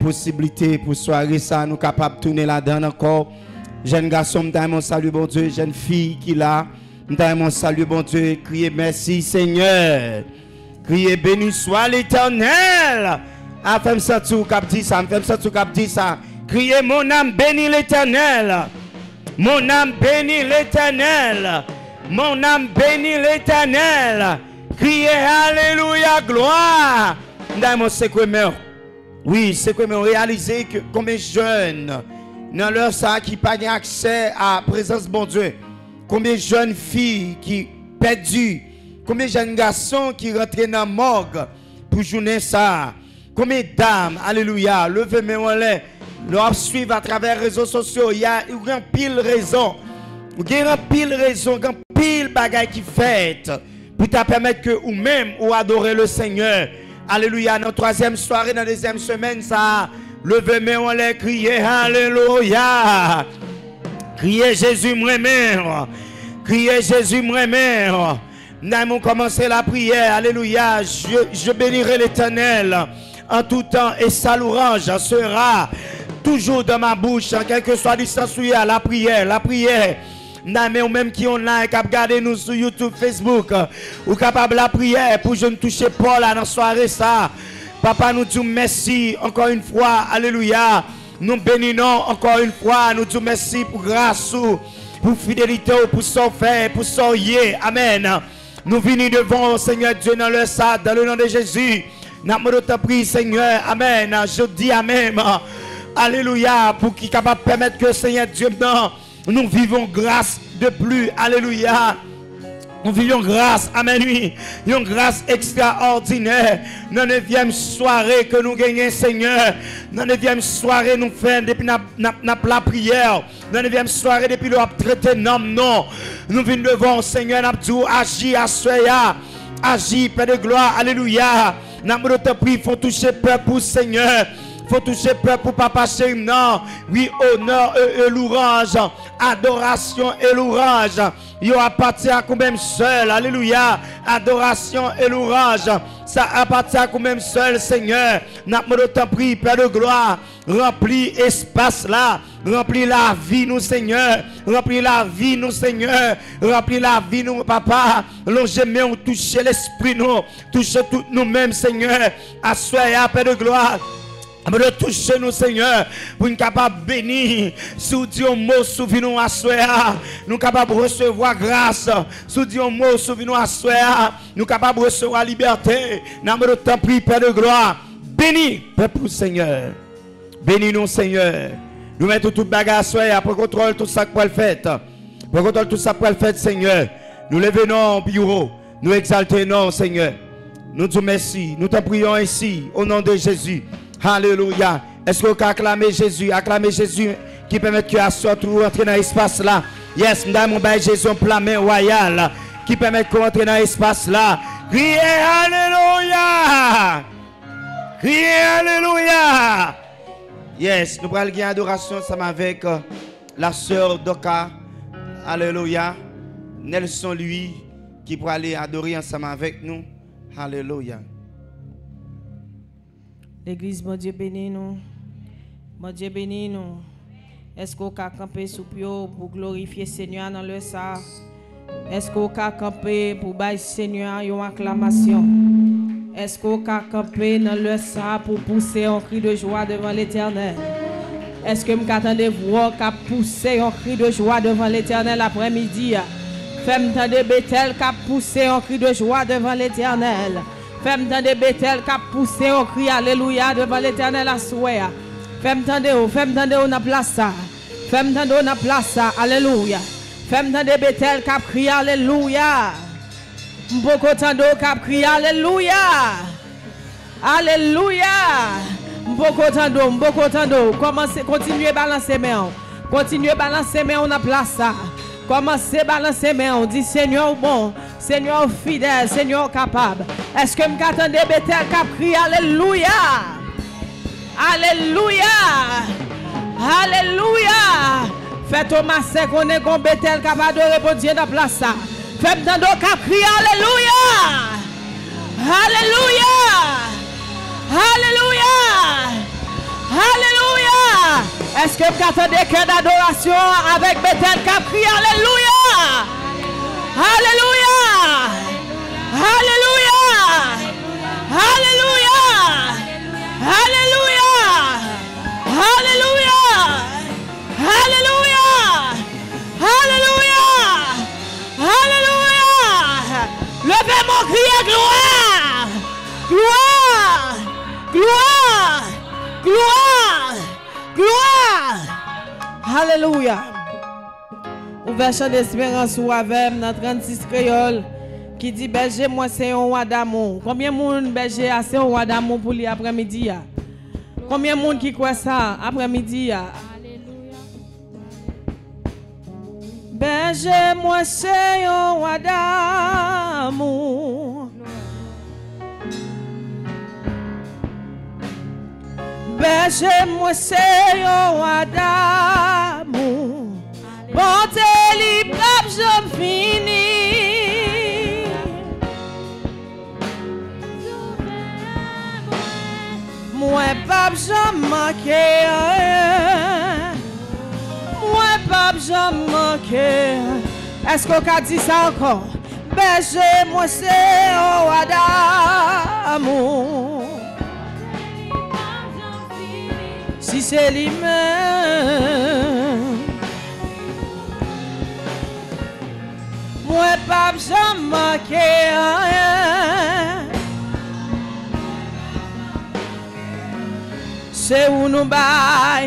possibilité pour soirée ça, nous capables de tourner là-dedans encore. Jeune garçon, mon salut, bon Dieu. Jeune fille qui là, mon salut, bon Dieu. Criez merci, Seigneur. Criez béni soit l'Éternel. Ah, femme ça tout cap dit ça, femme ça tout cap dit ça. Criez mon âme bénit l'Éternel. Mon âme bénit l'Éternel. Mon âme bénit l'Éternel. Criez Alléluia, gloire. C'est quoi, oui, c'est quoi, réaliser que combien de jeunes dans leur ça qui n'ont pas accès à la présence de bon Dieu. Combien de jeunes filles qui perdues. Combien de jeunes garçons qui rentrent dans la morgue pour journée ça. Combien de dames, alléluia, levez-moi en l'air. Leur suivre à travers les réseaux sociaux. Il y a une pile raison. Il y a une pile raison, une pile bagaille qui fait pour te permettre que ou même ou adorer le Seigneur. Alléluia. Dans la troisième soirée, dans la deuxième semaine, ça. Levez-moi en l'air, criez alléluia. Criez Jésus moi-même. Criez Jésus moi-même. Nous avons commencé la prière. Alléluia. Je bénirai l'Éternel en tout temps et sa louange sera toujours dans ma bouche, quelle que soit la distance où il y a la prière. Ou même qui online, qui regardez nous sur YouTube, Facebook, ou capable la prière pour je ne toucher Paul dans la soirée ça. Papa, nous disons merci encore une fois. Alléluia. Nous bénissons encore une fois. Nous disons merci pour grâce, pour fidélité, pour son fait, pour son yé. Amen. Nous venons devant Seigneur Dieu dans le sang, dans le nom de Jésus. Nous te prions, Seigneur. Amen. Je dis Amen. Alléluia. Pour qu'il soit capable de permettre que Seigneur Dieu, nous vivons grâce de plus. Alléluia. Nous vivons grâce, amen, oui, une grâce extraordinaire. Dans la 9e soirée que nous gagnons, Seigneur. Dans la 9e soirée, nous faisons depuis la prière. Dans la 9e soirée, depuis nous traité non. Nous venons devant, Seigneur, nous agis à Soya. Agis, Père de gloire, alléluia. Nous te prions, il faut toucher peuple pour Seigneur. Faut toucher peuple pour Papa chéri. Non, oui, honneur et louange, adoration et louange. Il appartient à nous-mêmes seul. Alléluia. Adoration et louange. Ça appartient à nous-mêmes seul, Seigneur. Nous te prions, Père de gloire. Remplis espace là. Remplis la vie, nous, Seigneur. Remplis la vie, nous, Seigneur. Remplis la vie, nous, Papa. Longez-moi, toucher l'esprit, nous. Toucher tout nous-mêmes, Seigneur. Assoyez, Père de gloire. De toucher nous, Seigneur, pour nous capables de bénir. Si nous disons un mot, souvenons à soi. Nous capables de recevoir grâce. Si nous disons un mot, souvenons à soi. Nous capables de recevoir liberté. Nous te prions, Père de gloire. Bénis, peuple, Seigneur. Bénis nous, Seigneur. Nous mettons toute bagarre à soi. Pour contrôler tout ça pour le faire. Pour contrôler tout ça pour le faire, Seigneur. Nous levons au bureau. Nous exaltons, Seigneur. Nous disons merci. Nous te prions ici, au nom de Jésus. Alléluia. Est-ce que vous acclamez Jésus? Acclamez Jésus qui permet que à sortir ou entrer dans l'espace là. Yes, nous avons Jésus en plein main royal qui permet qu'on entre dans l'espace là. Criez Alléluia. Criez Alléluia. Yes, nous prenons une adoration ensemble avec la sœur Doka. Alléluia. Nelson lui qui pourra aller adorer ensemble avec nous. Alléluia. L'église, mon Dieu bénis nous. Mon Dieu bénis nous. Est-ce qu'on peut camper sous pio pour glorifier Seigneur dans le sang? Est-ce qu'on peut camper pour bailler Seigneur une acclamation? Est-ce qu'on peut camper dans le sang pour pousser un cri de joie devant l'Éternel? Est-ce que vous attendez voir qu'à pousser un cri de joie devant l'Éternel après-midi? Femme de Bethel qui a poussé un cri de joie devant l'Éternel. Femme de Bethel qui a poussé un cri alléluia devant l'Éternel à souhait. Femme tande on a place ça. Femme tande on a place ça. Alléluia. Femme de Bethel qui a crié alléluia. Mboko tando qui a crié alléluia. Alléluia. Mboko tando. Continuez à balancer main. Continuez à balancer main on a place ça. Commencez à balancer main. On dit Seigneur bon. Seigneur fidèle, Seigneur capable. Est-ce que vous attendez Bethel qui a crié alléluia? Alléluia! Alléluia! Faites au massacre qu'on est comme Bethel qui a adoré pour Dieu dans la place. Faites dans le cap crier alléluia! Alléluia! Alléluia! Est-ce que vous attendez des cœurs d'adoration avec Bethel qui crie Alléluia? Alléluia! Alléluia! Alléluia! Alléluia! Alléluia! Alléluia! Alléluia! Alléluia! Levez mon cri à gloire! Gloire! Gloire! Gloire! Gloire! Alléluia! Ouverture d'espérance ou avec dans 36 créole qui dit berger moi c'est un roi d'amour. Combien de monde berger a c'est un roi d'amour pour l'après-midi? Combien de monde qui croit ça après-midi? Berger moi c'est un roi d'amour. Berger moi c'est un roi d'amour. Bonté libre, je finis. Moi, pas je manqué. Moi, pas je manqué. Est-ce qu'on a dit ça encore? Berger, moi, c'est au d'amour. Si c'est lui-même. Moi, pas j'en manqué rien. C'est où nous baille,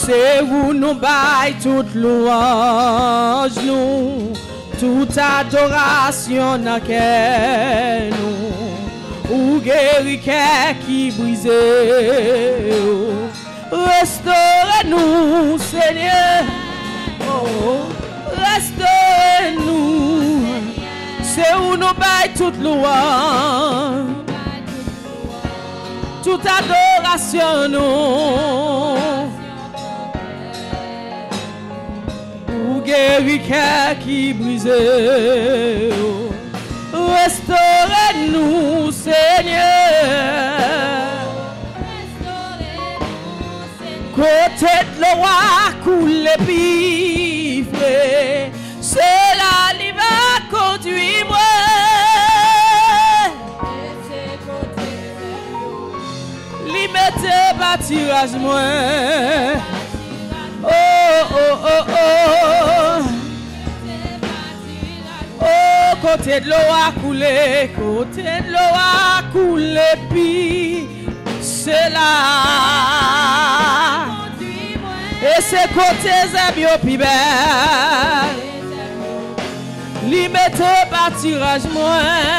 toute louange, nous, toute adoration dans quel nous, ou guéri qui brise. Restaure-nous, Seigneur. Oh. Restaure-nous, c'est où nous baille toute louange, toute adoration, nous, ou guéri qui brise. Restaure-nous, Seigneur. Côté de l'eau coule pifre, c'est là qui va conduire moi. Li mette bâtirage moi. Oh oh oh oh. Oh côté de l'eau a coulé, côté de l'eau a coulé puis c'est là. Et c'est côté Zabio Pibel. Li mette bâtirage moi.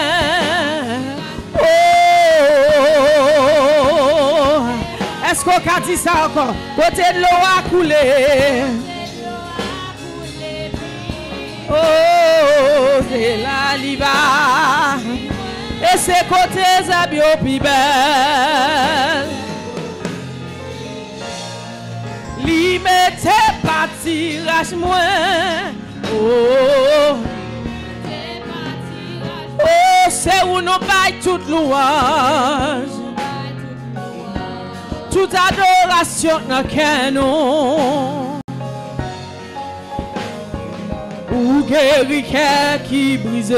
Oh, est-ce qu'on a dit ça encore? Côté de l'eau a coulé. Oh, c'est là l'Iba. Et c'est côté Zabio Pibel. Li mette bâtirage moi. Oh, oh, c'est où nous baille toute louange, toute adoration dans canon. Ou guéri qui brise.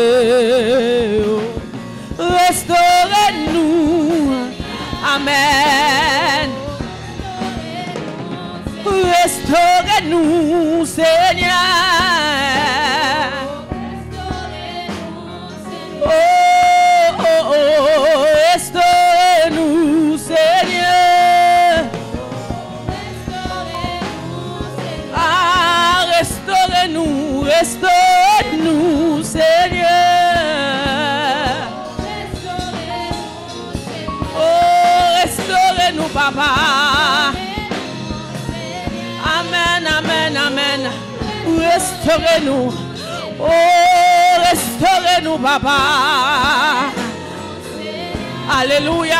Restaure-nous. Amen. Restaure-nous, Seigneur. Oh, oh, oh, restaure-nous, Seigneur. Ah, restaure-nous, restaure-nous, Seigneur. Oh, restaure-nous, Papa. Amen, amen, amen. Restaurez-nous. Oh, restaurez-nous, Papa. Alléluia.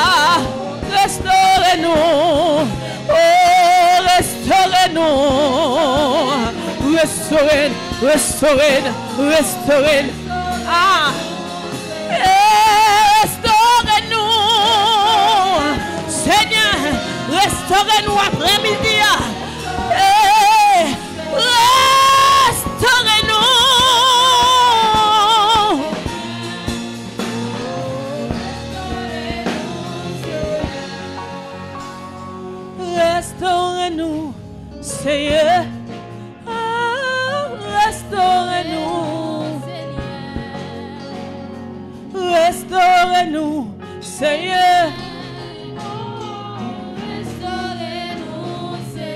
Restaurez-nous. Oh, restaurez-nous. Restaurez, restaurez, restaurez. Ah. Restaurez-nous. Seigneur, restaurez-nous après-midi. Restaurez-nous, Seigneur. Restaurez-nous. Restaurez-nous, Seigneur. Restaurez-nous,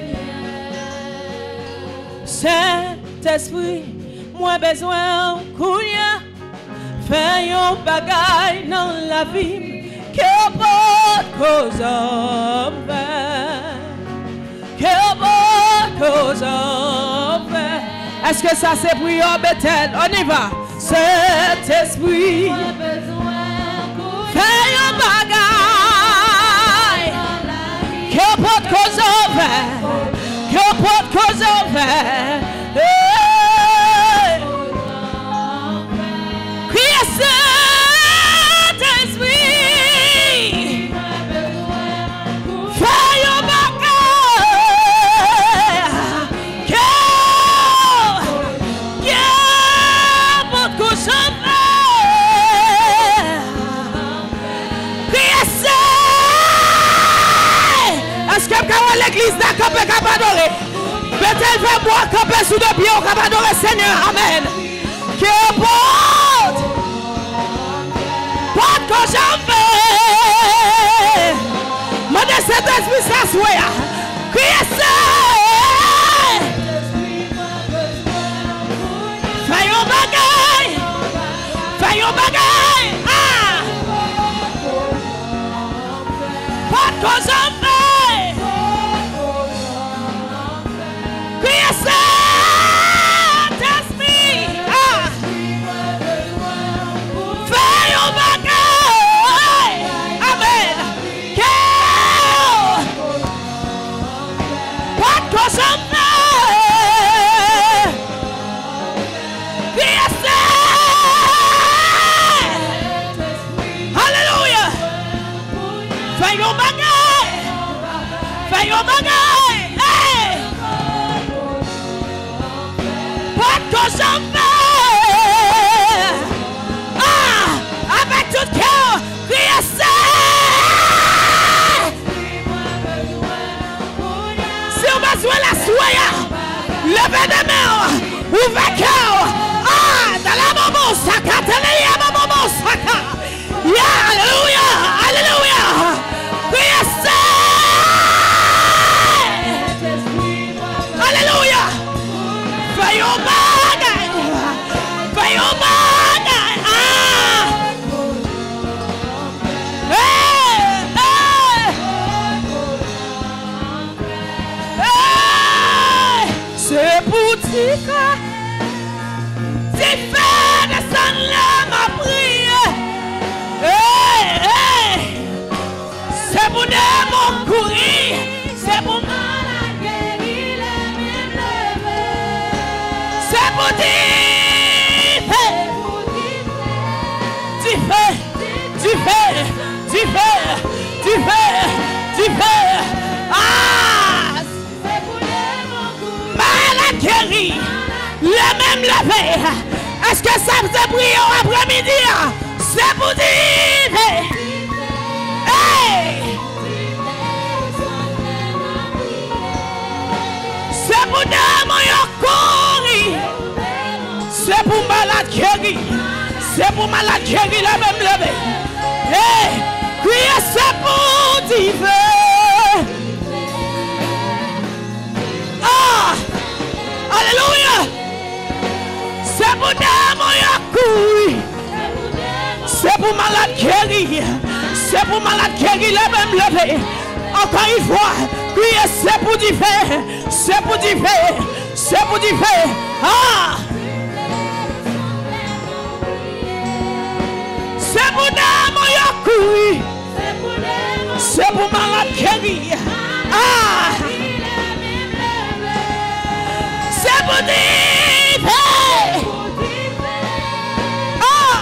Seigneur. Saint-Esprit, moi besoin kounya. Fais un bagay dans la vie que pas cause en fait. Que pas cause en fait. Est-ce que ça c'est prière Bethel? On y va. Saint-Esprit, fais un bagay que pas cause en fait. Que pas cause en fait. Saint-Esprit, fais un bagay que pas cause en fait. Est-ce que l'église n'a pas adorer? Peut-être fait moi camper sous deux pieds, on va adorer Seigneur. Amen. Que porte que j'en fais. Moi de cet esprit s'assoit. Criez ça. Fais un bagay. Fais un bagay. Ah. Pas que j'en fais. Criez ça. Alléluia. Fais un bagay. Fais un bagay. Hey. Pas que j'en fais. Ah, avec tout cœur, criez ça. Si on va jouer la soya, levez des mains, ouvrez cœur. Ah, dans la maman, ça cataléa, maman, ça. Yeah, alléluia, alléluia. Criez ça. Alléluia. Fais un bagay. Fais un bagay. Ah. Hey, hey. Hey. C'est pour dire que tu fais descendre ma prière. Hey, hey. C'est pour mon courir. C'est pour malade guérir les mêmes levés. C'est pour dire. Tu fais. Tu fais. Tu fais. Tu fais. Tu fais. Ah. C'est pour mon courir. Malade guérir. Les mêmes levés. Est-ce que ça faisait prier après-midi? C'est pour dire. Hey! C'est pour démon courir. C'est pour malade guéri. C'est pour malade guéri la même levée. Hey! Criez, c'est pour dire. Ah! Alléluia! C'est pour démon courir. C'est pour malade guéri. C'est pour malade guéri la même levée. Encore une fois, criez, c'est pour dire. C'est pour dire. C'est pour dire. Ah! C'est pour démon courir. C'est pour malade guéri. Ah! C'est pour dire. Ah!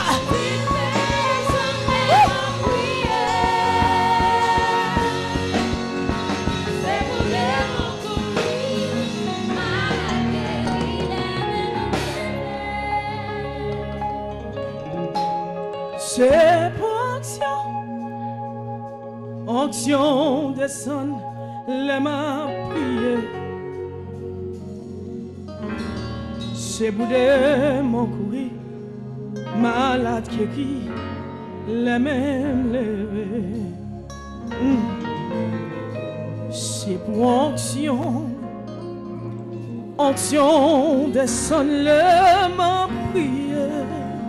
C'est pour onction descend les mains priées. C'est pour de mon courir, malade qui les mêmes levées. C'est pour onction, onction descend les mains priées.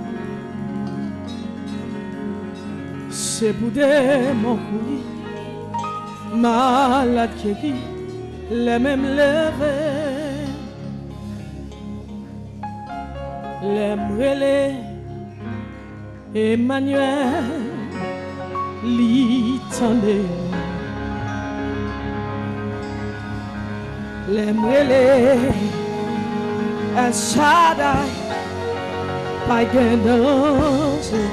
C'est pour des mon courir, malade qui les mêmes levées. Les brûlés, Emmanuel, l'itendé. Les brûlés, El Shaddai, pas de danger.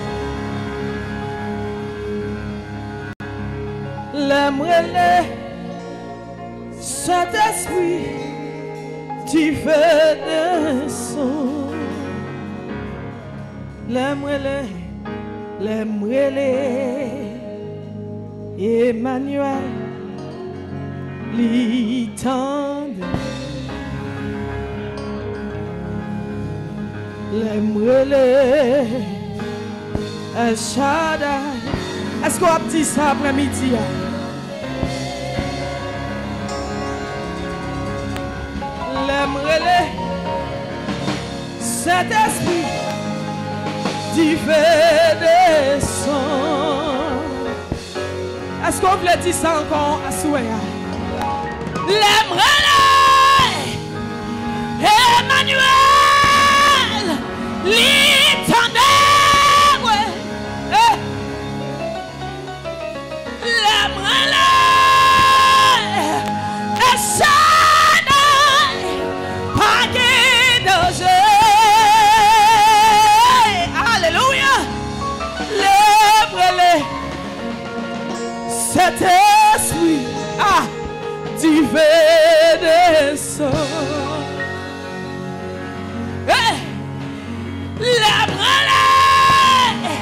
Les brûlés, cet esprit, tu fais des sons. Les brûlés, Emmanuel, l'itendé. Les brûlés, El Shaddai. Est-ce qu'on a dit ça après-midi? Les brûlés, cet esprit, tu fais des sons. Est-ce qu'on veut dire ça encore à souhait? L'aimerait Emmanuel, l'itendé. L'aimerait Shaddai, pas de danger. Cet esprit tu fais des sons. La brûlée,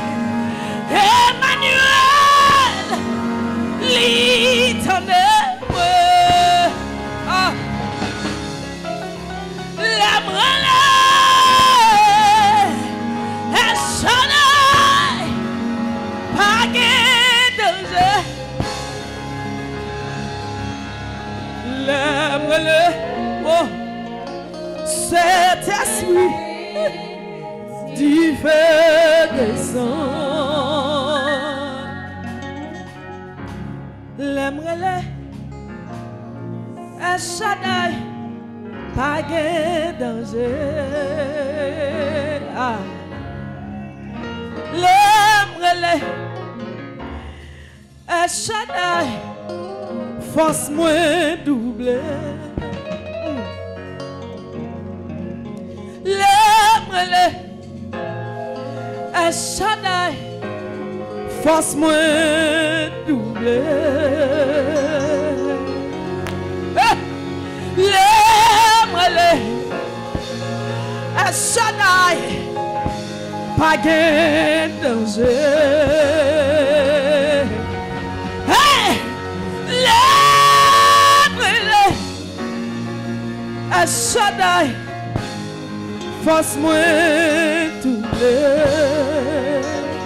Emmanuel, l'itendé. La brûlée, El Shaddai, pas de danger. Lève-le, oh, cet esprit, tu fais des sons. Lève-le, El Shaddai, pas de danger. Lève-le, El Shaddai, force moins doublée. Lève-le, El Shaddai, force moins doublée. Lève-le, El Shaddai, pas de danger. El Shaddai, force moins doublée.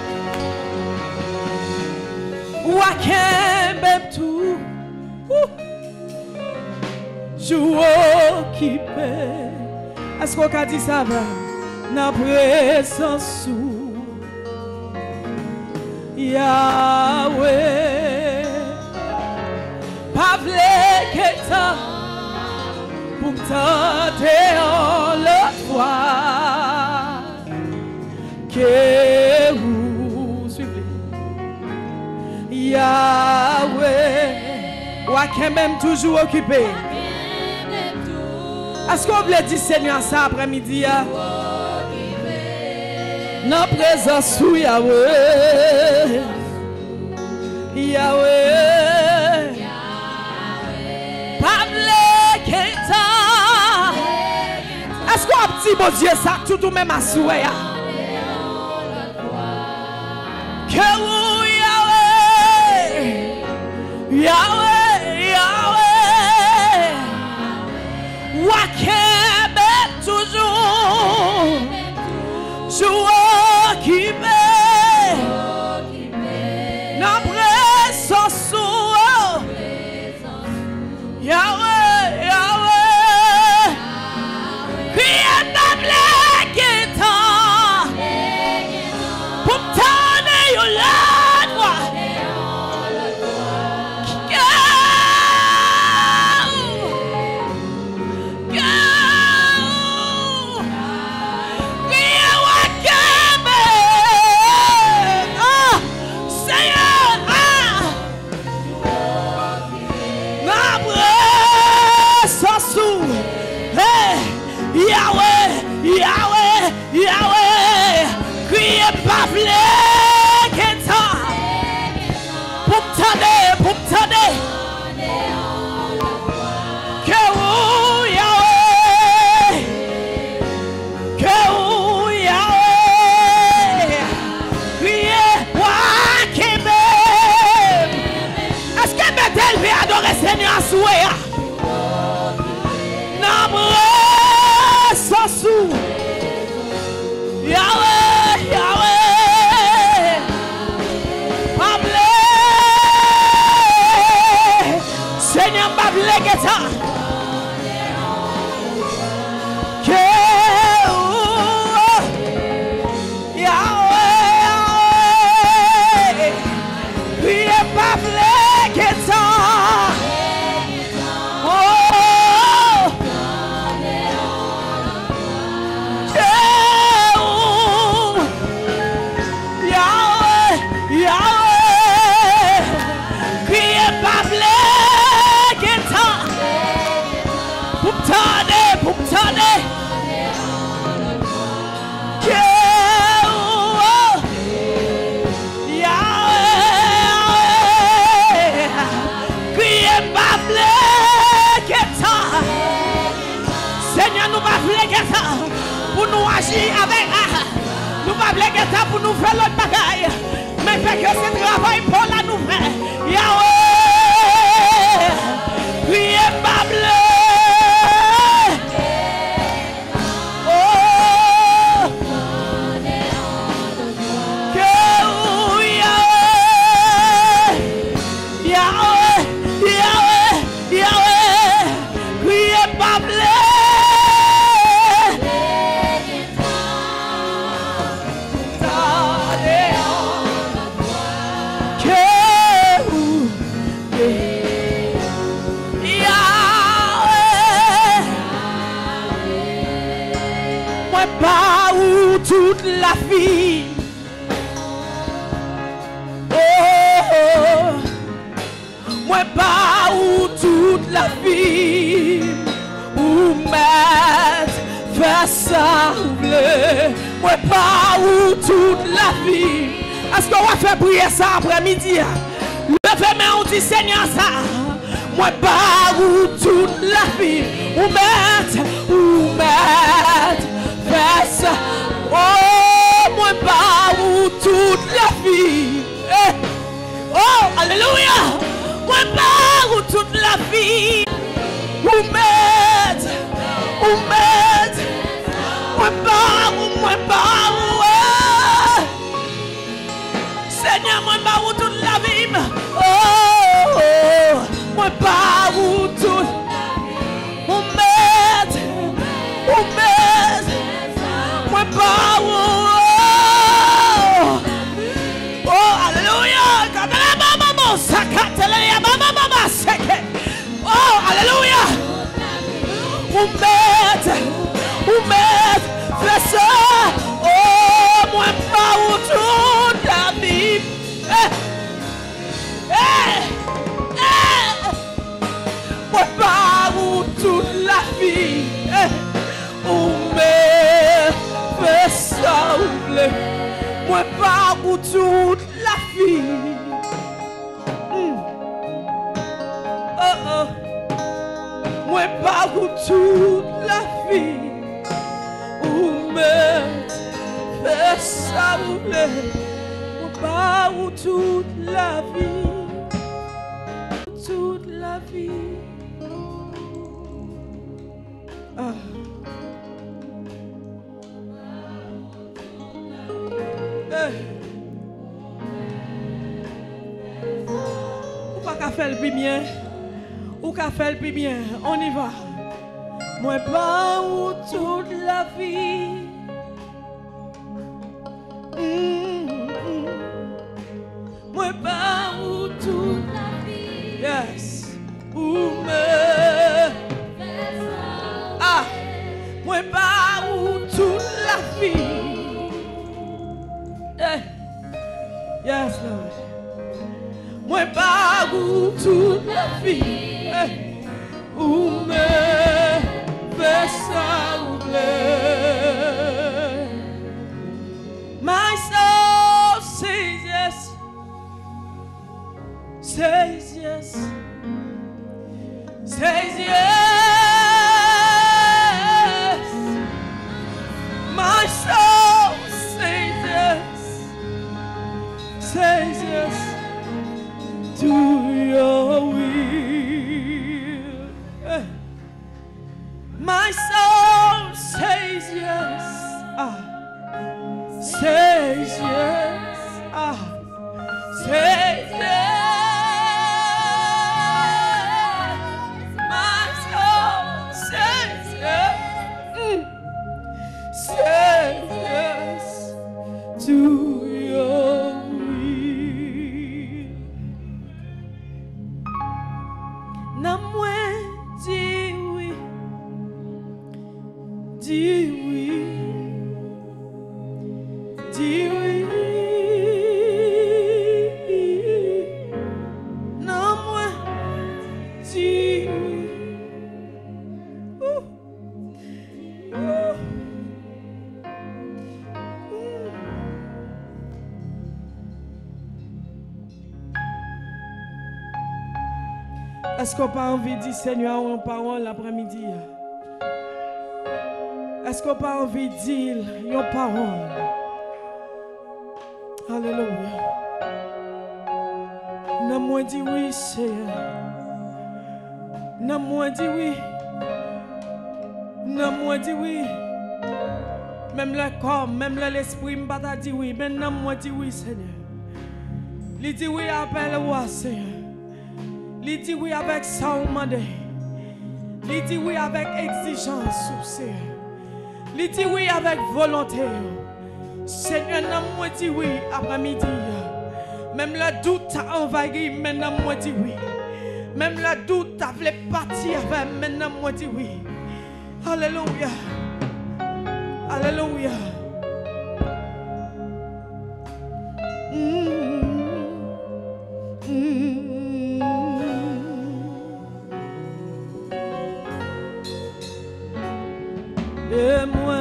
Wakem même tout, joue occupé. Est-ce qu'on a dit ça va? N'a présence sous Yahweh, pas vle que ça. Pour tenter en le voir que vous suivez Yahweh, ou même toujours occupé. Est-ce qu'on veut dire Seigneur ça après-midi? Dans présence sous Yahweh, Yahweh, est-ce qu'on a petit bon Dieu ça tout ou même à souhait? Que vous Yahweh, Yahweh, Yahweh. Yahweh, Yahweh. Criez ma blague tant. Pour t'en yo la droit. Yahweh, Yahweh, Yahweh, criez pas blague tant. Pour t'aider. Que ou Yahweh, criez wa kebe. Est-ce que Bethel veut adorer Seigneur Souéa? Sassou, Yahweh, Yahweh, Pable, Seigneur Pable Geta, Yahweh, priez Pable Geta. Seigneur, nous pas pour nous agir avec nous pas pour nous faire l'autre bagaille, mais fait que ce travail pour la nouvelle. Yahweh, priez pas bleu. Toute la vie, oh, moi pas où toute la vie, où mettre faire ça, moi pas où toute la vie. Est-ce qu'on va faire prier ça après-midi? Levez main, on dit Seigneur ça. Moi pas où toute la vie, où mettre faire ça. Oh, moi pas où toute la vie. Oh, alléluia. Moi pas où toute la vie. Où mettre. Moi pas où. Seigneur, moi pas où toute la vie. Oh, moi pas où toute. Où mettre. Moi pas où. Oh, alléluia. Oh, alléluia. Où mettre, fais ça. Oh, moi pas où toute la vie. Moi pas où toute la vie. Où mettre, fais ça. Moi pas où toute la vie. Moi pas où toute la vie. Où me fait ça. Moi pas où toute la vie. Toute la vie. Ou pas qu'à faire le bien. Ou qu'à faire le plus bien, on y va. Moi pas où toute la vie. Moi pas où toute la vie. Yes. Où me. Ah. Moi pas où toute la vie. Yes, Lord. Moi pas où toute la vie. Où me fait ça oublier. My soul says yes. Says yes. Says yes. My soul says yes. Says yes to your will. My soul says yes. Says yes. Says yes. My soul says yes. Says yes to your will. Na moi dis oui. Dis oui. Dis oui. Non, moi, dis oui. Est-ce qu'on n'a pas envie de dire Seigneur en parole l'après-midi? Est-ce qu'on n'a pas envie de dire une parole? Alléluia. Non, moi dis oui, Seigneur. Non, moi dis oui. Non, moi dis oui. Même le corps, même l'esprit, je ne pas dire oui. Mais non, moi dis oui, Seigneur. Il dit oui, appelle moi, Seigneur. Il dit oui avec ça, on m'a dit. Il dit oui avec exigence, Seigneur. Il dit oui avec volonté. Seigneur, non, moi dis oui après-midi. Même le doute a envahi, maintenant moi dis oui. Même le doute a voulu partir avec, maintenant moi dis oui. Alléluia. Alléluia. Et moi,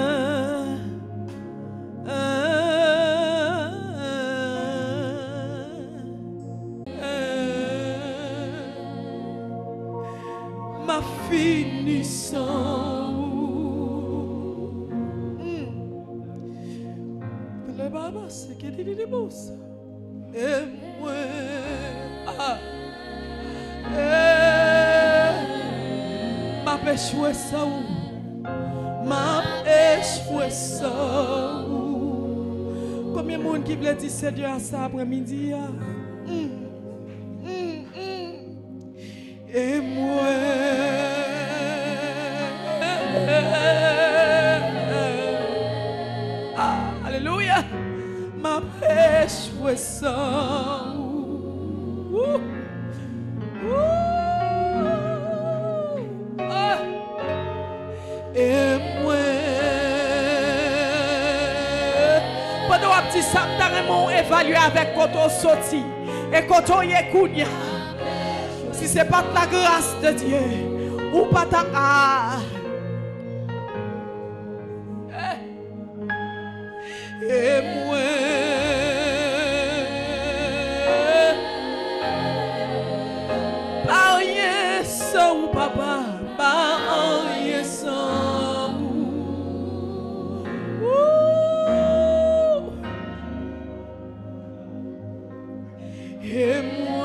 ma finissant. Le baba, c'est qui dit des mots. Et moi, ma péché ça ou ma péché ça ou combien de monde qui veut dire Seigneur ça après-midi? Et moi, alléluia, ma péché ça et moi, pendant un petit sac d'arrêt, évaluer avec quand on sortit et quand on y écoute. Si ce n'est pas de la grâce de Dieu, ou pas ta... Et moi, pas rien sans papa, pas rien sans et moi.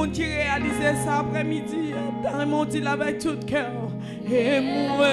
monde qui réalise ça après-midi, dans mon dit avec tout cœur. Et moi,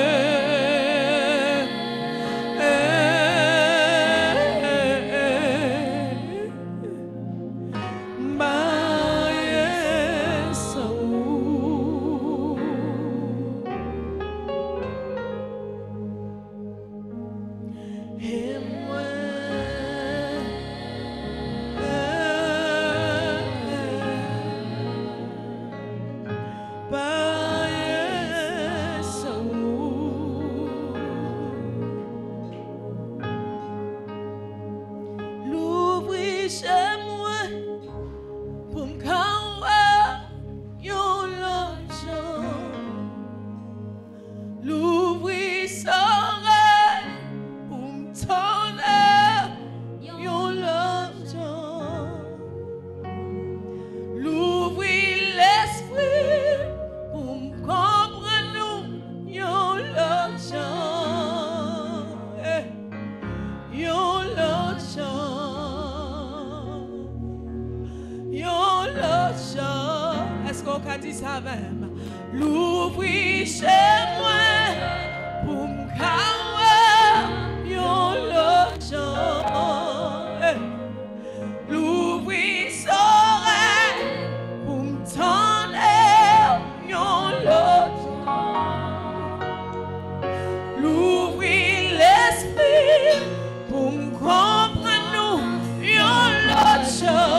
l'ouvrir chez moi pour m'caouer yon l'argent. L'ouvrir s'oreille pour m'tendre yon l'argent. L'ouvrir l'esprit pour m'comprendre yon l'argent.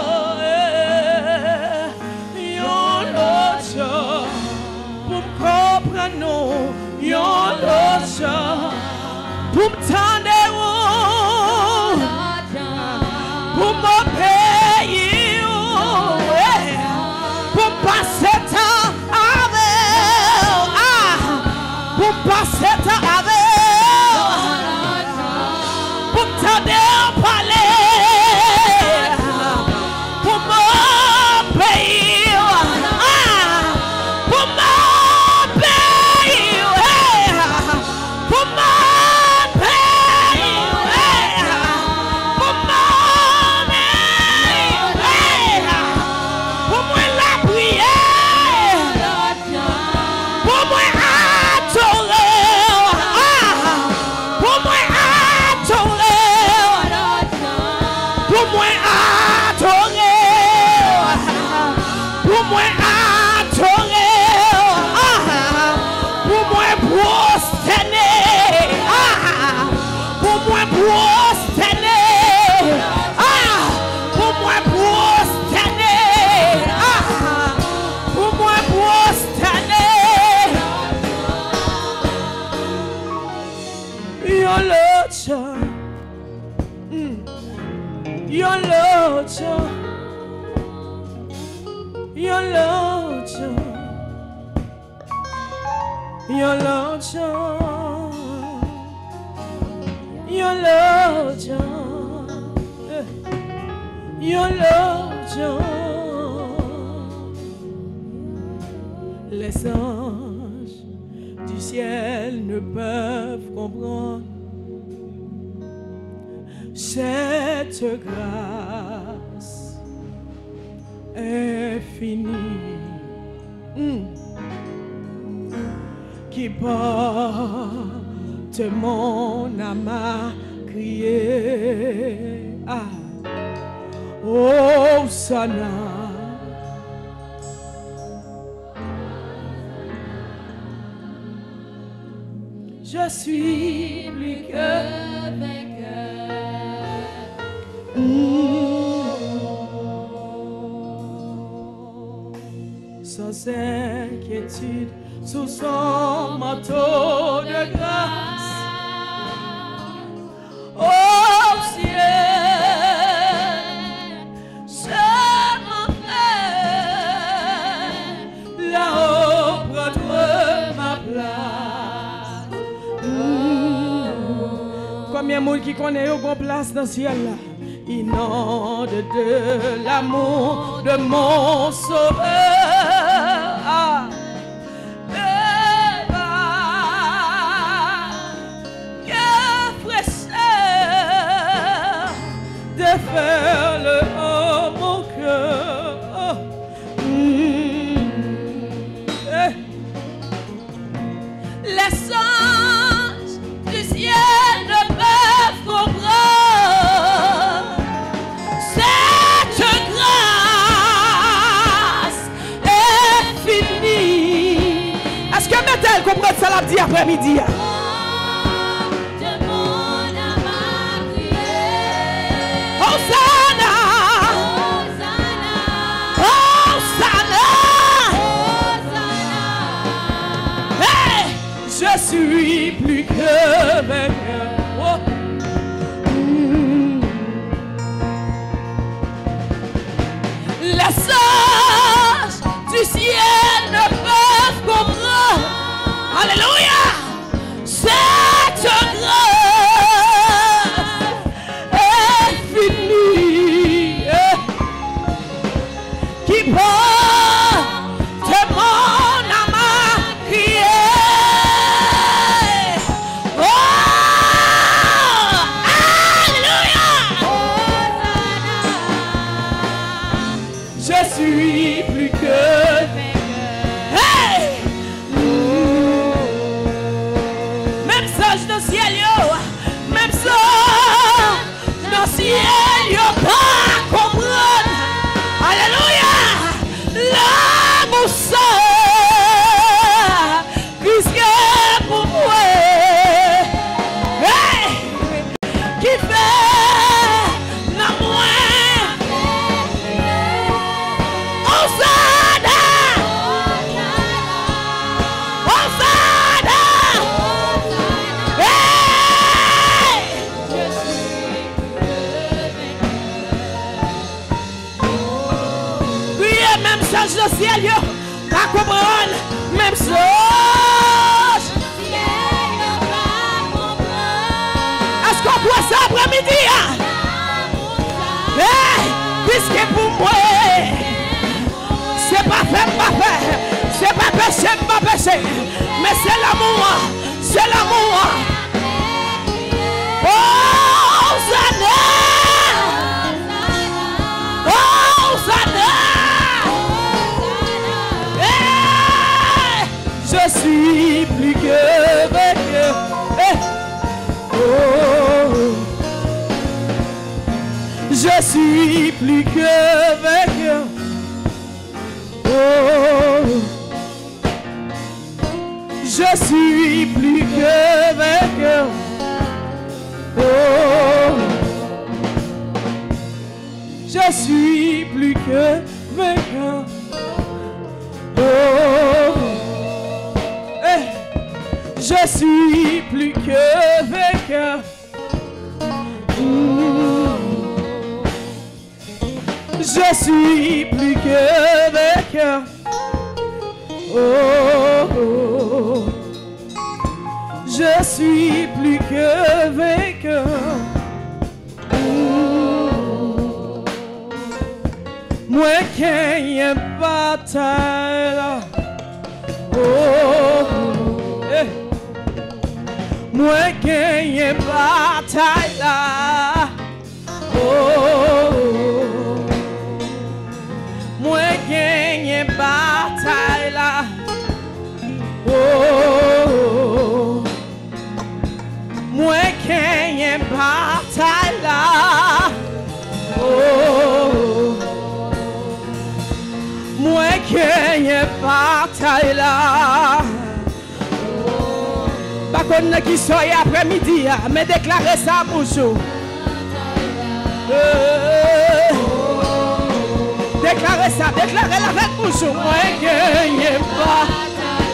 Non, yon l'ocha pour m'tendre pour me payer pour passer temps avec pour passer temps avec pour m'tendre parler pour me payer pour me Les anges du ciel ne peuvent comprendre cette grâce infinie qui porte mon âme à crier. Oh, Sana. Je suis plus que vainqueur. Sans inquiétude, sous son manteau de grâce. Oh ciel, je m'enferme là-haut, prendre ma place. Combien de monde qui connaît une bonne place dans le ciel là? Inonde de l'amour de mon sauveur. De faire le haut mon cœur. après-midi. Hosanna! Hosanna! Hey! Je suis plus que vainqueur. Oh. Les sages du ciel ne peuvent comprendre. Alléluia! Cette grâce infinie qui porte mon âme à crier. Oh! Alléluia! Je suis plus que hey! Même sage dans le ciel, yo, même sage dans le ciel, yo, pas comprendre. Alléluia! L'amour seul, puisque pour moi, hey! Qui fait la moins. Hosanna! Hosanna! Hey! Priez même sage de ciel, yo, pas comprendre, même sage. Est-ce qu'on voit ça après-midi? Hey! Puisque pour moi, c'est pas fait, c'est pas péché, mais c'est l'amour, c'est l'amour. Oh, Hosanna! Oh, Hosanna! Hey! Je suis plus que vainqueur. Hey! Oh! Je suis plus que vainqueur. Oh, je suis plus que vainqueur. Oh, je suis plus que vainqueur. Oh, hey, je suis plus que vainqueur. Je suis plus que vainqueur. Oh, oh. Je suis plus que vainqueur. Moi qui ai une bataille. Oh, eh. Moi qui ai une bataille. Oh. Moi gagne bataille là. Oh, moi gagne bataille là. Oh, moi gagne bataille là. Pas qu'on qui soit après-midi, mais déclarer ça pour vous. Déclarez ça, déclarez-la avec bouche. Moi gagne bataille.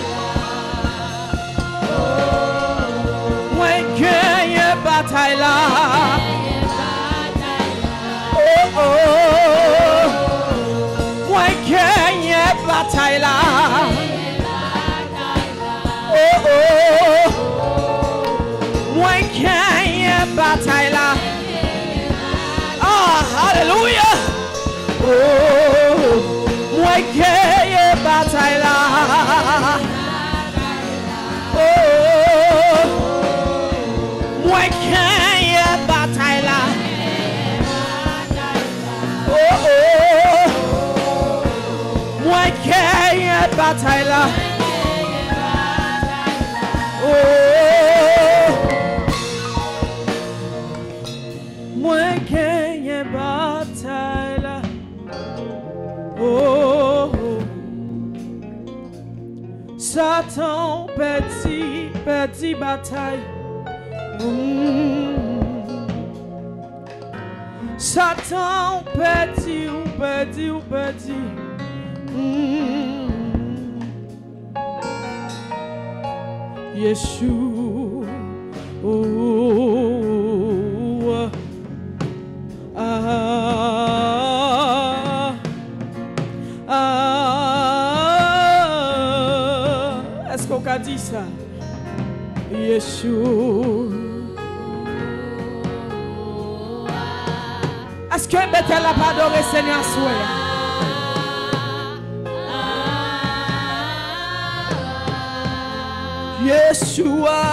Moi gagne bataille là. Oh oh. Moi gagne bataille là. Oh oh. Moi gagne bataille là. Ah, alléluia. Oh, moi qui ai bataille là. Oh, moi qui ai bataille là. Oh, moi qui ai bataille là. Oh, moi qui ai bataille là. Oh, Satan petit bataille. Satan petit. Yeshua. Est-ce qu'on a dit ça? Yeshua. Est-ce que Bethel n'a pas adoré Seigneur Souhait? Yeshua.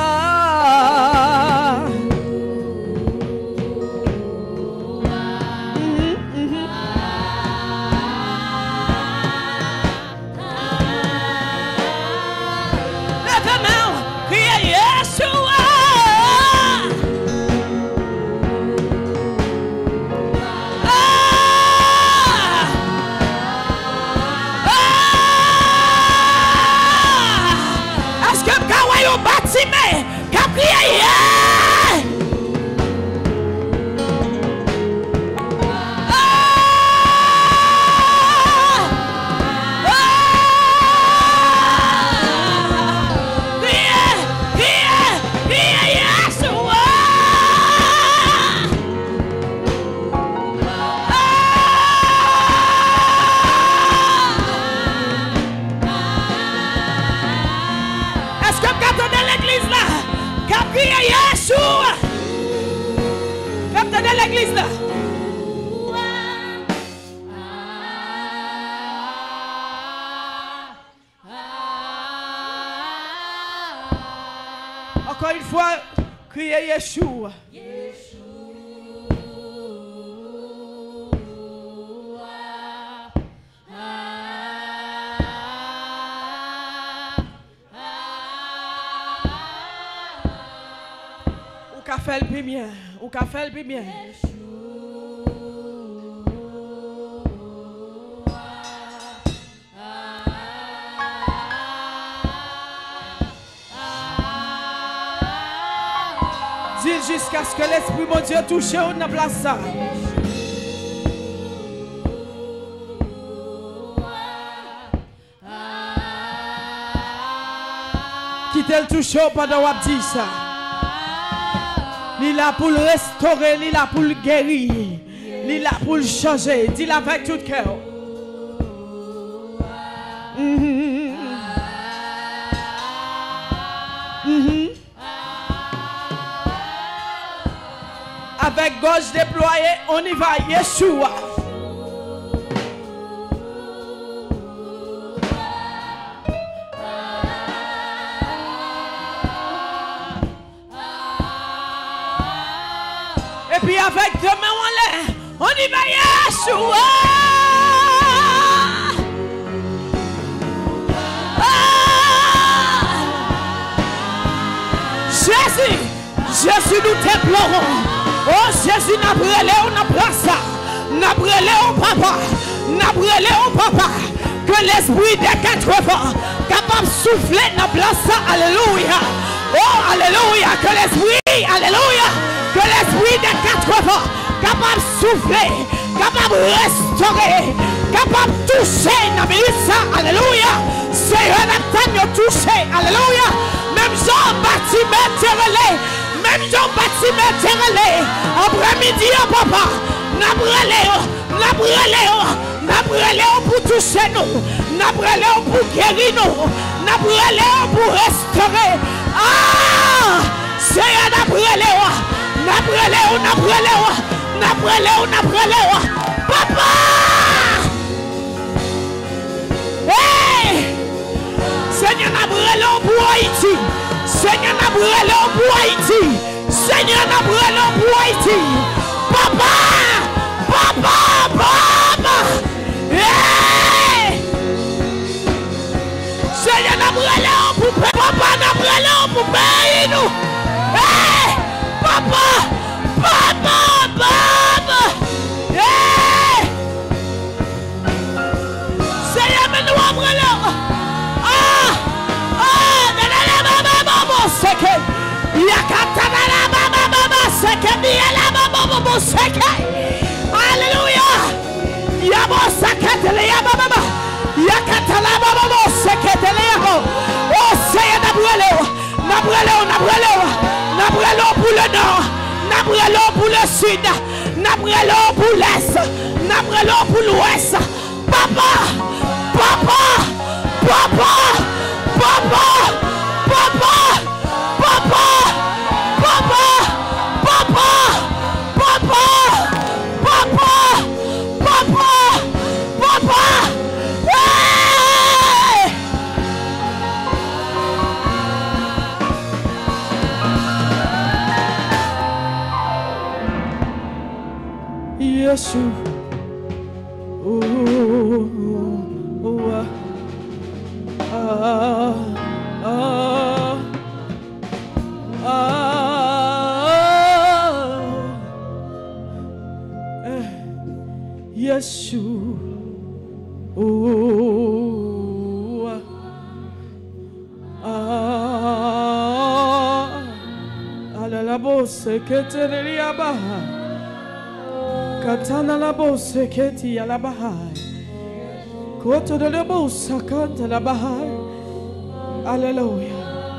L'église là. Encore une fois, criez Yeshua. Ou qu'a fait le bien. Ou qu'a fait le bien. Dis jusqu'à ce que l'Esprit de Dieu touche dans la place ça. Quittez le toucher pendant qu'on dit ça. Il est là pour le restaurer, il est là pour le guérir, il est là pour le changer. Dis-le avec tout cœur. Avec gauche déployée, on y va, Yeshua. Et puis avec deux mains en l'air, on y va, Yeshua. Jésus, nous t'implorons. Oh Jésus, n'a brûlé, on a pris ça. N'a brûlé, on papa. N'a brûlé, on papa. Que l'esprit des 80 capable de souffler dans la place. Alléluia. Oh, alléluia. Que l'esprit, alléluia. Que l'esprit des 80 capable de souffler, capable de restaurer, capable de toucher dans la milice. Alléluia. C'est un acte de toucher. Alléluia. Même Jean bâtiment terrelé. Même Jean bâtiment terrelé. Après-midi, papa. N'a brûlé pour toucher nous. N'a brûlé pour guérir nous. N'a brûlé pour restaurer. Ah! C'est un brûlé. N'a brûlé. Papa! Hey! Seigneur, n'a brûlé pour Haïti. Seigneur, n'a brûlé pour Haïti. Seigneur, n'a brûlé pour Haïti. Papa! Hey! Seigneur, n'a brûlé pour papa, n'a brûlé pour pays nous. Hey! Papa! Hey! Seigneur, mais nous brûlé. Ah! Alléluia. Yabo sakatele yababa. Yakatala baba seketele yabo. Oh Seigneur Nabrelo pour le nord, Nabrelo pour le sud, Nabrelo pour l'est, Nabrelo pour l'ouest. Papa. Yeshua. La bosse che te ne riabaha, Katana la bosse che ti alla bahai, Koto de la bossa canta la bahai, Alleluia.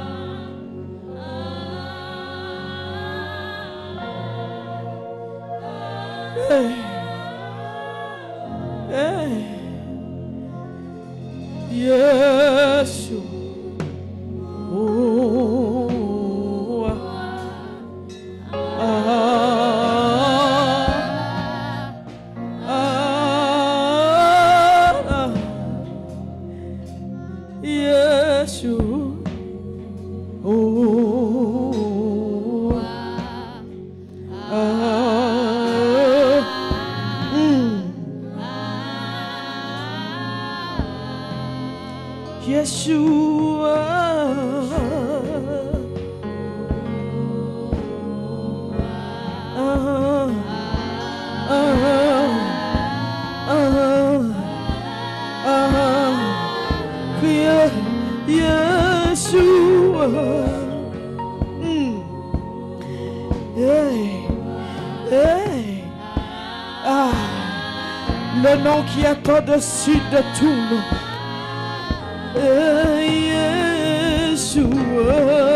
Yeshua. Le nom qui est au-dessus de tout nom. Yeshua.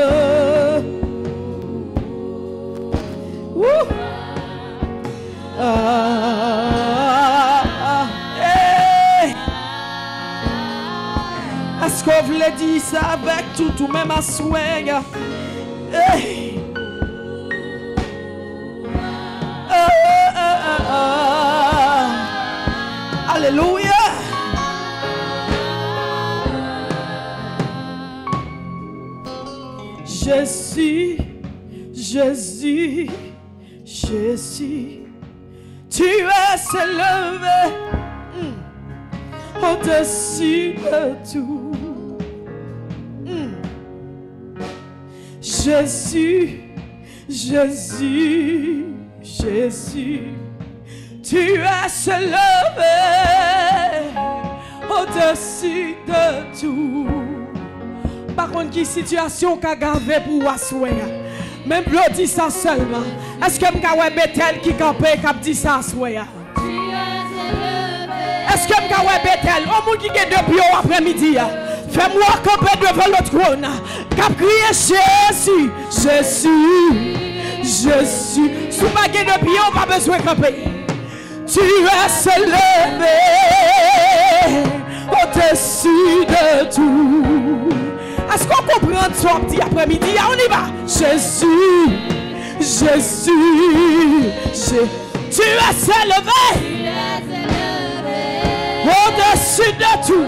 Est-ce qu'on voulait dire ça avec tout même à souhait? Alléluia. Jésus, Jésus, Jésus, tu es élevé au-dessus de tout. Jésus, Jésus, Jésus, tu es élevé au-dessus de tout. Par contre, qui situation qu'a gavé pour assoyer? Même plus dit ça seulement. Est-ce que m'ka Bethel qui campé qui dit ça assoyer? Est-ce que m'ka Bethel, au monde qui est depuis après-midi, fais-moi camper devant le trône, cap crier Jésus, Jésus, Jésus. Sous ma gueule de pied, on pas besoin de camper. Tu es élevé au-dessus de tout. Est-ce qu'on comprend ce petit après-midi? On y va. Jésus, Jésus, tu es élevé au-dessus de tout.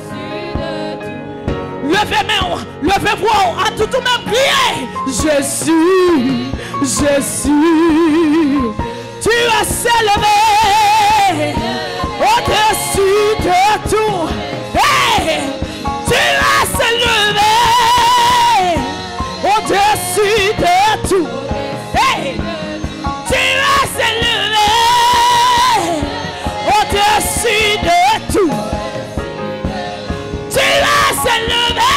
Levez-vous à tout le même crier. Jésus, Jésus, tu es élevé au-dessus de tout. Hey, tu es élevé au-dessus de tout. Hey, tu es élevé au-dessus de tout. Tu es élevé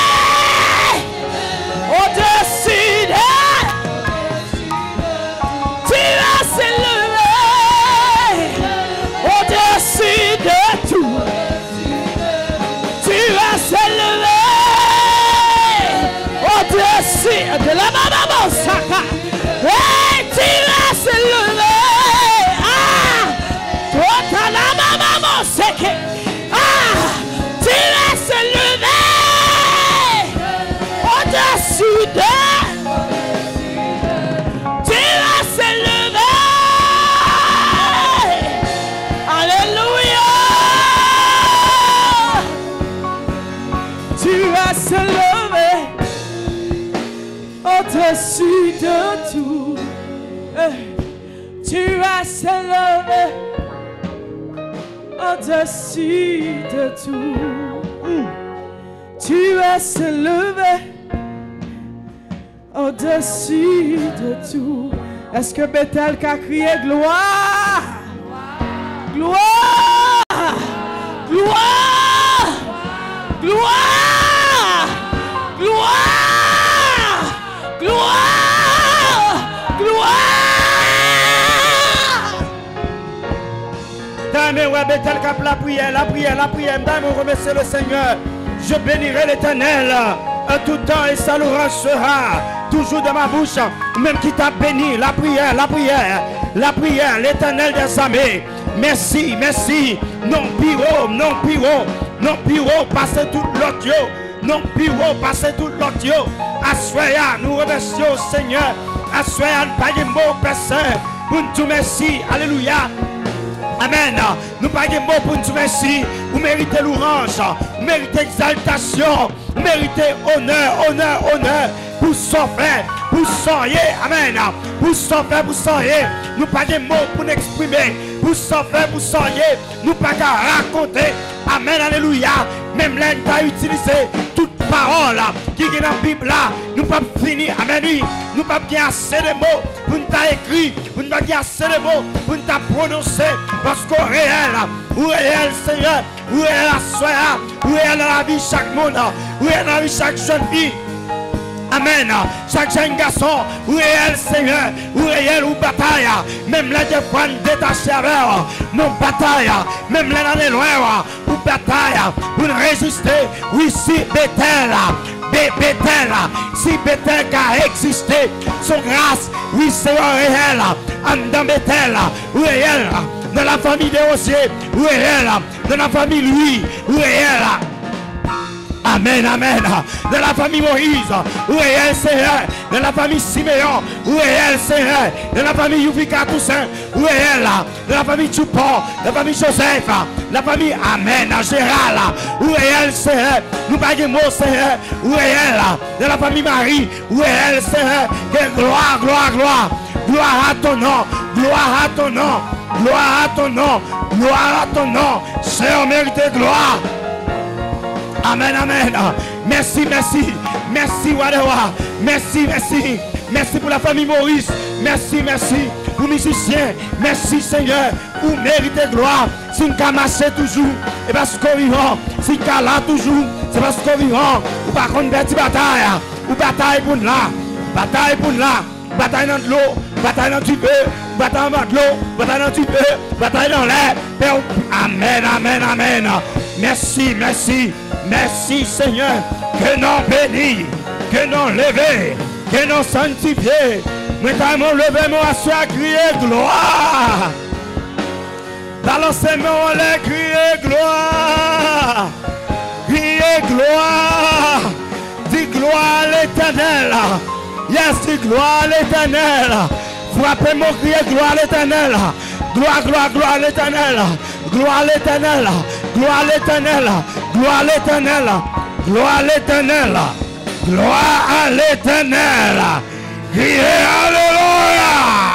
au-dessus de tout. Tu es élevé Tu as s'élevé au-dessus de tout. Tu as s'élevé au-dessus de tout. Est-ce que Bethel a crié gloire? Gloire! Gloire! Gloire! Gloire! Gloire! Gloire! Dame, ouais, Bethel cap la prière, la prière, la prière. Dame, remercier le Seigneur. Je bénirai l'Éternel à tout temps et sa louange sera toujours dans ma bouche. Même qui t'a béni, la prière, la prière, la prière, l'Éternel des armées. Merci, merci. Non piro, non piro, non piro, passez tout l'audio. Non piro, passez tout l'audio. Assoya, nous remercions Seigneur. Assoya, nous pas de mots, personne. Pour nous merci, alléluia. Amen. Nous pas de mots pour nous merci. Vous méritez louange, vous méritez exaltation, vous méritez honneur, honneur, honneur. Pour sauver, pour soyer, amen. Pour sauver, pour soyer. Nous pas de mots pour nous exprimer. Pour sauver, pour soyer. Nous pas qu'à raconter. Amen, alléluia. Même là, nous pas utiliser toute parole qui est dans la Bible là. Nous pas finir, amen. Nous pas bien assez de mots pour nous écrire. Nous pas bien assez de mots pour nous prononcer. Parce qu'au réel, où est le Seigneur, où est la soeur, où est la vie de chaque monde, où est la vie de chaque jeune fille. Amen. Chaque jeune garçon, où est elle, Seigneur, où est elle, où bataille, même là, je prends détaché avec mon bataille, même là, dans les loin, où bataille, pour résister, oui, si Bethel, Bethel, si Bethel a existé, son grâce, oui, c'est réel, dans Bethel, où est elle, dans la famille des Osiers, où est elle, dans la famille Louis, où est elle. Amen, amen. De la famille Moïse, où est elle, Seigneur? De la famille Siméon, où est elle, Seigneur? De la famille Youvika Toussaint, où est elle? De la famille Tchoupon, de la famille Joseph, la famille Amen, Gérald, où est elle, Seigneur? Nous pas de mots, Seigneur, où est elle? De la famille Marie, où est elle, Seigneur? Que gloire, gloire, gloire, gloire à ton nom, gloire à ton nom, gloire à ton nom, gloire à ton nom, Seigneur, mérite gloire. Amen, amen. Merci, merci. Merci, Wadewa. Merci, merci. Merci pour la famille Maurice. Merci, merci. Pour les musiciens. Merci, Seigneur. Vous méritez gloire. Si nous avons marché toujours, et parce qu'on vivant. Si nous sommes là toujours, c'est parce qu'on vivant. Ou par contre, bataille. Ou bataille pour nous là. Bataille pour nous là. Bataille dans l'eau. Bataille dans du feu. Bataille dans l'eau. Bataille dans du feu. Bataille dans l'air. Amen, amen, amen. Merci, merci. Merci Seigneur, que nous bénis, que nous levés, que nous sanctifiés. Nous avons levé mon assis à crier gloire. Balancez-moi les crier gloire. Crier gloire. Dis gloire à l'Éternel. Yes, dis gloire à l'Éternel. Frappez-moi, crier gloire à l'Éternel. Gloire, gloire, gloire à l'Éternel. Gloire à l'Éternel. Gloire à l'Éternel. Gloire à l'Éternel. Gloire à l'Éternel. Gloire à l'Éternel. Criez Alléluia.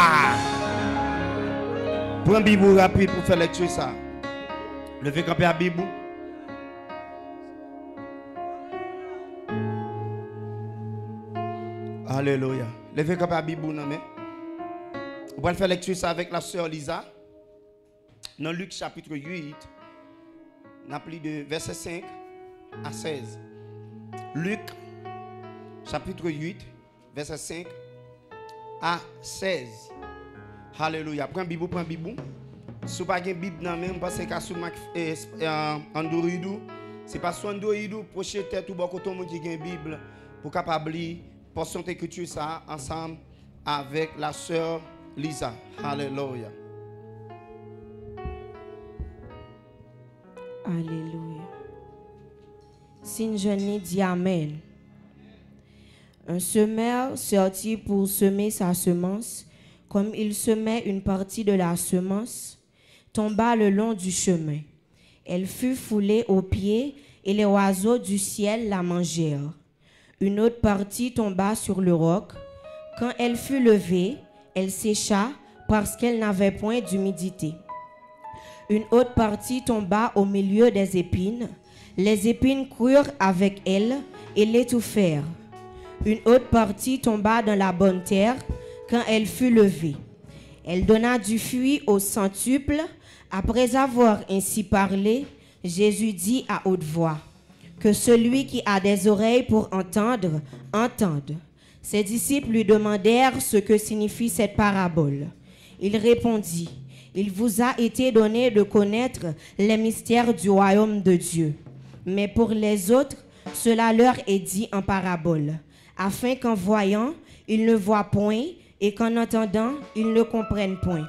Prends Bible rapide pour faire lecture ça. Levez camper à Bible. Alléluia. Levez camper à Bible non mais. On va faire lecture ça avec la sœur Lisa. Dans Luc chapitre 8. On a pris de verset 5 à 16. Luc, chapitre 8, verset 5 à 16. Alléluia. Prends Bible, prends Bible. Si vous n'avez pas de Bible, même parce que sur Android, c'est pas sur Android, prochaine tête ou beaucoup de monde qui a une Bible pour capable lire portion d'écriture ça ensemble avec la sœur Lisa. Alléluia. Alléluia. Sinjani dit Amen. Un semeur sortit pour semer sa semence. Comme il semait une partie de la semence, tomba le long du chemin. Elle fut foulée aux pieds et les oiseaux du ciel la mangèrent. Une autre partie tomba sur le roc. Quand elle fut levée, elle sécha parce qu'elle n'avait point d'humidité. Une autre partie tomba au milieu des épines. Les épines crurent avec elle et l'étouffèrent. Une autre partie tomba dans la bonne terre quand elle fut levée. Elle donna du fruit au centuple. Après avoir ainsi parlé, Jésus dit à haute voix, « Que celui qui a des oreilles pour entendre, entende. » Ses disciples lui demandèrent ce que signifie cette parabole. Il répondit, « Il vous a été donné de connaître les mystères du royaume de Dieu. Mais pour les autres, cela leur est dit en parabole, afin qu'en voyant, ils ne voient point et qu'en entendant, ils ne comprennent point.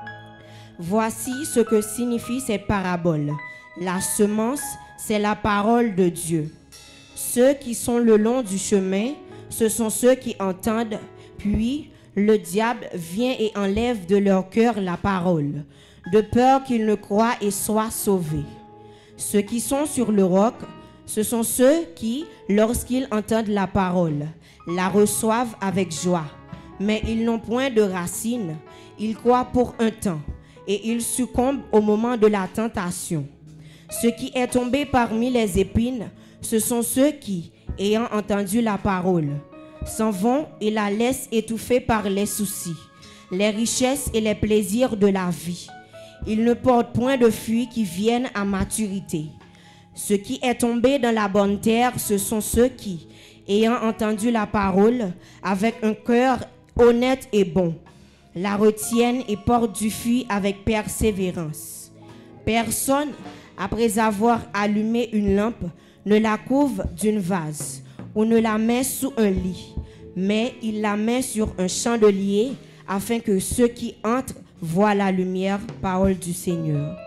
Voici ce que signifie cette parabole. La semence, c'est la parole de Dieu. Ceux qui sont le long du chemin, ce sont ceux qui entendent, puis le diable vient et enlève de leur cœur la parole, de peur qu'ils ne croient et soient sauvés. Ceux qui sont sur le roc, ce sont ceux qui, lorsqu'ils entendent la parole, la reçoivent avec joie. Mais ils n'ont point de racines, ils croient pour un temps, et ils succombent au moment de la tentation. Ce qui est tombé parmi les épines, ce sont ceux qui, ayant entendu la parole, s'en vont et la laissent étouffer par les soucis, les richesses et les plaisirs de la vie. Ils ne portent point de fruits qui viennent à maturité. Ce qui est tombé dans la bonne terre, ce sont ceux qui, ayant entendu la parole, avec un cœur honnête et bon, la retiennent et portent du fruit avec persévérance. Personne, après avoir allumé une lampe, ne la couvre d'une vase ou ne la met sous un lit, mais il la met sur un chandelier afin que ceux qui entrent voient la lumière. Parole du Seigneur.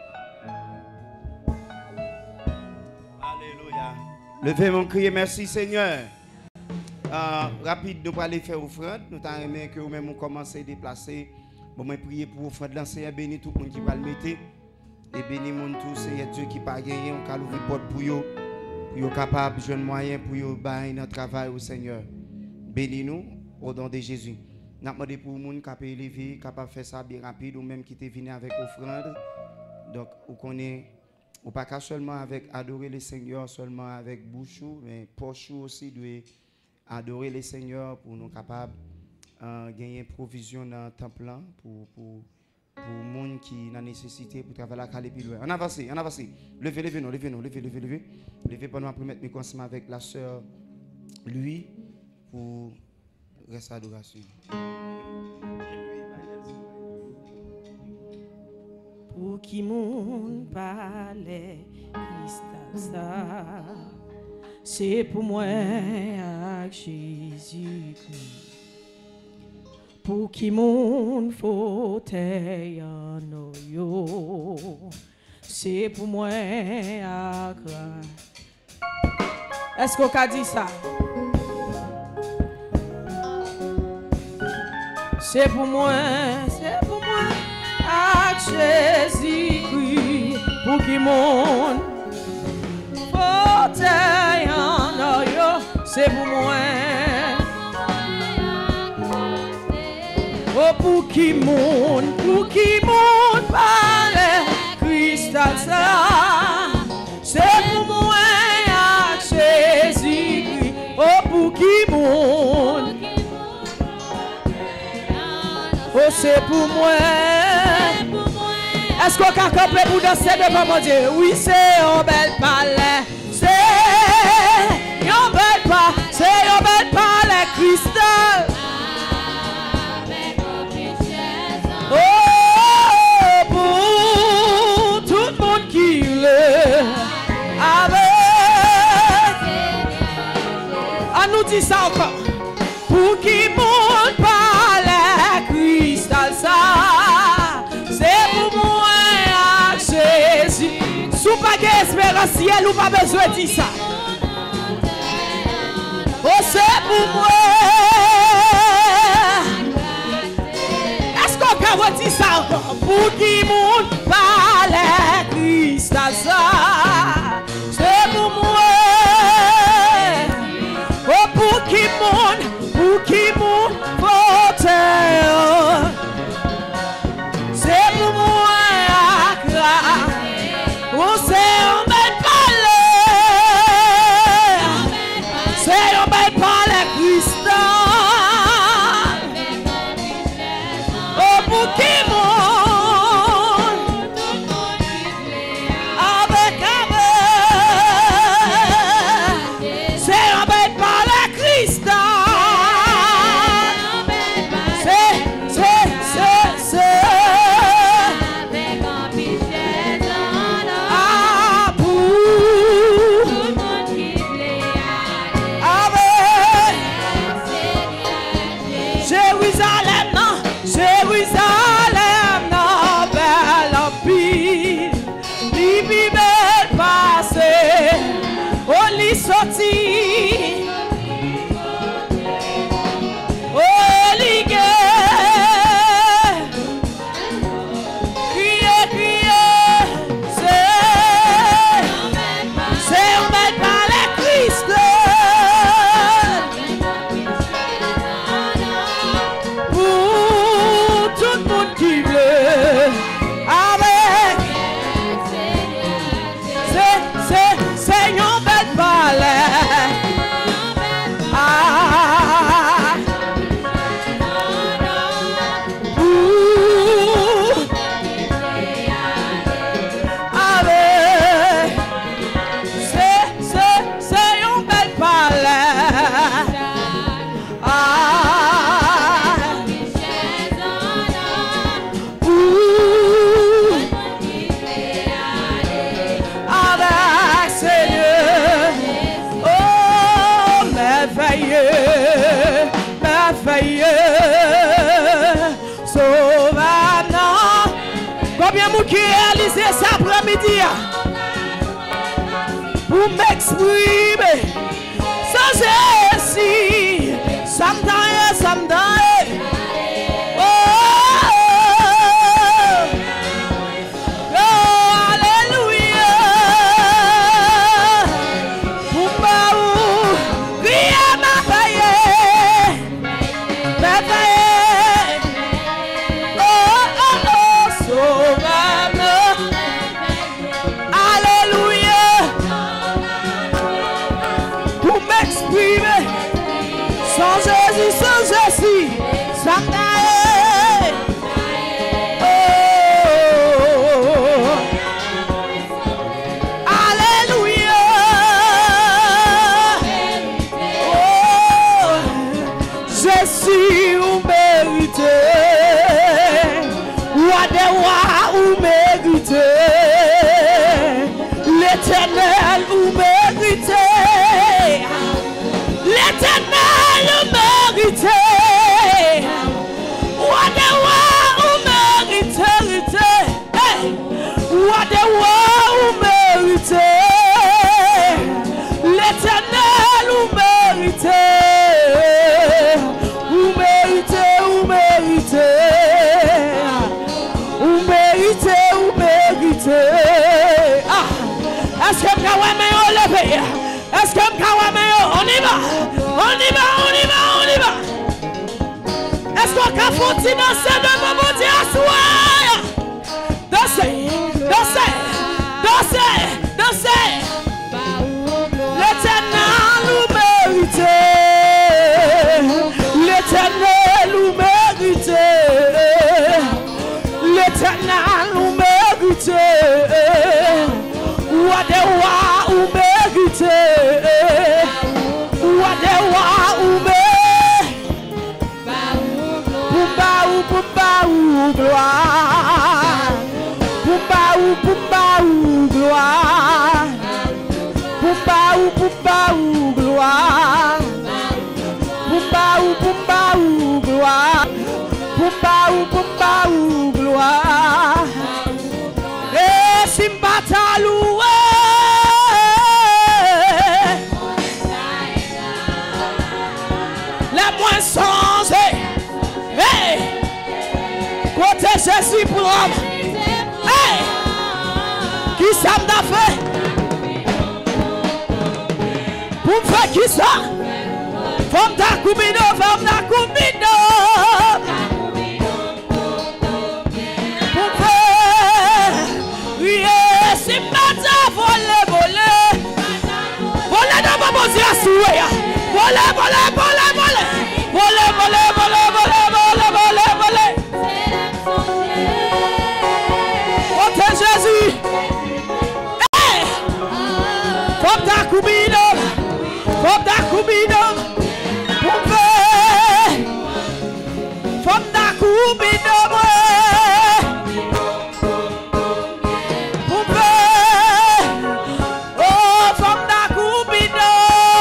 Alléluia. Levez mon cri, merci Seigneur. Rapide, nous allons aller faire offrande. Nous t'en aimé que vous-même commencez à déplacer. Bon, moi prier pour offrande. Seigneur béni tout le monde qui va le mettre. Et béni mon tout, Seigneur Dieu qui pas gagné, on va ouvrir porte pour eux. Pour eux capable de jouer moyen pour eux bailler notre travail au Seigneur. Bénis-nous au nom de Jésus. Nous demandons pour les gens qui peuvent élever, capable de faire ça bien rapide, ou même qui te venu avec offrande. Donc, vous connaissez, ou pas qu'à seulement avec adorer le Seigneur, seulement avec bouche, mais poche aussi doit adorer le Seigneur pour nous capables de gagner provision dans le temple pour les gens qui ont nécessité pour travailler à la plus loin. On avance. Levez, nous. Levez pendant pour mettre mes ensemble avec la sœur lui pour rester adoration. Pour qui moun parlait cristal ça, c'est pour moi avec Jésus-Christ. Pour qui moun fauteuil en yo, c'est pour moi avec. Est-ce qu'on a dit ça? C'est pour moi avec Jésus-Christ. Pour qui moun fauteuil en yo, c'est pour moi. Oh, pour qui moun parle cristal ça, c'est pour moi avec Jésus-Christ. Oh, pour qui moun, oh, c'est pour moi. Est-ce qu'on peut camper pour danser devant mon Dieu? Oui, c'est un bel palais. C'est un bel palais cristal. Oh, pour tout le monde qui l'est avec. Ah, nous dit ça encore. Pour qui monde parle cristal ça, c'est pour moi avec Jésus. Sous pas d'espérance ciel ou pas besoin de dire ça. Oh, c'est pour moi. On dit ça encore. Pour qui moun parle cristal ça, c'est pour moi. Oh, pour qui moun fauteuil. Avec c'est une belle palais. Ah, avec c'est une belle palais. Sauvana. Combien de qui réalisé ça après-midi pour m'exprimer sans ceci, samedi. Oh, alléluia. Pour ma crier ma faille. Sans Jésus, ça m'aide. Oh, alléluia. Oh, Jésus, ou mérité. Roi des rois, ou mérité. L'Éternel, ou mérité. L'Éternel mérité. What the world mérité. What the world mérité. L'Éternel mérité. Mérité. Ah, est-ce que vous avez levé? Est-ce que vous avez on y va? Est-ce qu'on peut continuer danser devant mon Dieu à soir? Dansez. L'Éternel nous mérite. L'Éternel nous mérite. L'Éternel nous mérite. What the war ou mérite. Gloire. Et Simbatalou. La moisson. Hey! Côté Jésus pour l'homme. Hey! Qui ça m'a fait? Pour me faire qui ça? Femme d'Akoubino. Pour me faire. Oui, c'est pas ça, voler. Voler dans ma musique à souhait. Voler. Jésus. Hey! Femme d'Akoubino. Femme d'Akoubino. Oh, femme d'Akoubino.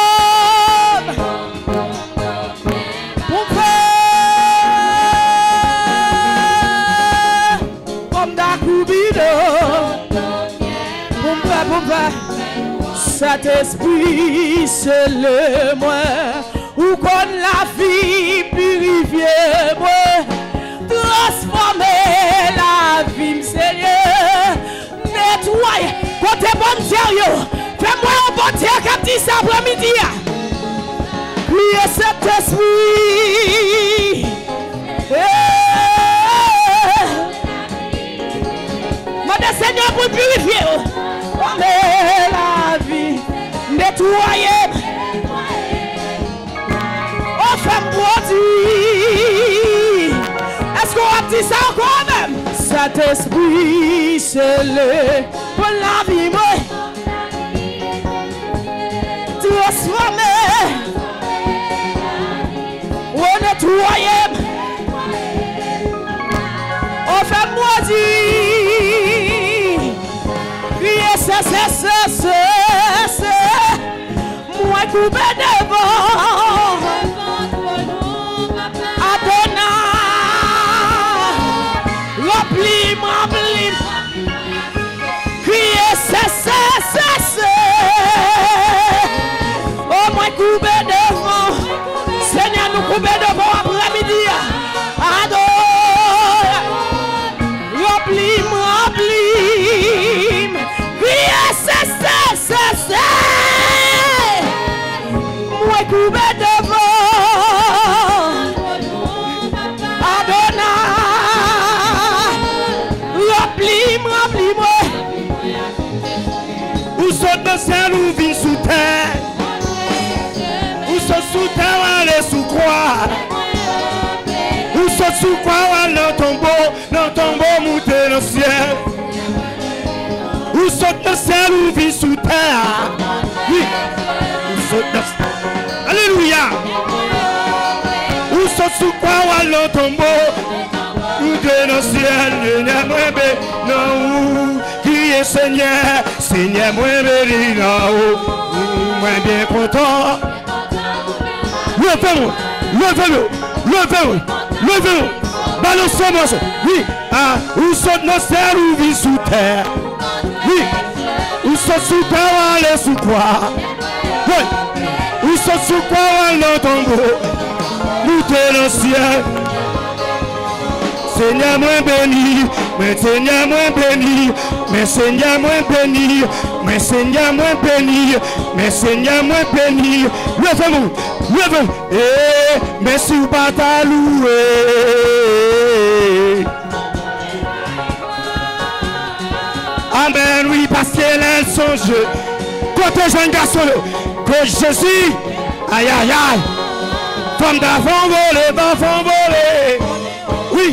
Saint-Esprit, c'est le moi, ou qu'on la vie purifiée, moi, transformer la vie, Seigneur, nettoyer, côté bon sérieux, fais-moi un bon Dieu qui dit ça après-midi. Priez Saint-Esprit. Demandez Seigneur pour purifier. Mais la vie, nettoyer. Oh, femme maudit. Est-ce qu'on a dit ça encore même? Saint-Esprit, c'est le pour la vie, moi. Transformer. Oh, nettoyer. Oh, femme maudit. Crier, c'est. Moi, coupé devant. Adonai. Remplis. Crier, c'est. Oh, moi, coupé devant. Seigneur, nous coupé devant après-midi. Adonai. Remplis. Crier, c'est. Moi, coupé devant. Adonai. Remplis-moi. Où sont nos ciels ou vie sous terre? Où sont sous terre aller sous croix? Où sont sous croix aller dans tombeau monter dans le ciel? Où sont nos ciels ou vie sous terre? Oui. Où sont nos... Alléluia. Où sont sous croix aller dans tombeau monter dans le ciel? Non, qui est Seigneur, moi béni là-haut, moi bien content. Levez-vous, balancez-moi. Oui, où sont nos ciels ou vie sous terre? Oui, où sont sous terre aller sous quoi? Oui, où sont sous quoi aller tombeau, monter dans le ciel? Seigneur, moi béni, mais Seigneur, moi béni, mais Seigneur, moi béni, mais Seigneur, moi béni, mais Seigneur, moi béni. Levez-vous, mais si vous pas ta louer. Amen, oui, parce qu'elle est son jeu. Côté jeune garçon, que Jésus, aïe, femme d'avant voler. Oui.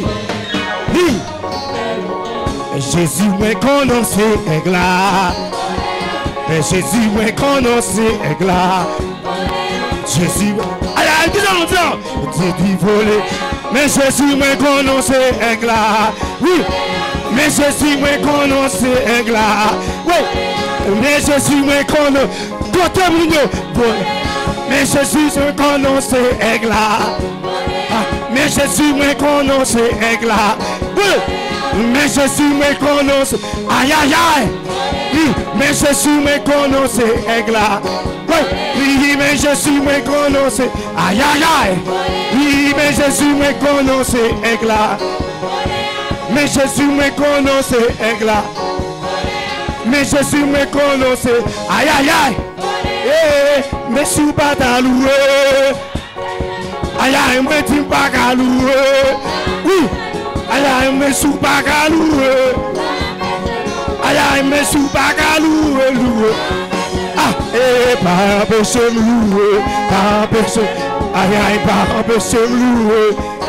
Jésus m'a connoncé éclat. Mais Jésus m'a connoncé éclat. Jésus. Allez, disons. Dit voler. Mais Jésus m'a connoncé éclat. Oui. Mais Jésus m'a connoncé éclat. Oui. Mais Jésus m'a connoncé. Côté mignon. Mais Jésus m'a connoncé éclat. Mais Jésus m'a connoncé éclat. Oui. Mais Jésus me connaît, aïe, oui, mais Jésus me connaît, éclat. Oui, mais Jésus me connaît, aïe, oui, mais Jésus me connaît, éclat. Mais Jésus me connaît, éclat. Mais Jésus me connaît, aïe, mais si pas ta louer, aïe, mais tu pas qu'à louer, oui. Aïe, mais sous pas qu'à louer. Aïe, mais sous pas qu'à louer. Ah, pas péché louer, pas péché. Aïe, pas péché louer.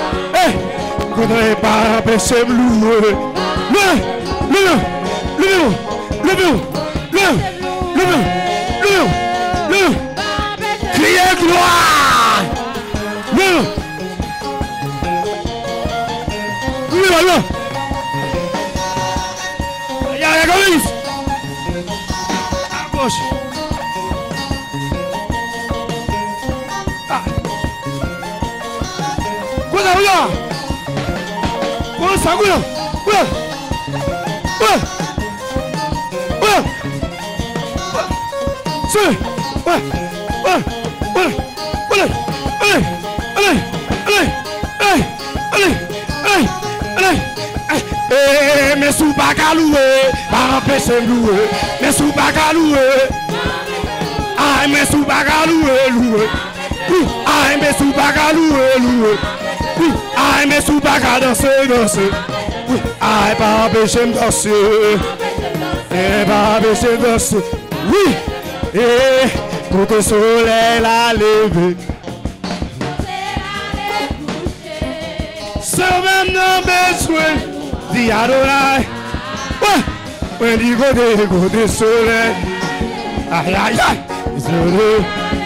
Pas péché louer. Le. Criez gloire. Il y a la police. À gauche. Quoi ça, mais sous pas qu'à louer, pas empêcher de louer, mais sous pas qu'à louer, ah, mais sous pas qu'à louer, ah, mais sous pas qu'à louer, ah, mais sous pas qu'à danser, Oui, ah, et pas empêcher me danser. Et pas empêcher de danser. Oui, et pour que le soleil la levé. Sans même non besoin d'y Adonai. Ouais, du côté soleil. Aïe, aïe, aïe. Soleil.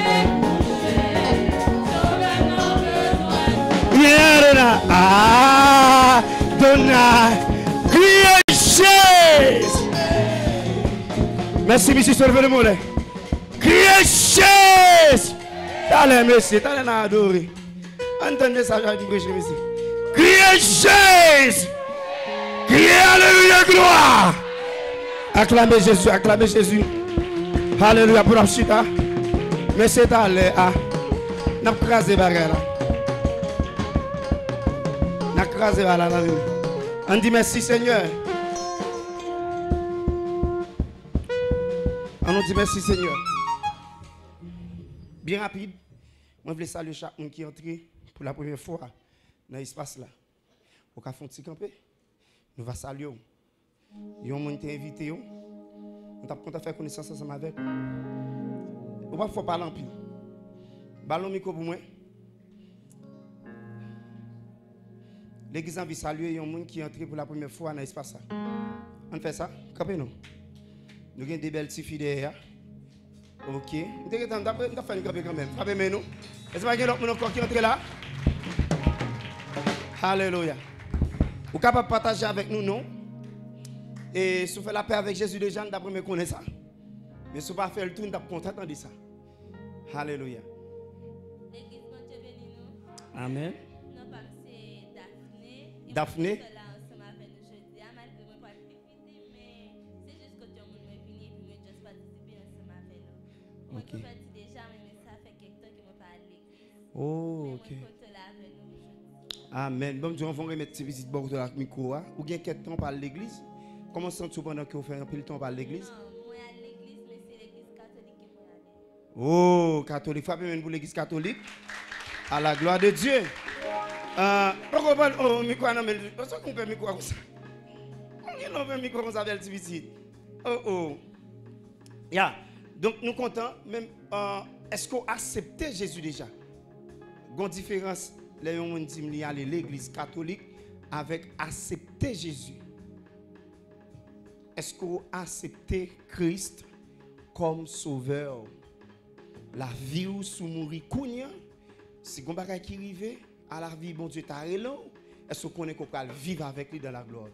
Ah, Adonai, criez Jésus. Merci, monsieur, levez le mollet. Criez Jésus. Allez, monsieur, allez, n'a adoré. Entendez ça, j'ai dit prêcher, monsieur. Criez Jésus. Criez Alléluia, gloire. Acclamez Jésus, acclamez Jésus. Alléluia, pour la chita. Mais c'est allé, ah. N'a pas crasé bagarre. On dit merci Seigneur. On nous dit merci Seigneur. Bien rapide, moi je voulais saluer chaque monde qui est entré pour la première fois dans l'espace là. Au café de camper, nous va saluer. Il y a un monde qui est invité. On t'a content faire connaissance ensemble avec. On va faire parler en pile. Ballon micro pour moi. L'église a envie de saluer un monde qui est entré pour la première fois dans l'espace. On fait ça? Capez nous. Nous avons des belles petites filles derrière. Ok. Nous avons fait une capée quand même. Frappez nous. Est-ce qu'il y a d'autres gens encore qui entrent là? Alléluia. Vous êtes capable de partager avec nous, non? Et si vous faites la paix avec Jésus déjà, nous avons connaître ça. Mais si vous ne faites pas le tour, nous avons content de ça. Alléluia. Amen. Daphné. Ok. Oh, ok. Amen. Bon, on va remettre cette visite bord de la micro. Ou bien quel temps par l'église? Comment sentez-vous pendant que vous faites un peu de temps par l'église? Moi, à l'église, mais c'est l'église catholique qui moi aller. Oh, catholique. Frappez pour l'église catholique. À la gloire de Dieu. Oh, micro, non, mais parce qu'on peut micro comme ça. On peut micro comme ça avec le visite. Oh. Yeah. Donc, nous comptons, même, est-ce qu'on accepte Jésus déjà? Il y a une différence, les gens disent à l'église catholique avec accepter Jésus. Est-ce qu'on accepte Christ comme sauveur? La vie ou sous mourir kounya, si on bagay qui arrive à la vie, bon Dieu t'a relou, est-ce qu'on connaît qu'on peut vivre avec lui dans la gloire?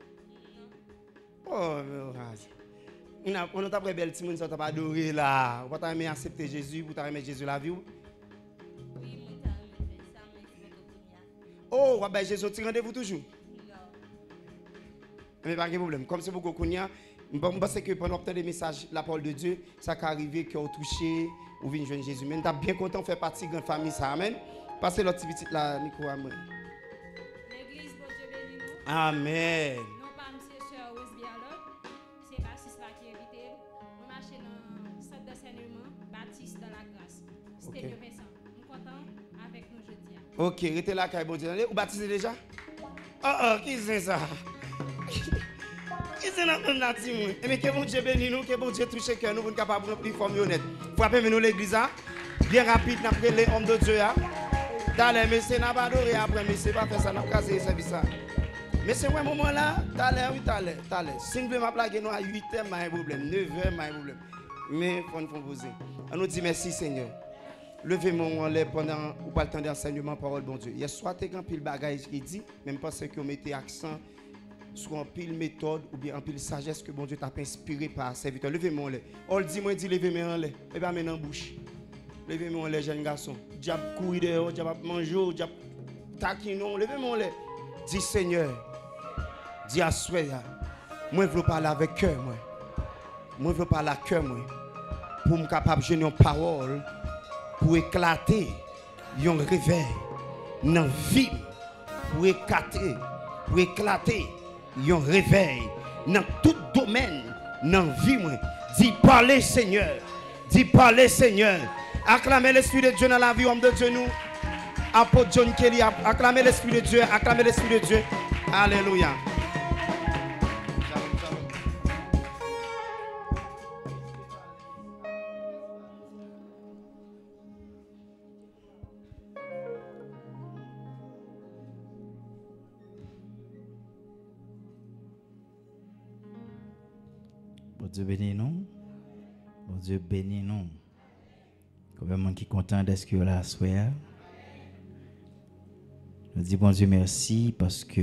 Oh, on a très belle Timon, ça t'a pas adoré là. On t'a aimé accepter Jésus, pour t'aimer Jésus la vie. Oui, moi t'as aimé ça, mais c'est beaucoup. Oh, ben Jésus, tu rendez-vous toujours? Non. Mais pas de problème. Comme c'est beaucoup kounya, je pense que pendant obtenir des messages, la parole de Dieu, ça peut arriver que vous touché ou venez joindre Jésus. Mais nous sommes bien contents de faire partie de la famille. Ça, amen. Passez l'autre petite là, micro à moi. L'église, bon Dieu béni nous. Amen. Non pas monsieur Sœur Rose Bialot, c'est Baptiste là qui est invité. On marche dans le centre d'enseignement Baptiste dans la grâce. C'était le Vincent. Nous comptons avec nous jeudi. Ok, restez là, car bon Dieu. Vous baptisez déjà? Oh, qui c'est ça? Qui c'est notre nati? Mais que bon Dieu bénisse nous, que bon Dieu touche cœur nous pour nous capables de remplir forme honnête. Frappez-nous l'église, bien rapide, après les hommes de Dieu. T'allez, mais c'est n'a pas adoré après, mais c'est pas faire ça, n'a pas casé le service. Mais c'est un moment là, t'allez, oui, t'allez. Si nous voulons plaquer nous à 8h, pas un problème, 9h, pas un problème. Mais il faut nous poser. On nous dit merci Seigneur. Levez-moi en l'air pendant ou pas le temps d'enseignement, parole bon Dieu. Hier soir, tu as un pile bagage qui dit, même parce que vous mettez accent sur un pile méthode ou bien un pile sagesse que bon Dieu t'a inspiré par serviteur. Levez-moi en l'air. On le dit, moi, dit levez-moi en l'air. Et bien, maintenant, en bouche. Levez-moi en l'air, jeune garçon. Diable courir dehors, diable manger, diable taquinon. Levez-moi en l'air. Dis Seigneur, dis à soi, moi, je veux parler avec cœur, moi. Moi, je veux parler avec cœur, moi. Pour me capable de donner une parole. Pour éclater un réveil dans la vie, pour éclater un réveil dans tout domaine dans la vie. Dis parler Seigneur, dis parler Seigneur. Acclamez l'Esprit de Dieu dans la vie, homme de Dieu nous. Apôtre John Kelly, acclamez l'Esprit de Dieu, acclamez l'Esprit de Dieu. Alléluia. Dieu bénit nous. Bon Dieu bénit nous. Comment qui est content d'être là à soir. Je dis bon Dieu merci parce que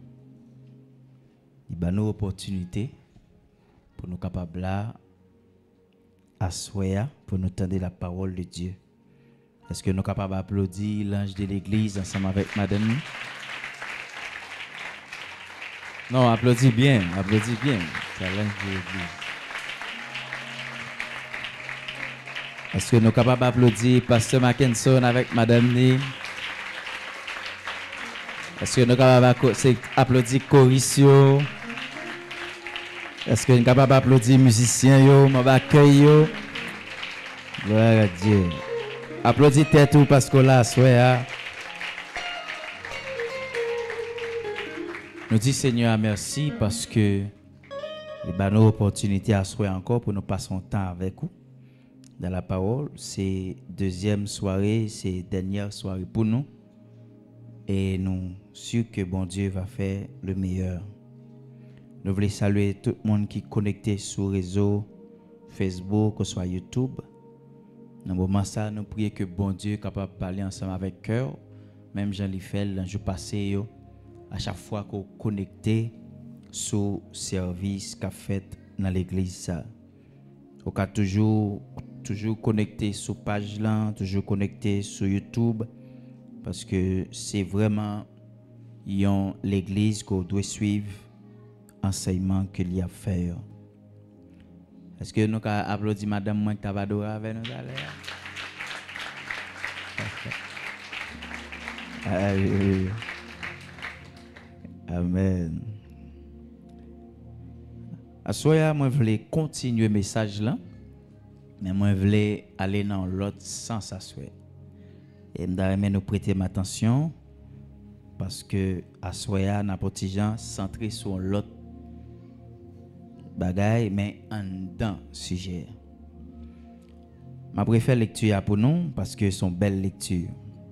il a nos opportunités pour nous capables là à soir pour nous tendre la parole de Dieu. Est-ce que nous sommes capables d'applaudir l'ange de l'église ensemble avec madame? Non, applaudis bien, c'est l'ange de l'église. Est-ce que nous sommes capables d'applaudir Pasteur Mackinson avec madame Ni? Est-ce que nous sommes capables d'applaudir Corisio? Est-ce que nous sommes capables d'applaudir musiciens yo, mon accueil yo? Gloire à Dieu. Applaudis tête tout parce que là, soya. Nous disons Seigneur merci parce que les bonnes opportunités à soir encore pour nous passer un temps avec vous dans la parole. C'est deuxième soirée, c'est dernière soirée pour nous. Et nous sommes sûrs que bon Dieu va faire le meilleur. Nous voulons saluer tout le monde qui est connecté sur les réseaux Facebook ou sur YouTube. Dans le moment ça, nous prions que bon Dieu soit capable de parler ensemble avec cœur. Même Jean-Louis Fel, le jour passé, à chaque fois qu'on est connecté sur le service qu'a fait dans l'église. On est toujours connecté sur la page là, toujours connecté sur YouTube. Parce que c'est vraiment l'église qu'on doit suivre l'enseignement qu'il y a à faire. Est-ce que nous avons applaudi Madame Mouek Tabadora avec nous? Amen. À soir, moi, je voulais continuer le message là, mais moi, je voulais aller dans l'autre sens à soir. Et je voulais nous prêter ma attention parce que à soir, nous avons centré sur l'autre bagaille, mais en dedans sujet. Ma préfère lecture pour nous parce que c'est une belle lecture.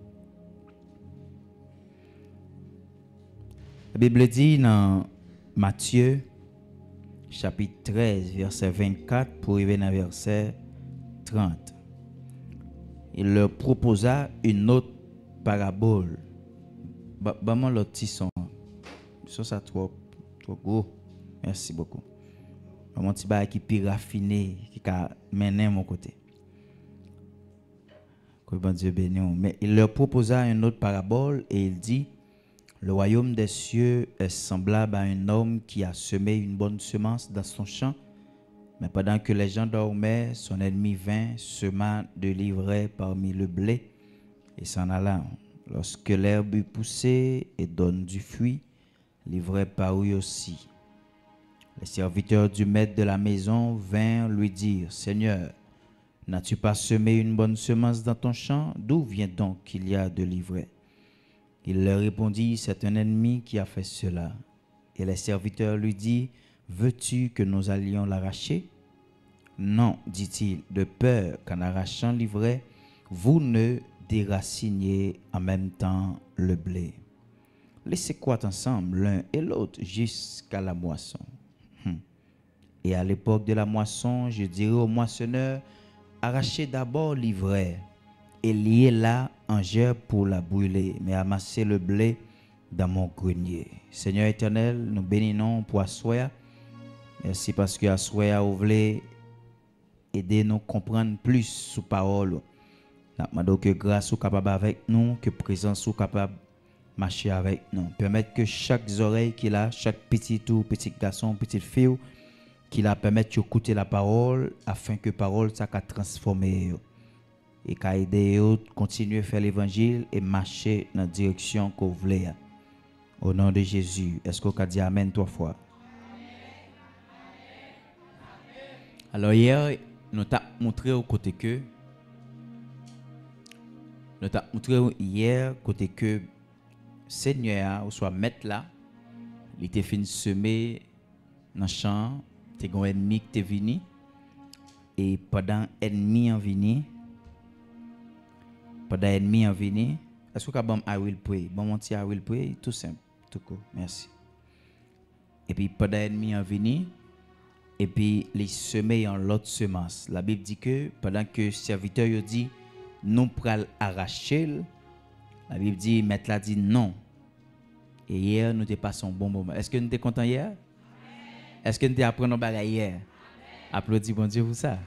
La Bible dit dans Matthieu chapitre 13 verset 24 pour arriver dans verset 30. Il leur proposa une autre parabole. Maman l'autre petit son. Ça trop gros. Merci beaucoup. Mon petit bail qui est raffiné, qui a mené mon côté. Que bon Dieu bénisse. Mais il leur proposa une autre parabole et il dit: le royaume des cieux est semblable à un homme qui a semé une bonne semence dans son champ. Mais pendant que les gens dormaient, son ennemi vint, sema de l'ivraie parmi le blé et s'en alla. Lorsque l'herbe eut poussé et donne du fruit, l'ivraie parut aussi. Les serviteurs du maître de la maison vinrent lui dire: Seigneur, n'as-tu pas semé une bonne semence dans ton champ? D'où vient donc qu'il y a de l'ivraie? Il leur répondit: c'est un ennemi qui a fait cela. Et les serviteurs lui dirent: veux-tu que nous allions l'arracher? Non, dit-il, de peur qu'en arrachant l'ivraie, vous ne déraciniez en même temps le blé. Laissez croître ensemble l'un et l'autre jusqu'à la moisson. Et à l'époque de la moisson, je dirai au moissonneur: arrachez d'abord l'ivraie et liez-la en gerbes pour la brûler, mais amassez le blé dans mon grenier. Seigneur éternel, nous bénissons pour Assoya. Merci parce que Assoya vous voulez aider nous à comprendre plus sous parole. Nous demandons que grâce soit capable avec nous, que présence soit capable de marcher avec nous. Permettre que chaque oreille qu'il a, chaque petit garçon, petite fille, qu'il a permettre d'écouter la parole afin que la parole soit transformer et qu'à aider à continuer à faire l'évangile et marcher dans la direction que vous voulez. Au nom de Jésus, est-ce qu'on a dit Amen 3 fois? Alors hier, nous t'avons montré au côté que Seigneur, ou soit maître là, il était fini semer dans le champ, t'es un ennemi qui t'est venu, et pendant ennemi en venu, est-ce que bon I will pray? Bon mon I will pray, tout simple, tout court, merci. Et puis pendant ennemi en venu, et puis les semer en l'autre semence. La Bible dit que pendant que serviteur yo dit nous pral arracher, la Bible dit maître là dit non. Et hier nous t'ai passé un bon moment. Est-ce que nous étions contents hier? Est-ce que nous t'ai appris nos bagages hier? Applaudis bon Dieu pour ça.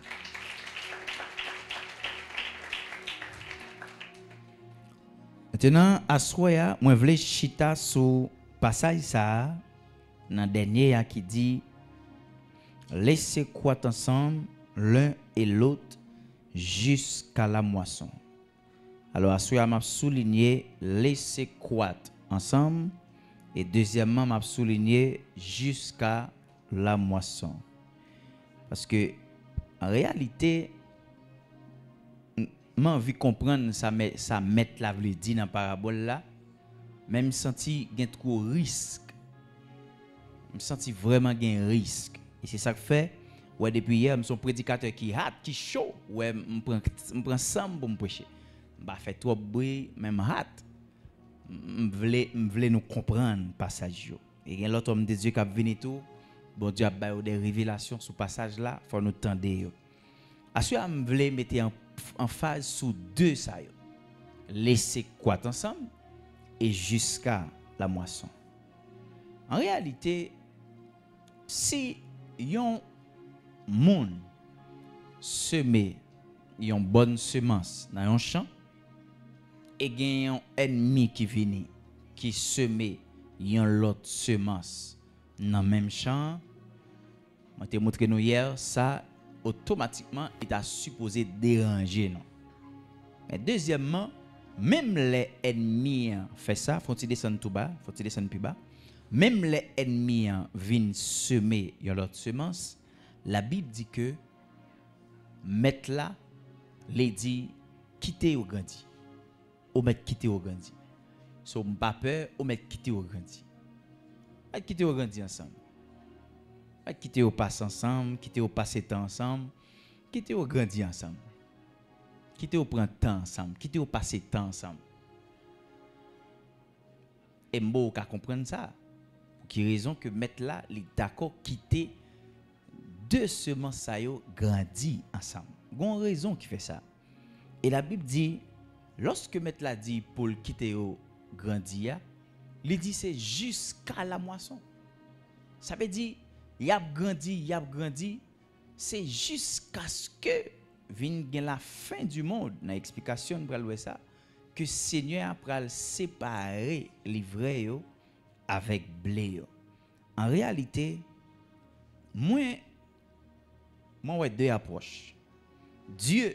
Maintenant, à soya, moi voulais chita sur passage ça dans dernier qui dit laissez croître ensemble l'un et l'autre jusqu'à la moisson. Alors à soya m'a souligné laissez croître ensemble et deuxièmement m'a souligné jusqu'à la moisson. Parce que en réalité j'ai envie de comprendre ça mettre la veut dire dans parabole là, même senti gain trop risque. Je senti vraiment gain risque et c'est ça que fait ouais depuis hier je suis un prédicateur qui hâte qui chaud ouais me prend sam pour me prêcher. Bah fait trop bruit même hâte. Me voulait nous comprendre passage yo. Et gain l'autre homme de Dieu qui a venu tout bon Dieu a baillé des révélations sur passage là, faut nous tendre yo. Assurément me voulait mettre en phase sous deux ça yo. Laisser croître ensemble et jusqu'à la moisson. En réalité, si yon moun semer yon bonne semence dans un champ et gen yon ennemi qui vini qui semer yon l'autre semence dans même champ, on te montré nous hier ça automatiquement il a supposé déranger non. Mais deuxièmement, même les ennemis fait ça, faut-ils descendre tout bas, faut-ils descendre plus bas. Même les ennemis viennent semer yon l'autre semence, la Bible dit que mettre là les dit quitter au grandi. Ou mettre quitter au grandi. So pas peur, ou mettre quitter au grandi. Pas quitter au grandi ensemble. Pas quitter au passer ensemble, quitter au passer temps ensemble, quitter au grandi ensemble. Quitter au prendre temps ensemble, quitter au passer temps ensemble. Et m'bo ka comprendre ça. Pour qui raison que mettre là, les d'accord quitter deux semences ça yo grandi ensemble. Gon raison qui fait ça. Et la Bible dit lorsque mettre là dit pour le quitter au grandi, il dit c'est jusqu'à la moisson. Ça veut dire y a grandi, c'est jusqu'à ce que vienne la fin du monde. Dans l'explication pour ça que Seigneur a séparer livrer yo avec blé yo. En réalité, moi ouais deux approches. Dieu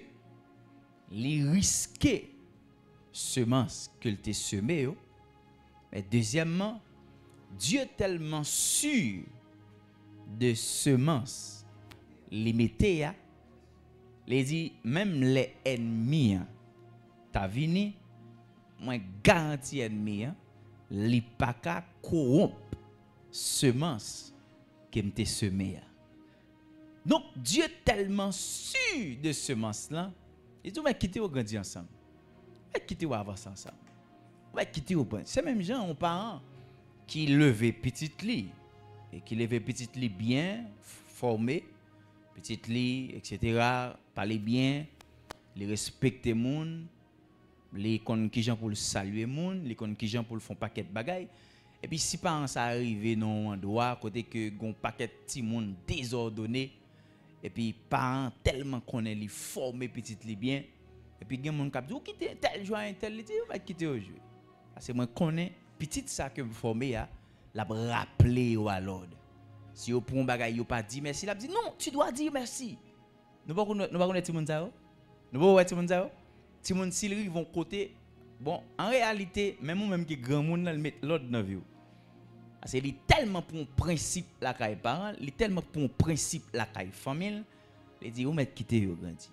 li risqué semence qu'il te semé yo. Mais deuxièmement, Dieu tellement sûr de semences limitées ya, les dit même les ennemis ta vini, moi garanti ennemi li pa ka corrompre semence que m'te semé. Donc Dieu tellement sûr de semence là, il dit on va quitter au grandir ensemble. On va quitter ou avancer ensemble. On va quitter au point. C'est même gens on parents qui lever petite lit et qui lever petite lit bien formé, petite lit etc. parler bien, les respecter moun, les kon qui gens pour le saluer moun, les kon qui gens pour le font paquet de bagaille. Et puis si parents ça arrive non endroit côté que gon paquet petit moun désordonné et puis parents tellement connaît li former petite li bien et puis gen moun k'ap dit ou quitter tel joint tel dit ou va quitter aujourd'hui. Parce que moi connais petite ça que vous formez a la rappeler au à l'ordre. Si vous prend bagaille ou pas dit merci, la dit non, tu dois dire merci. Nous pas connaître moun ça. Nous pas ouais moun ça. Ti moun s'ils vont côté bon en réalité même qui grand moun là mettre l'ordre dans vie. Parce qu'il est tellement pour un principe la caille parents, il est tellement pour un principe la caille famille, il dit ou mettre quitter yo grandi.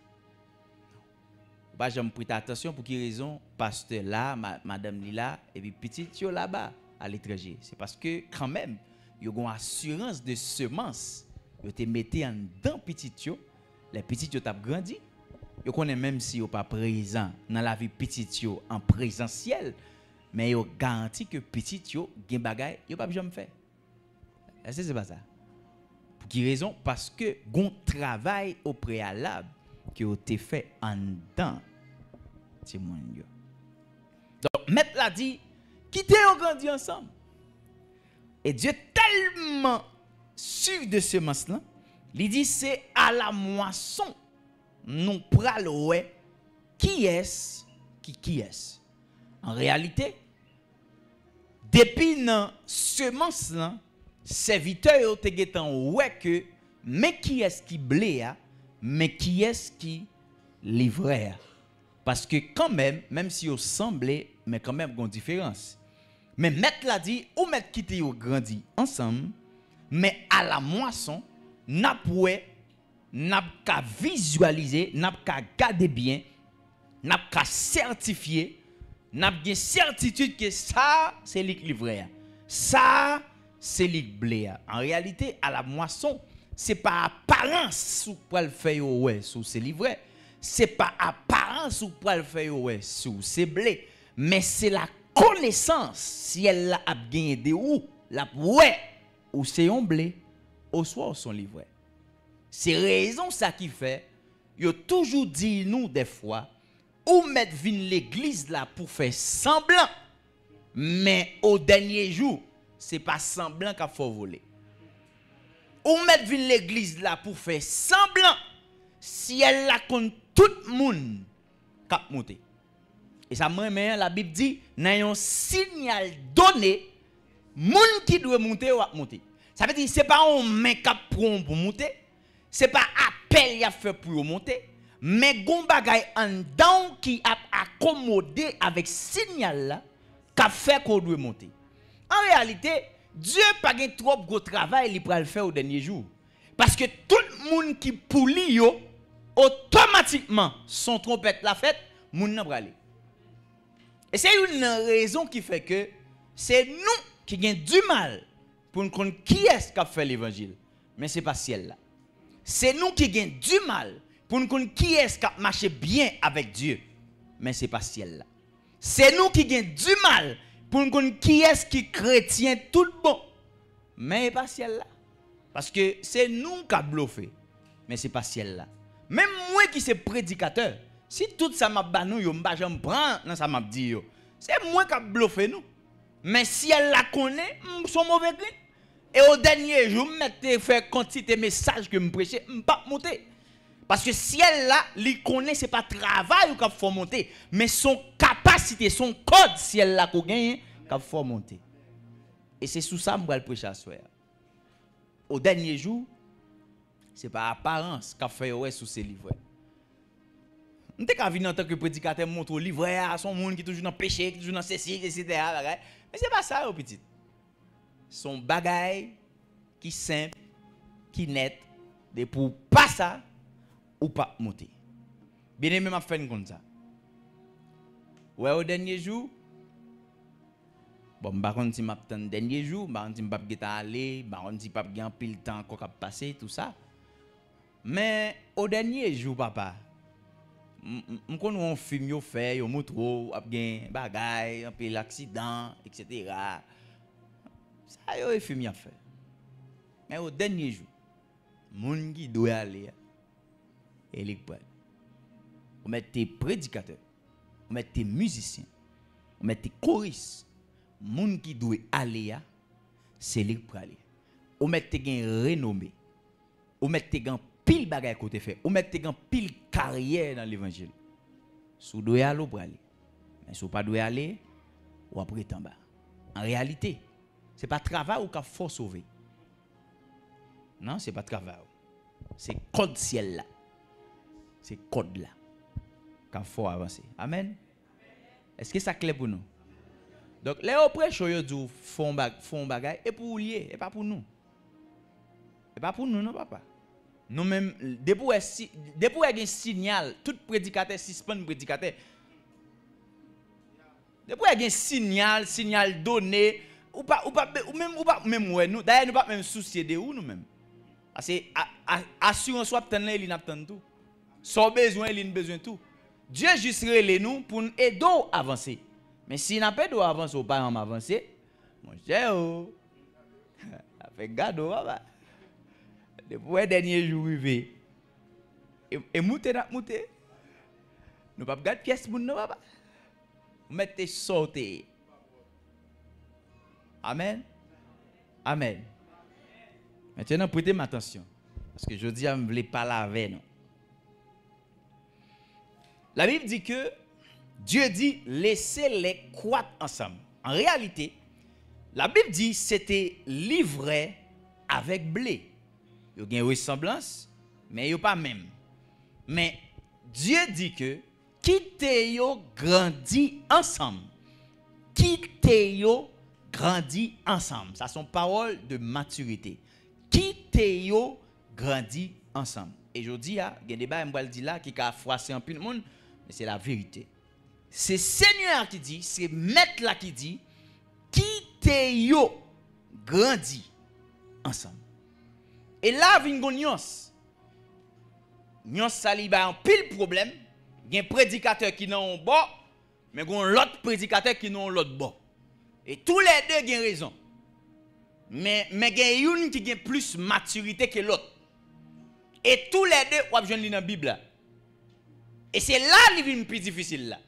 Pas jamais prêter attention pour qui raison pasteur là, madame Lila et puis petit yo là-bas à l'étranger. C'est parce que quand même yo gon assurance de semence, yo te mettez en dedans petit yo, les petits yo t'a grandi. Yo connaît même si yo pas présent dans la vie petit yo en présentiel. Mais yo garanti que petit yo gen bagay yo pas jamais faire. Est-ce que c'est pas ça? Pour Pour qui raison? Parce que gon travail au préalable qui a été fait en dedans. C'est mon Dieu. Donc, maître l'a dit, quittez on grandit ensemble. Et Dieu tellement sûr de ce semence-là, il dit c'est à la moisson, nous prenons ouais, qui est-ce qui est-ce. En réalité, depuis dans semence-là, serviteur te getan ouais que mais qui est-ce qui blé mais qui est-ce qui livrait. Parce que quand même si on semblait, mais quand même, il y a une différence. Mais maître l'a dit, ou maître qui te grandi ensemble, mais à la moisson, n'a qu'à visualiser, n'a qu'à garder bien, n'a qu'à certifier, n'a qu'à certitude que ça, c'est le livret. Ça, c'est le blé. En réalité, à la moisson, c'est pas apparence ou pour le faire ouais, sous ces livrets. C'est pas apparence ou pour le faire ouais, sous ces blés, mais c'est la connaissance si elle a gagné de où la ouais ou c'est un blé au soir son livret. C'est raison ça qui fait yo toujours dit nous des fois ou mettre vin l'église là pour faire semblant, mais au dernier jour c'est pas semblant qu'a faut voler. Ou mettre vin l'église là pour faire semblant, si elle la compte tout le monde cap monter. Et ça même la Bible dit n'a un signal donné monde qui doit monter ou monter. Ça veut dire c'est pas un main cap pour monter, c'est pas appel y a fait pour monter, mais gon bagay en dedans qui a accommodé avec signal là qu'a fait qu'on doit monter. En réalité, Dieu pas gen trop gros travail il pour le faire au dernier jour. Parce que tout le monde qui pouli yo automatiquement son trompette la fête, moun nan brale. Et c'est une raison qui fait que c'est nous qui gagnons du mal pour nous connaître qui est-ce qui a fait l'évangile. Mais ce n'est pas ciel là. C'est nous qui gagnons du mal pour nous connaître qui est-ce qui a marché bien avec Dieu. Mais ce n'est pas ciel là. C'est nous qui gagnons du mal pour nous connaître qui est-ce qui chrétien tout le bon. Mais ce n'est pas ciel là. Parce que c'est nous qui avons bluffé. Mais ce n'est pas ciel là. Même moi qui suis prédicateur, si tout ça m'a banou, yo m'ba j'en prends, non ça m'a dit yo. C'est moi qui a bluffé nous. Mais si elle la connaît, son mauvais grain. Et au dernier jour, me faire quantité message que me prêcher, pas monter. Parce que si elle là, li connaît c'est pas travail ou qu'a faut monter, mais son capacité, son code si elle la ko gagne, qu'a faut monter. Et c'est sous ça me prêcher à soir. Au dernier jour, c'est pas apparence qu'a fait ouais sous ces livres. On t'es qu'à venir en tant que prédicateur montre au livret à son monde qui toujours dans péché, qui toujours dans ceci, etc. Mais c'est pas ça, au petit. Son bagay qui simple, qui net, de pour pas ça ou pas monter. Bien aimé m'a fait comme ça. Ouais au dernier jour. Bon, par contre si m'a attend dernier jour, par contre si m'a pas aller, par contre si pas gain pile temps encore passer tout ça. Mais au dernier jour papa, on connaît un film yo fait, yo montre a bien bagay, un peu l'accident, etc. Ça yo film a fait. Mais au dernier jour, moun qui doit aller et les prêt. On met tes prédicateurs, on met tes musiciens, on met tes choristes, moun qui doit aller c'est les pour aller. On met tes gain renommé. On met tes gain pile bagay côté fait. On met tes gain pile carrière dans l'évangile. Sou doit aller pour aller. Mais sou pas doit aller ou après en bas. En réalité, c'est pas travail ou qu'a faut sauver. Non, c'est pas travail. C'est code ciel là. C'est code là. Qu'a faut avancer. Amen. Est-ce que ça clair pour nous? Donc les prêches yo dit font bagay et pour lier et pas pour nous. Et pas pour nous non papa. Nous même depuis un signal tout prédicateur suspend prédicateur. Depuis un signal donné ou même ouais nous d'ailleurs nous pas même soucier de où nous même. Parce que assurance soit attendre il n'attend tout. Sans besoin il besoin tout. Dieu juste relé nous pour nous aider à avancer. Mais si n'a pas d'eau avancer ou pas en avancer, mon cher, fait gado papa. Le dernier jour arrivé. Et monter. Nous pas garder pièce moun non papa. Mettez sauter. Amen. Amen. Maintenant prêtez attention parce que je dis à me voulais pas laver non. La Bible dit que Dieu dit laissez-les croître ensemble. En réalité, la Bible dit c'était livré avec blé. Il y a une ressemblance, mais il n'y a pas même. Mais Dieu dit que quittez-yo grandit ensemble. Quittez-yo grandit ensemble. Ça sont paroles de maturité. Quittez-yo grandit ensemble. Et je dis, il y a des débats là qui a froissé un peu le monde, mais c'est la vérité. C'est Seigneur qui dit, c'est Maître là qui dit, quittez-yo grandit ensemble. Et là, vient une nuance. Nuance, ça li ba un pile problème. Il y a un prédicateur qui n'ont bon, mais il y a l'autre prédicateur qui n'ont l'autre bon. Et tous les deux ont raison. Mais il y a une qui a plus maturité que l'autre. Et tous les deux, on va jouer dans la Bible. Et c'est là qui est le plus difficile. Là.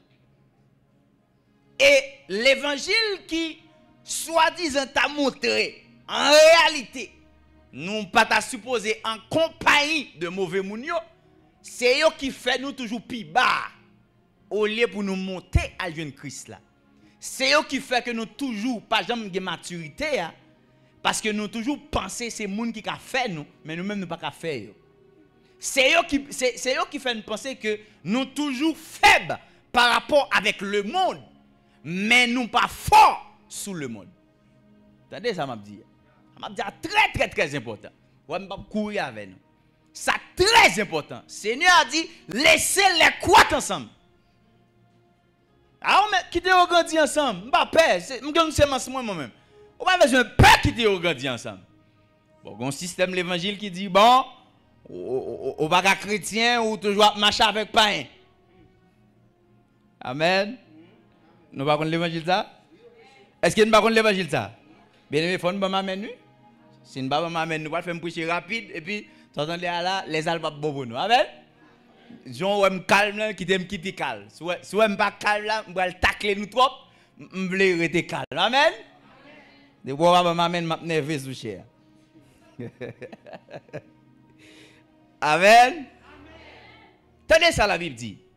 Et l'évangile qui, soi-disant, t'a montré, en réalité, nous pas t'a supposé en compagnie de mauvais mounio, c'est eux qui fait nous toujours plus bas au lieu pour nous monter à jeune Christ là. C'est eux qui fait que nous toujours pas jamais de maturité parce que nous toujours penser c'est monde qui a fait nous mais nous-mêmes nous pas qu'à faire. C'est eux qui fait nous penser que nous toujours faibles par rapport avec le monde mais nous pas forts sous le monde. Attendez ça m'a dit. Ça m'a dit très important. On va pas courir avec nous. Ça très important. Seigneur a dit laissez-les croître ensemble. Alors quittez au grandir ensemble. Pas peur, m'gagne semence moi-même. On pas besoin de peur quitter au grandir ensemble. Bon, un système l'évangile qui dit bon, on va pas chrétien ou toujours marcher avec païen. Amen. Nous pas connaître l'évangile ça? Est-ce que nous pas connaître l'évangile ça? Bien aimé, faut nous pas m'amener. Si nous pas m'amener, nous va faire un prêcher rapide et puis t'entends là les albes bon pour nous. Amen. Jean ou calme là qui t'aime quitter calme. Si ou pas calme là, on va tacler nous trop, on veut rester calme. Amen. De voir va m'amène m'a nerveux sous cher. Amen. Tenez ça la Bible dit.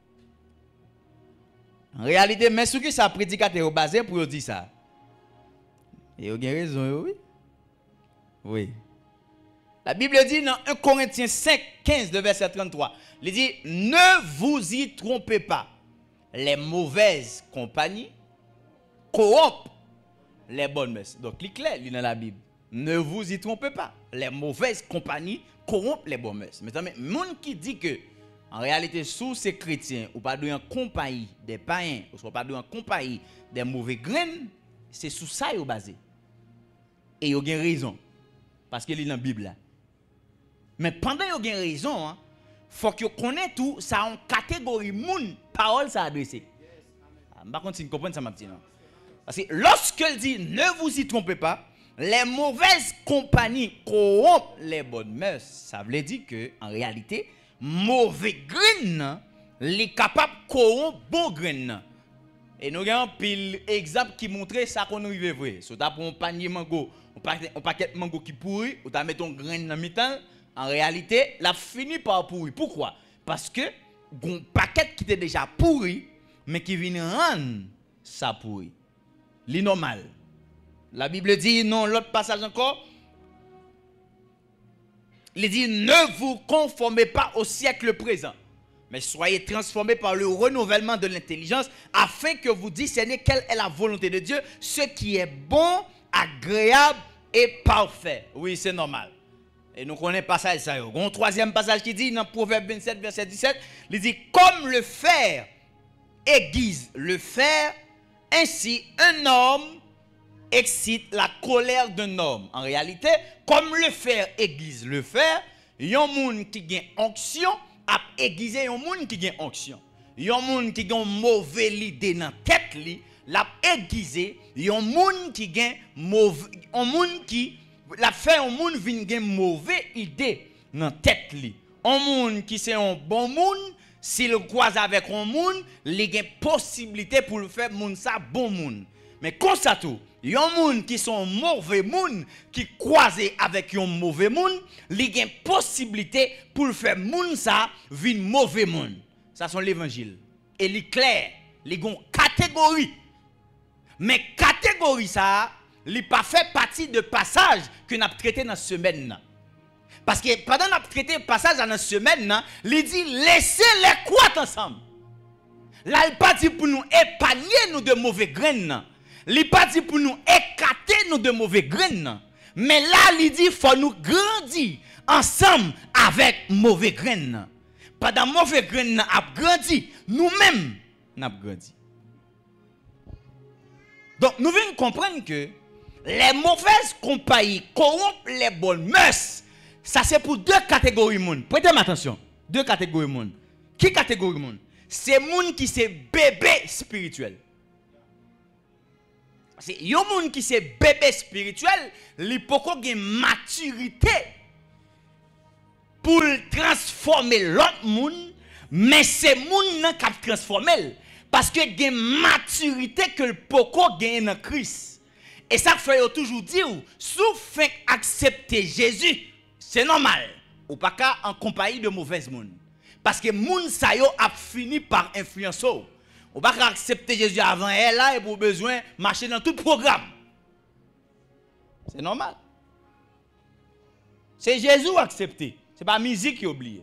En réalité, mais ce que ça prédicateur basé pour dire ça. Et vous avez raison, oui. Oui. La Bible dit dans 1 Corinthiens 5, 15, de verset 33, il dit, ne vous y trompez pas. Les mauvaises compagnies corrompent les bonnes mœurs. Donc, clique clair, dans la Bible. Ne vous y trompez pas. Les mauvaises compagnies corrompent les bonnes mœurs. Mais les gens qui dit que, en réalité, sous ces chrétiens, ou pas en compagnie des païens, ou pas en compagnie des mauvais graines, c'est sous ça qu'ils sont basés. Et ils ont raison. Parce qu'il est dans la Bible. Là. Mais pendant qu'ils ont raison, il faut que vous connaissiez tout, ça en catégorie moun, parole ça adressé. Je ne sais pas si vous comprenez ça, ma petite. Parce que lorsqu'elle dit ne vous y trompez pas, les mauvaises compagnies corrompent les bonnes mœurs. Ça veut dire que, en réalité, mauvais grain, les capables de corrompre bon grain. Et nous avons un pile exemple qui montre ça qu'on arrive vrai. Si tu as un panier mango, un paquet de mango qui pourrit, ou tu as mis ton grain dans le mitan, en réalité, la fini par pourrir. Pourquoi? Parce que un paquet qui était déjà pourri, mais qui vient rendre ça pourri. C'est normal. La Bible dit, non, l'autre passage encore, il dit, ne vous conformez pas au siècle présent, mais soyez transformés par le renouvellement de l'intelligence, afin que vous discerniez quelle est la volonté de Dieu, ce qui est bon, agréable et parfait. Oui, c'est normal. Et nous connaissons pas ça. Un troisième passage qui dit, dans Proverbe 27, verset 17, il dit, comme le fer aiguise le fer, ainsi un homme excite la colère d'un homme. En réalité, comme le fer aiguise le fer, il y a un monde qui a onction a aiguisé un monde qui a onction. Il y a un monde qui a une mauvaise idée dans la tête, l'a aiguisé. Il y a un monde qui a un monde qui l'a fait un monde vient une mauvaise idée. dans tête li. Un monde qui c'est un bon monde, s'il croise avec un monde, il a une possibilité pour le faire monde ça bon monde. Mais comme ça tout, il y a un monde qui sont mauvais monde qui croise avec un mauvais monde, il a une possibilité pour le faire monde ça vin mauvais monde. Ça sont l'évangile. Et il est clair, il y a une catégorie. Mais catégorie ça, il n'a pas fait partie de passage que nous avons traité dans cette semaine. Parce que pendant que nous avons traité le passage dans cette semaine, il dit laissez les croître ensemble. Là, il n'a pas dit pour nous épargner nous de mauvais graines. Il n'a pas dit pour nous écarter nous de mauvais graines. Mais là, il dit qu'il faut nous grandir ensemble avec mauvais graines. Pendant que mauvais graines a grandi, nous-mêmes, nous avons grandi. Donc, nous venons comprendre que les mauvaises compagnies corrompent les bonnes mœurs. Ça, c'est pour deux catégories de monde. Prêtez-moi attention. Deux catégories de monde. Qui catégorie de monde? C'est monde qui c'est bébé spirituel. C'est un monde qui c'est bébé spirituel, il peut avoir une maturité pour transformer l'autre monde, mais c'est monde qui a transformé. Parce que il y a une maturité que le poko gagne dans Christ. Et ça fait toujours dire, si vous faites accepter Jésus, c'est normal. Ou pas qu'à en compagnie de mauvais monde. Parce que moun sa yo a fini par influencer. Ou pas qu'à accepter Jésus avant elle là et pour besoin marcher dans tout programme. C'est normal. C'est Jésus accepté. C'est pas musique qui est oublié.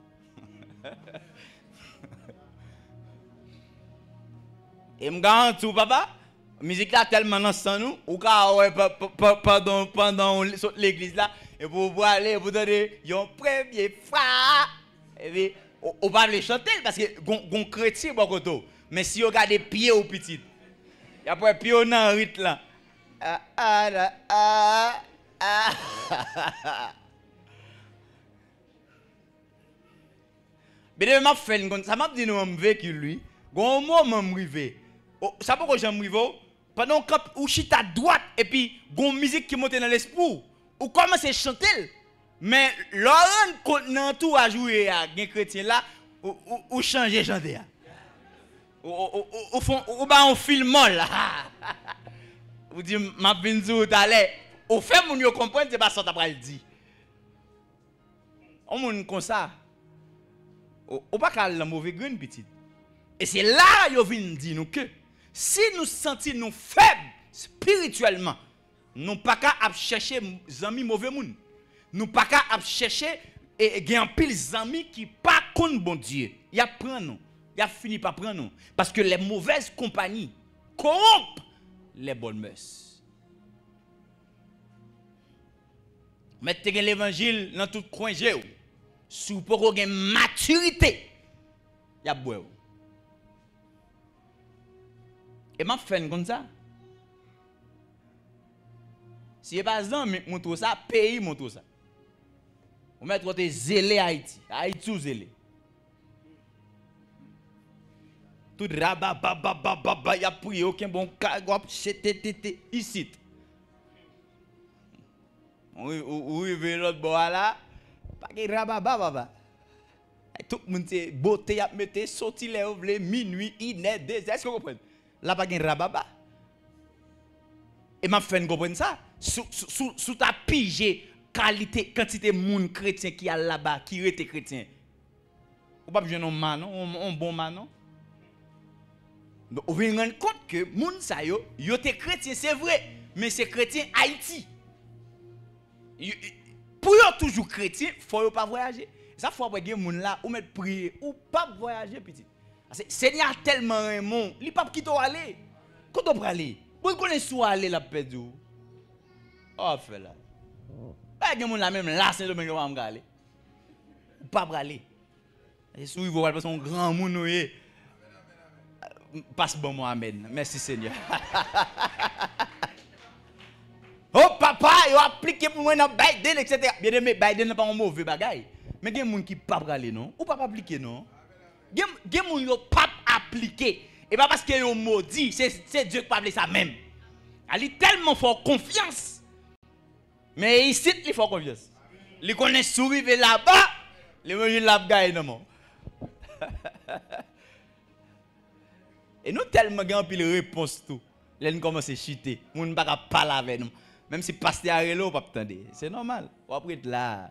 Et me garantis papa, musique là tellement dans sang nous, ou pendant l'église là et pour aller pour donner un premier fois et puis on va les chanter parce que gon chrétien bon côté. Mais si on regarde pieds au petit, y a pas pied dans rythme là. Mais m'a fait ça m'a dit nous me vécu lui. Gon moment m'rivé. Ça pourquoi j'aime rivo pendant que ou chita droite et puis gon musique qui monte dans l'esprit ou commence à chanter mais Laurent contenant tout à jouer à gen chrétien là ou changer chanter ou font ou ba on film là ou dit m'a vinzou d'aller au fait moun yo comprendre c'est pas ça t'a pral dit on moun comme ça ou pas qu'à la mauvais grain petit et c'est là yo vinn dire nous que si nous sentons nous faibles spirituellement, nous pas qu'à chercher amis mauvais monde. Nous pas qu'à chercher et gen pile amis qui pas contre bon Dieu. Il a prend nous, il a fini par prendre nous parce que les mauvaises compagnies corrompent les bonnes mœurs. Mettez l'évangile dans tout coin géo. Sous pour gen maturité. Il y a boire. Et m'a fait comme ça. Si pas exemple montre ça, pays montre ça. On met côté zélé Haïti, Haïti zélé. Tout rababa y a prié aucun bon cagop ctt ici. On rive l'autre bois là, pas que rababa baba. Tout le monde c'est beauté a mettre sorti les ovles minuit, iné, des. Est-ce que vous comprenez? Là pas gen rababa. Et m'a fait comprendre ça. Sous ta pigé qualité quantité moun chrétien qui a là-bas qui était chrétien. Ou pas besoin de manon, un bon manon. Donc on vient rendre compte que moun sa yo te chrétien c'est vrai, mais c'est chrétien Haïti. Pour yo toujours chrétien, faut yo pas voyager. Ça faut après gen moun là ou mettre prier ou pas voyager petit. Seigneur tellement Raymond, il pas qui doit aller. Quand on va aller, vous connaissez où aller la perdu. Oh fait là. Pas gen moun la même là c'est le même va aller. Pas aller. Et sou il va parce qu'on grand moun oyé. Passe bon moi amen. Merci Seigneur. Oh papa, il a appliqué pour moi dans Biden etc. Bien aimé Biden n'est pas un mauvais bagaille. Mais gen moun qui pas aller non, ou pas appliquer non. Gen moun yo pas appliqué et pas parce que yo maudit, c'est Dieu qui parle ça même. Il tellement fort confiance. Mais ici il faut confiance. Les connaît souriver là-bas, l'évangile l'a gagné non. Et nous tellement grand pile réponse tout. Là nous commence à chuter. Moun pas parler avec nous. Même si pasteur Arelo pas attendre. C'est normal. On après être là.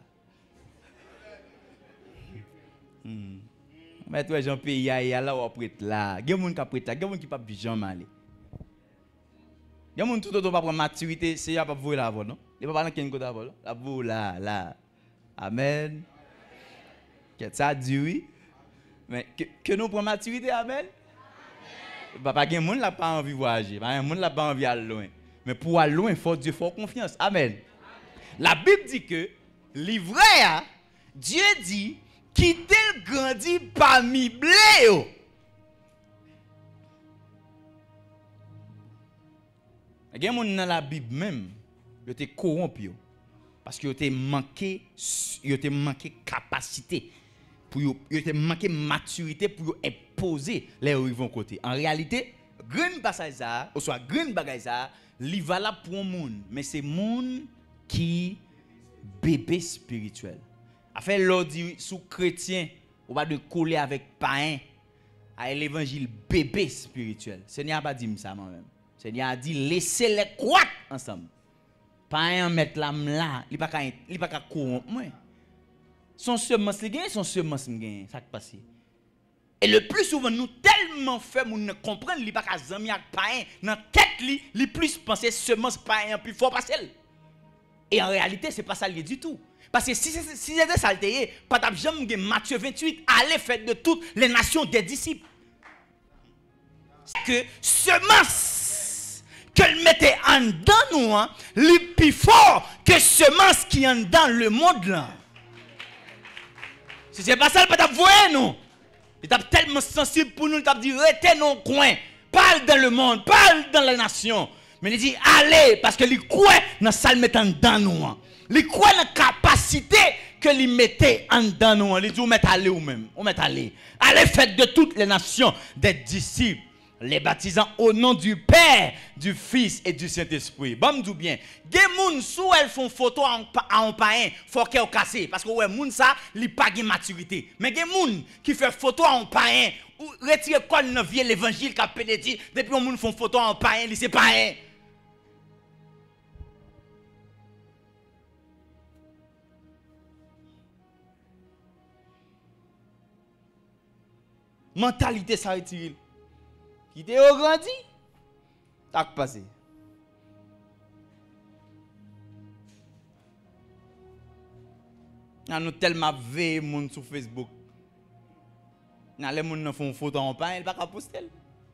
Mais toi Jean pays là on après être là. Gen moun qui après là, gen moun qui pas jamais aller. Gen moun tout auto pas prendre maturité, c'est pas voler là non. Il pas parler ken côté avant là. La là. Amen. Qu'est-ce ça dit oui? Mais que nous prendre maturité amen. Pas gen moun la pas envie voyager, pas gen moun la pas envie aller loin. Mais pour aller loin, faut Dieu faut confiance. Amen. La Bible dit que livré Dieu dit quitter le grandi parmi blé. Il y a des gens dans la Bible même, ils étaient corrompus parce qu'ils étaient manqué capacité, ils étaient manqué maturité pour imposer les vont côté. En réalité, green passage ça, ou soit green bagage ça, li valable pour monde, mais c'est monde qui bébé spirituel. Afin l'on dit sous chrétien, on va de coller avec païen à l'évangile bébé spirituel. Seigneur pas dit ça moi-même. Seigneur a dit laissez-les croître ensemble. Païen mettre l'âme là, il pas corrompre moi. Son semence li gagne, son semence gagne, ça qui passe. Et le plus souvent nous tellement fait nous ne comprendre li pas ka zami ak païen dans tête li plus penser semence païen plus fort passer. Et en réalité c'est pas ça lié du tout. Parce que si c'était ça le pas t'a jamais gen Matthieu 28 aller faire de toutes les nations des disciples. C'est que semence qu'elle mettait en dedans nous li plus fort que semence qui en dans le monde là. Si c'est pas ça pas t'a voir nous. Il est tellement sensible pour nous, il t'a dit restez dans le coin, parle dans le monde, parle dans la nation. Mais il dit allez, parce que les croit dans ça le mettant dans nous. Les croit dans la capacité que les mettait en dedans nous. Il dit on met aller ou même, on met aller. Allez faites de toutes les nations des disciples, les baptisant au nom du Père, du Fils et du Saint-Esprit. Bon, m'dou bien. Des moun sou elles font photo en païen, faut qu'elle casse parce que ouais moun ça, li pas de maturité. Mais des moun qui fait photo en païen ou retire quoi dans vieux l'évangile qu'a pédé depuis on moun font photo en païen, li c'est païen. Mentalité ça retire. Qui t'est grandi, t'as passé. Nous tellement veillé moun sur Facebook. Les gens font photo en pain, ils ne peuvent pas poster.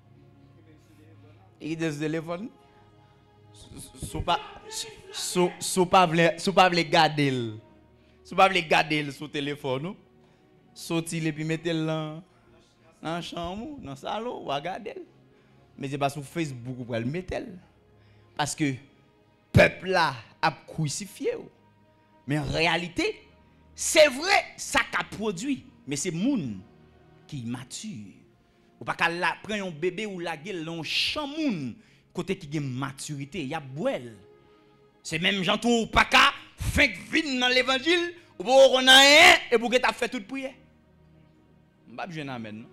Ils ont des téléphones. Sous pas les garder. Sous pas les garder sur le téléphone. Sortir et puis mettre dans la chambre, dans le salon, ou regarder. Mais ce n'est pas sur Facebook pour le mettre. Parce que le peuple là a crucifié. Mais en réalité, c'est vrai, ça a produit. Mais c'est moun qui mature. Ou pas qu'elle prend un bébé ou la gueule dans un champ moun, côté qui a maturité, il y a bouelle. C'est même gens ou pas qu'à faire vin dans l'évangile, ou pour on a rien, et pour que tu as fait toute prière. Je ne vais pas amen.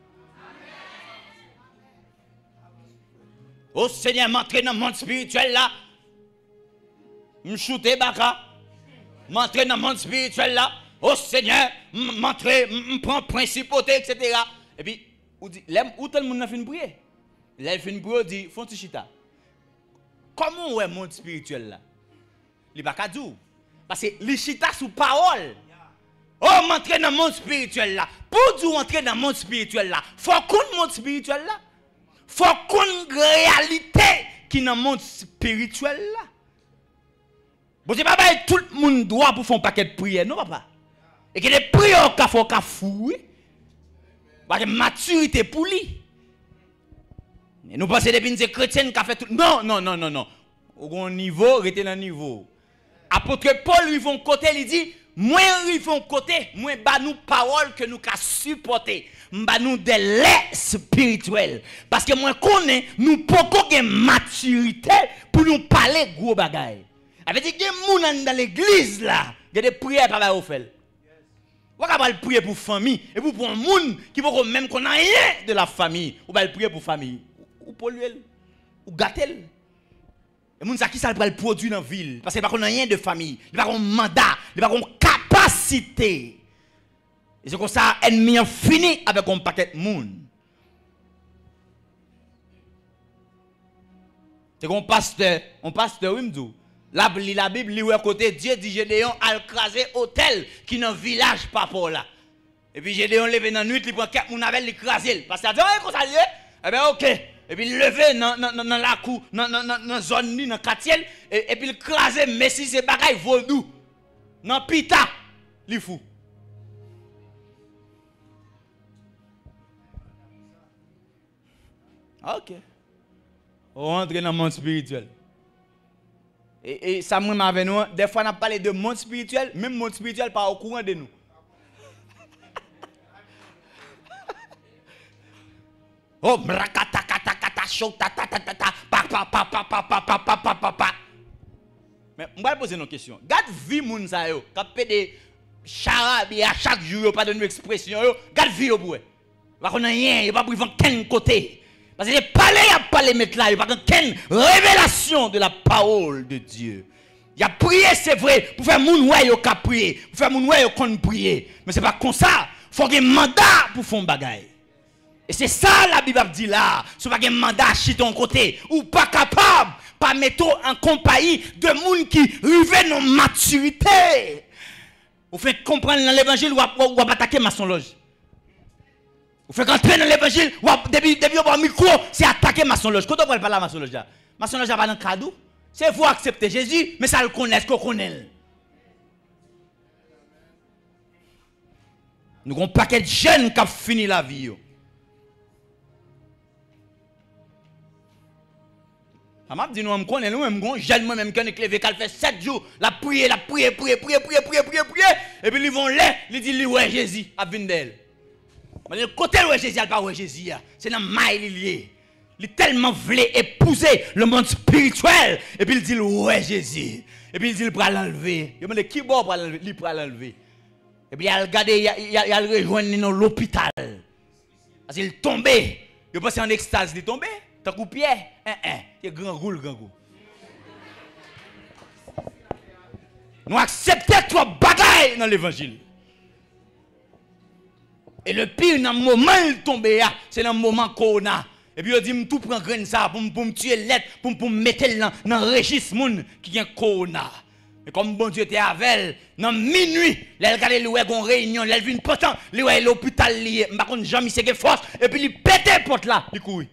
Oh Seigneur, m'entrer dans le monde spirituel là. M'chouter baka. M'entrer dans le monde spirituel là. Oh Seigneur, m'entrer, m'prend principauté, etc. Et puis, où tout le monde a fait une prière. Il a fait une prière, dit, font chita. Comment est le monde spirituel là? Il n'est pas qu'à dire. Parce que les chita sous parole. Oh, m'entrer dans le monde spirituel là. Pour dire entrer dans le monde spirituel là, faut qu'on le monde spirituel là. Faut qu'on ait une réalité qui est dans le monde spirituel là. Bon, c'est pas tout le monde doit pour faire un paquet de prières, non papa? Et que les prières qu'il faut qu'à fouiller. Parce que maturité pour lui. Et nous pensons que les chrétiens qui ont fait tout. Non, non, non, non, non. Au niveau, restez dans le niveau. Apôtre Paul, ils vont côté, il dit, moins ils vont côté, moins bah nous paroles que nous qu'à supporter. Bah nous des laits spirituels. Parce que moi connais, nous pouvons une maturité pour nous parler gros bagaille. Avec des gens dans l'église là, il y a des prières par la fait. Ou va prier pour famille et pour un monde qui peut même qu'on a rien de la famille, ou va prier pour famille ou polluer ou gâter. Et moun sa qui ça va le produire dans ville parce qu'il pas qu'on a rien de famille, il pas qu'on mandat, il pas qu'on capacité. Et c'est comme ça ennemi en fini avec un paquet de monde. C'est qu'on pasteur oui m'dou. La Bible li à côté Dieu dit Gédéon a écrasé hôtel qui dans village pas pour là. Et puis Gédéon levé dans nuit, il prend quatre moun avec l'écraser parce que dit comme ça lié. Eh ben OK. Et puis il levé dans la cour dans zone ni dans quartier et puis il écraser Messi c'est bagaille vaudou. Dans pita, li fou. OK. On rentre dans le monde spirituel. Et ça moi avec nous, des fois on a parlé de monde spirituel, même monde spirituel pas au courant de nous. Oh, mrakata kata kata show ta ta ta ta ta pa pa pa pa pa pa pa pa pa pa pa. Mais on va poser une question. Garde vie moun sa yo, k'ap pédé charade à chaque jour yo pas de expression yo, garde vie yo pour. Va connait rien, il pas pour vendre ken côté. Parce que les palais a parlé mettre là, il n'y a pas qu'une révélation de la parole de Dieu. Il a prié, c'est vrai, pour faire moun ouais yo ka prier, pour faire moun ouais yo kon prier. Mais c'est pas comme ça. Faut qu'il y ait un mandat pour faire un bagay. Et c'est ça la Bible dit là. C'est pas qu'il y ait un mandat chez ton côté ou pas capable, pas mettre en compagnie de moun qui rive dans maturité. Vous faites comprendre dans l'évangile ou attaquer maçonloge. Vous faites entrer dans l'évangile, depuis au micro, c'est attaquer maçonloge. Quand on parle pas la maçonloge, maçonloge pas dans le cadeau. C'est vous accepter Jésus, mais ça le connaît, qu'on connaît. Nous avons un paquet de jeunes qui ont fini la vie. Ça m'a dit, nous on connaît, nous même jeune moi-même qui est levé, qui fait 7 jours, la prier, et puis ils vont là, ils disent, ouais, Jésus, à Vindel. Mais le côté où Jésus n'a pas Jésus, c'est dans le mail lié. Il est tellement voulu épouser le monde spirituel. Et puis il dit, ouais Jésus. Et puis il dit, il va l'enlever. Il me dit, qui va l'enlever? Il va l'enlever. Et puis il a regardé, il a rejoint dans l'hôpital. Parce qu'il est tombé. Il pense en extase, il est tombé. T'as coupé? Il est grand goût. Nous acceptons trois bagailles dans l'évangile. Et le pire, dans le moment où il tombe, c'est dans le moment corona. Et puis il dit, tout prend grain ça pour me tuer l'être, pour me mettre dans le registre qui est corona. Et comme bon Dieu était avec, dans minuit, il regarde le une réunion, il vient pourtant, il est l'hôpital lié, je ne sais pas jamais c'est force, et puis il pète la porte là, il court.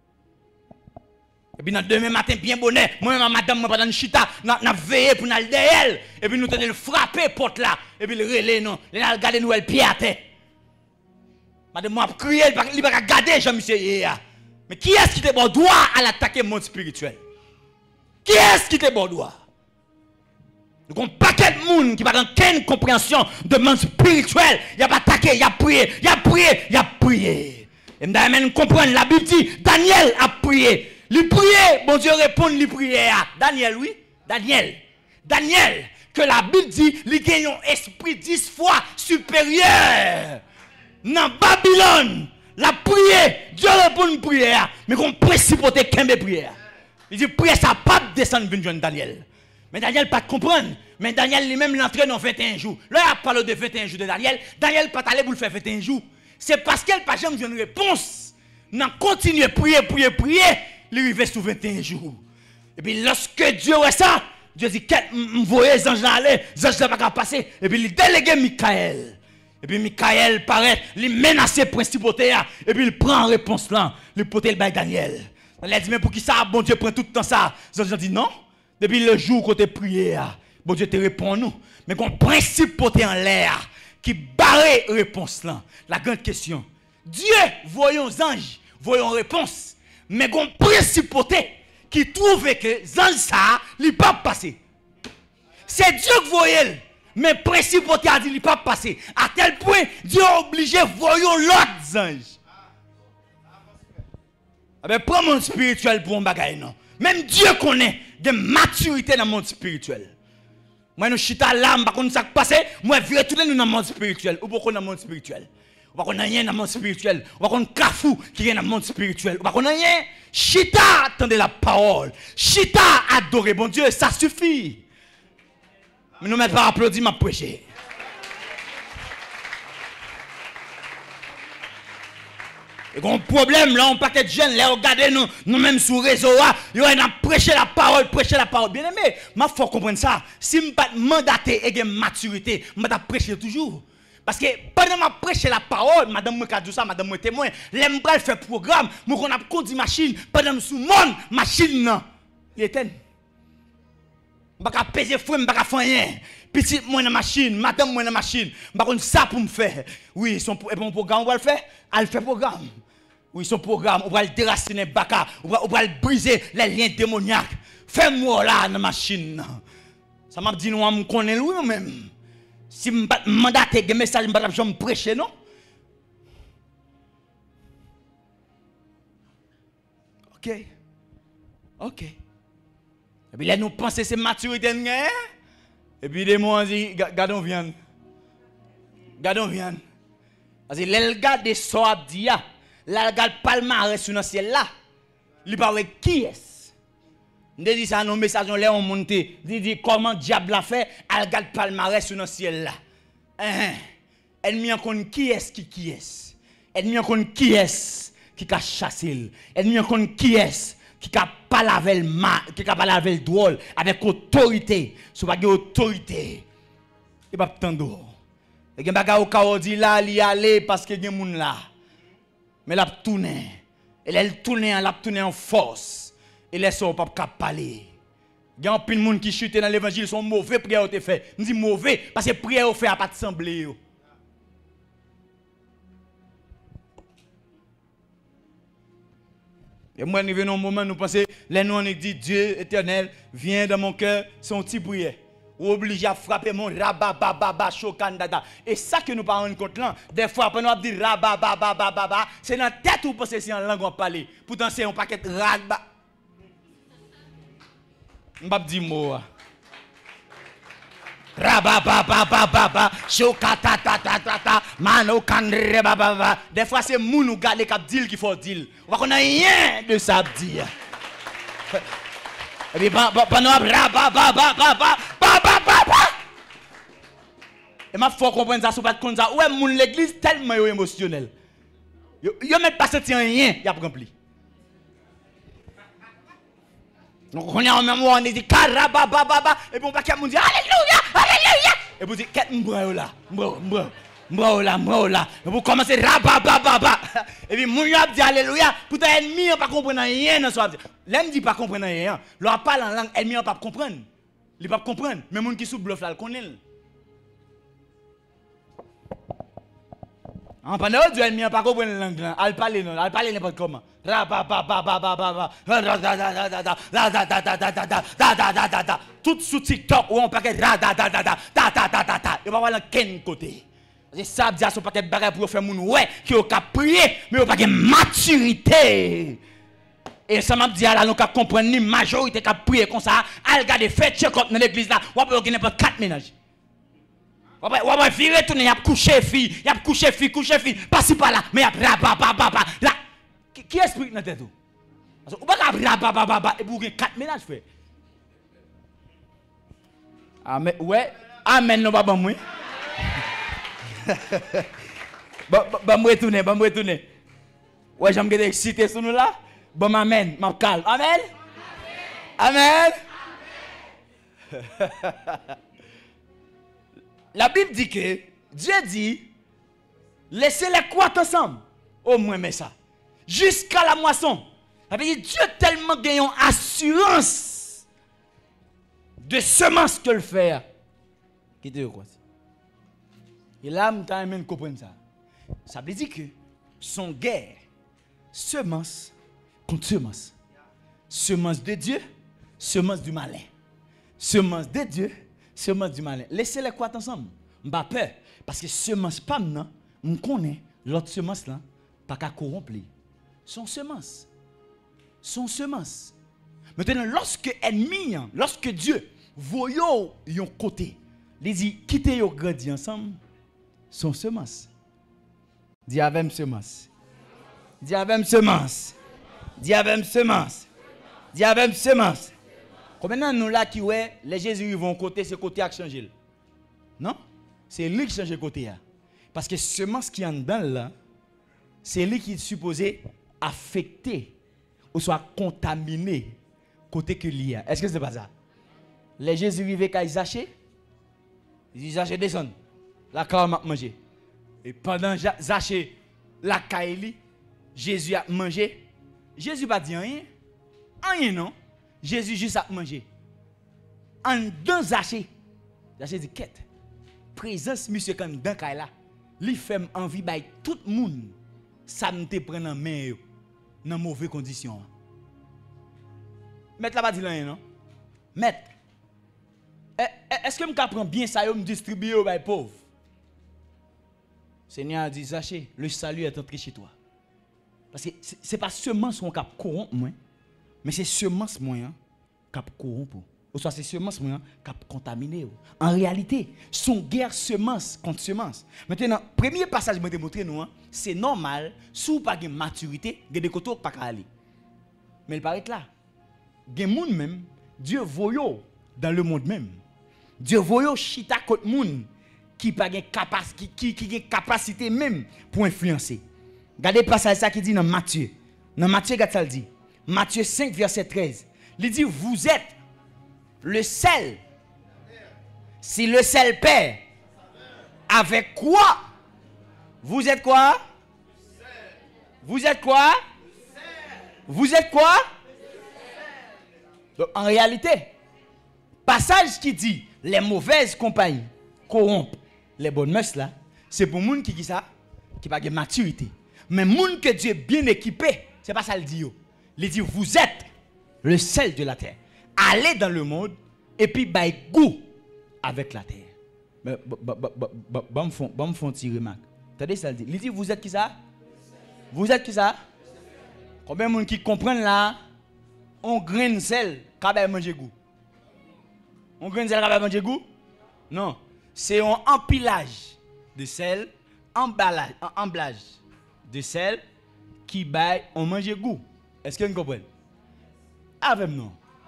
Et puis dans demain matin, bien bonnet, moi madame, moi pas dans chita, n'a veillé pour nous aller derrière, et puis nous tenons le frapper porte là, et puis il relais non, il regarde nous elle pied à terre. Madame, moi crier, il va regarder Jean-Michel. Mais qui est-ce qui te bon droit à l'attaquer le monde spirituel? Qui est-ce qui te bon droit? Nous avons un paquet de monde qui n'a pas aucune compréhension de monde spirituel. Il a pas attaqué, il a prié. Et nous comprenons, la Bible dit, Daniel a prié. Il priait, bon Dieu répond, il priait. Daniel, oui, Daniel, que la Bible dit, il a un esprit 10 fois supérieur. Dans Babylone, la prière, Dieu répond une prière, mais qu'on précipote qu'un prière. Il dit, prière, ça pas descendre venir Daniel. Mais Daniel pas comprendre. Mais Daniel lui-même l'entraîne dans 21 jours. Là, il a parlé de 21 jours de Daniel. Daniel pas allé pour le faire 21 jours. C'est parce qu'elle n'a pas jamais une réponse. Non, continue à prier, il arrive sous 21 jours. Et puis lorsque Dieu voit ça, Dieu dit, vous voyez les anges là aller, les anges là pas passer. Et puis il délégue Michael. Et puis Michael paraît, il menace les principautés, et puis il prend réponse là, il porte le bail Daniel. Il dit, mais pour qui ça, bon Dieu prend tout le temps ça? Les gens disent non. Depuis le jour où tu as prié, bon Dieu te répond nous. Mais qu'on principe porté en l'air, qui barre réponse là. La grande question. Dieu, voyons anges, voyons réponse. Mais qu'on principe porté, qui trouve que les anges ça, il ne pas passer. C'est Dieu qui voyait. Mais principe a dit qu'il ne pas passer. À tel point, Dieu a obligé, voyons l'autre ange. Mais pas mon spirituel pour un bagage, non. Même Dieu connaît de maturité dans le monde spirituel. Moi, nous chita là, je ne sais pas ce qui passe. Moi, je vais retourner dans le monde spirituel. Ou pas dans le monde spirituel. Ou pas qu'on a rien dans le monde spirituel. Ou pas qu'on a kafou qui est dans le monde spirituel. Ou pas qu'on a rien. Chita, attendez la parole. Chita, adorez bon Dieu, ça suffit. Mais nous ne mettons pas applaudir, m'a prêché. Et qu'on problème là, on paquet de jeunes, là, regardez nous même sur le réseau, ils ont prêché la parole. Bien aimé, il faut comprendre ça. Si je ne pas mandaté et maturité, je vais prêcher toujours. Parce que pendant que je prêche la parole, madame me dit ça, madame me témoin, l'aime pas faire programme, moi qu'on a conduit machine, pendant que sous mon machine, non, il est éteint. Je ne vais pas peser fou, je ne vais pas faire rien. Petit moi dans machine, madame moi dans machine, je ne vais pas ça pour me faire. Oui, son programme, on va le faire, elle fait programme. Oui, son programme, on va le déraciner baka, on va le briser les liens démoniaques. Fais-moi là dans la machine. Ça m'a dit, nous, on me connaît lui-même. Si je ne mandate des messages, je ne vais pas prêcher, non? Ok. Et puis là, nous pensons que c'est maturité. Et puis les mots disent, gardons viande. Parce que les gars de Soabdia, là, regarde palmarès sur le ciel là. Il parle qui est-ce? On dit ça dans le message, on monte. Il dit comment diable l'a fait, elle regarde palmarès sur le ciel là. Elle m'y en compte qui est-ce qui est-ce? Elle m'y en compte qui est-ce qui a chassé? Elle m'y en compte qui est-ce qui a pas lavé le mal, qui a pas lavé le drôle avec autorité. Si pas autorité, il va pas tendre. Et gen baga au ka dit là, il y aller parce que gen moun là. Mais l'a tourné. Elle tourne en force. Et laisse au pas parler. Il y a un peu de monde qui chute dans l'évangile, sont mauvais prières ont fait. Nous dit mauvais parce que prière ont fait à pas de sembler. Et moi, nous venons un moment, nous pensons, les nous on dit Dieu éternel, viens dans mon cœur, son petit prière. Ou obligé à frapper mon rabababa chokandada. Et ça que nous parlons compte là, des fois, pendant qu'on dit rabababa, c'est dans la tête où pensez si en langue on parle. Pourtant, c'est un paquet de raba. Je ne vais pas dire mot. Rabababa, chokatatata, mano kandre bababa. Des fois, c'est moun ou gade kap dit qu'il faut dire. On va qu'on a rien de ça à dire. Et puis, pendant rabababa. Et ma faut comprendre ça, sous pas de ça. Ouais, moun l'église tellement émotionnel. Yo même pas senti rien, y a rempli. Donc on est en même moment, on dit karabababa et puis on va dit alléluia. Et vous dites qu'est m'bra là. Et vous commencez rabababa. Et puis moun a dit alléluia, pourtant ennemi pas comprendre rien dans ça. L'ennemi dit pas comprendre rien. L'on parle en langue, ennemi pas comprendre. Il pas comprendre, mais moun qui sous bluff là, le connaît. En pendant que Dieu n'a pas compris la langue, elle parle n'importe comment. Tout sous TikTok où on paquet il va voir dans quel côté. C'est ça dit à son paquet de bagages pour faire moun ouais qui au cap prier mais au paquet maturité. Et ça m'a dit là nous cap comprendre ni majorité qui prier comme ça, elle garde fait check up dans l'église là, on peut gagner pas 4 ménages. On va virer tourner, il a couché fille, passer par là, mais il y a là. Qui explique dans tête tout? Parce que on va et pour 4 ménages fait. Amen. Ouais, amen non pas bon moi. Bon me retourner. Ouais, j'aime que excité sur nous là. Bon amen, m'a calme. Amen. La Bible dit que Dieu dit laissez-les croître ensemble. Au moins mais ça. Jusqu'à la moisson. Ça veut dire Dieu tellement gagne une assurance de semence que le faire. Qui te quoi? Et là, je même comprendre ça. Ça veut dire que son guerre, semence contre semence. Semence de Dieu, semence du malin. Semence de Dieu, semence du malin. Laissez-les croître ensemble. Je n'ai pas peur. Parce que semence pas maintenant, je connais l'autre semence là, pas qu'à corrompre. Son semence. Maintenant, lorsque ennemi, lorsque Dieu voyo yon côté. Il dit quitter yo grandi ensemble son semence. Dis avec semence. Dis avec semence. Dis avec semence. Dis avec semence. Combien nous là qui ouais les Jésus vont côté c'est côté a changé. Non? C'est lui qui change côté là. Parce que semence qui en dedans là, c'est lui qui est supposé affecter ou soit contaminé côté que l'il y a. Est-ce que c'est pas ça? Les Jésus vivaient quand ils achètent. Ils achètent descendent. La caille m'a mangé. Et pendant Zaché la caille, Jésus a mangé. Jésus pas dit rien. Rien non. Jésus juste a mangé. En dans Zaché. Zaché dit quête. Présence monsieur quand dans caille là, li fait envie bay tout le monde. Ça me te prend en main yo dans mauvaise condition. Mettre là pas dit rien non. Mettre. Est-ce que me prend bien ça yo me distribuer aux pauvres? Seigneur a dit Zaché, le salut est entré chez toi. Parce que c'est pas semence qu'on cap corrompre moi, mais c'est semence moyen cap corrompre. Ou soit c'est semence moyen cap contaminé. En réalité, son guerre semence contre semence. Maintenant, premier passage que je vais montrer nous, c'est normal, si vous pas de maturité, vous avez des côtés pas aller. Mais il paraît là. Gen moun même, Dieu voyo dans le monde même. Dieu voyo chita contre moun qui pas de capacité même pour influencer. Regardez le passage ça qui dit dans Matthieu. Dans Matthieu, regardez ça dit. Matthieu 5 verset 13. Il dit vous êtes le sel. Si le sel perd, avec quoi? Vous êtes quoi? Vous êtes quoi? Vous êtes quoi? Donc, en réalité, passage qui dit les mauvaises compagnies corrompent les bonnes mœurs là, c'est pour moun qui ça, qui pas de maturité. Mais moun que Dieu bien équipé, c'est pas ça le dit. Il dit vous êtes le sel de la terre. Allez dans le monde et puis bay goût avec la terre. Mais me font tirer remarque. Attendez ça le dit. Il dit vous êtes qui ça? Vous êtes qui ça? Combien de monde qui comprennent là? On grain sel capable manger goût. On grain sel capable manger goût? Non, c'est un empilage de sel, emballage de sel qui baille on mange goût. Est-ce que vous comprenez? Avec nous.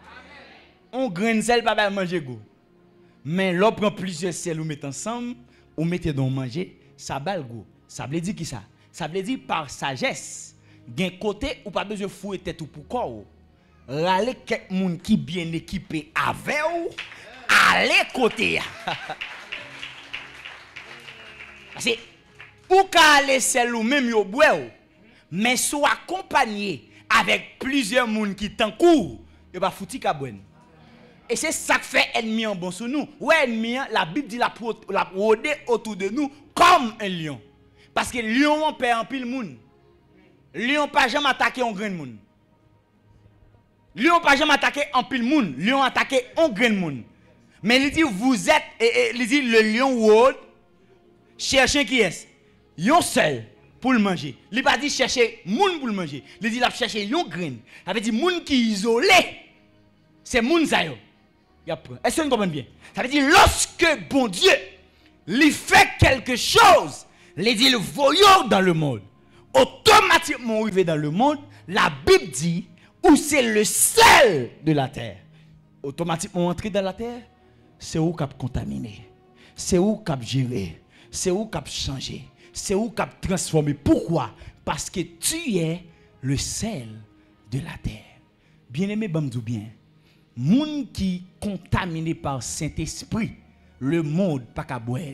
On grain sel pas manger goût. Mais l'on prend plusieurs sel ou met ensemble, ou mettez dans manger, ça balle goût. Ça veut dire qui ça? Ça veut dire par sagesse. D'un côté ou pas besoin de fouiller tête ou pour corps. Râler quelqu'un qui bien équipé avec ou aller côté. Parce que ou ka aller seul ou même yo boire mais soit accompagné avec plusieurs moun qui t'en court, et pas fouti ka boire. Et c'est ça qui fait ennemi en bon sur nous. Ouais ennemi, la Bible dit la rôder autour de nous comme un lion. Parce que lion on perd en pile moun. Lion pas jamais attaquer un grain moun. Lion pas jamais attaquer en pile moun, lion attaquer un grain moun. Mais il dit vous êtes il dit le lion rôde chercher qui est yon seul pour le manger. Il pas dit chercher moun pour le manger. Il dit il a chercher yon grain. Ça veut dire moun qui isolé. C'est moun ça yo. Est-ce que vous comprenez bien? Ça veut dire lorsque bon Dieu lui fait quelque chose, il dit le voyant dans le monde. Automatiquement arrivé dans le monde, la Bible dit où c'est le sel de la terre. Automatiquement entrer dans la terre, c'est où cap contaminé. C'est où cap géré. C'est où cap changé. C'est où cap transformé. Pourquoi? Parce que tu es le sel de la terre. Bien-aimé, bamdou bien. Moun qui contaminé par Saint-Esprit, le monde pas qu'à boire.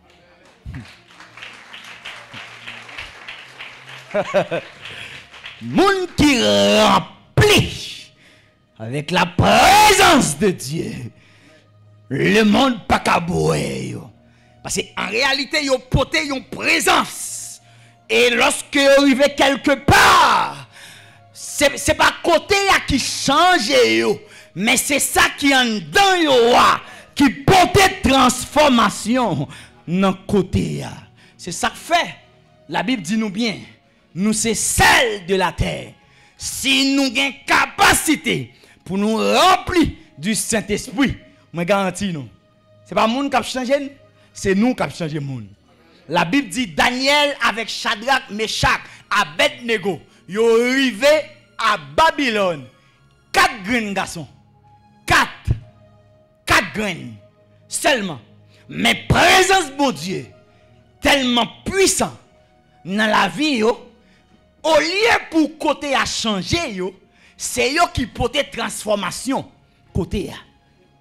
Moun qui rempli avec la présence de Dieu, le monde pas qu'à boire. Parce qu'en réalité, ils ont porté une présence. Et lorsque vous arrivez quelque part, c'est pas côté qui change, mais c'est ça qui en dedans qui porte transformation dans côté. C'est ça que fait. La Bible dit nous bien, nous c'est celle de la terre. Si nous avons capacité pour nous remplir du Saint-Esprit, Moi garantis nous. C'est pas monde qui a changé, c'est nous qui a changé monde. La Bible dit Daniel avec Shadrach, Meshach, Abednego, yo arrivé à Babylone. 4 graines garçons. 4 graines seulement. Mais présence bon Dieu tellement puissant dans la vie yo, au lieu pour côté à changer yo, c'est yo qui porte transformation côté à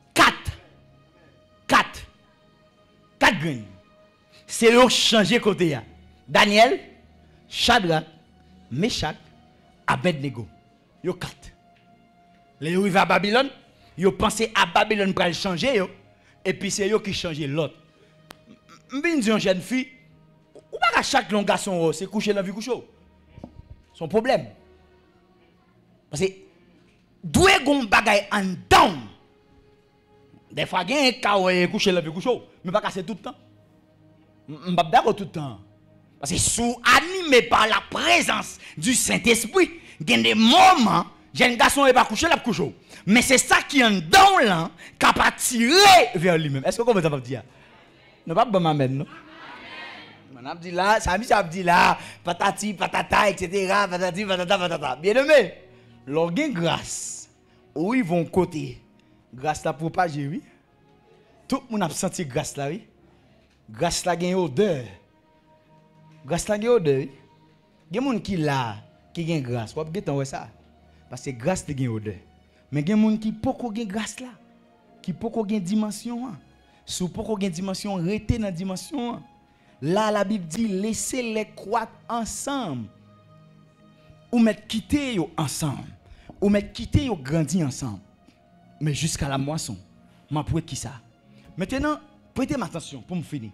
4 graines. C'est yo changer côté à Daniel, Shadrach, Meshach, Abednego. Yo 4. Les yo arrivé à Babylone, yo pensé à Babylone pour changer yo, et puis c'est yo qui changer l'autre. M'bin di une jeune fille, ou pas chaque long garçon c'est coucher dans la vie coucher. Son problème. Parce que doué gon bagay en down. Des fois gen ka coucher dans la vie coucher, mais pas casser tout le temps. M'pa d'accord tout le temps. Parce que sous animé par la présence du Saint-Esprit, gen des moments jeune garçon est pas couché la coucher. Mais c'est ça qui en down là qui va tirer vers lui-même. Est-ce que vous comprenez ça dire? Non pas bon m'amène non. On dit là, ça a dit là, patati, patata, etc. Patati, patata, patata. Bien aimé, l'organe grâce, où ils vont côté, grâce la propager, oui. Tout le monde a senti grâce là, oui. Grâce la gagne odeur. Grâce la gagne odeur, oui. Il y a des gens qui là, qui gagne grâce. Vous avez ça. Parce que grâce la gagne odeur. Mais il y a des gens qui ne gagne grâce là. Qui ne gagne dimension. Si vous ne gagne dimension, restez dans la dimension. Là, la Bible dit, laissez-les croître ensemble. Ou mettre quitter yo ensemble. Ou mettre quitter yo grandir ensemble. Mais jusqu'à la moisson. Ma pour qui ça? Maintenant, prêtez attention pour me finir.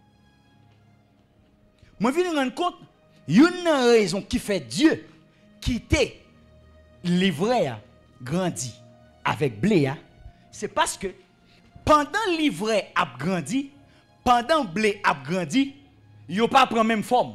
Moi, je me rends compte, une raison qui fait Dieu quitter l'ivraie grandi avec blé, c'est parce que pendant l'ivraie a grandi, pendant blé a grandi, il pas prend même forme.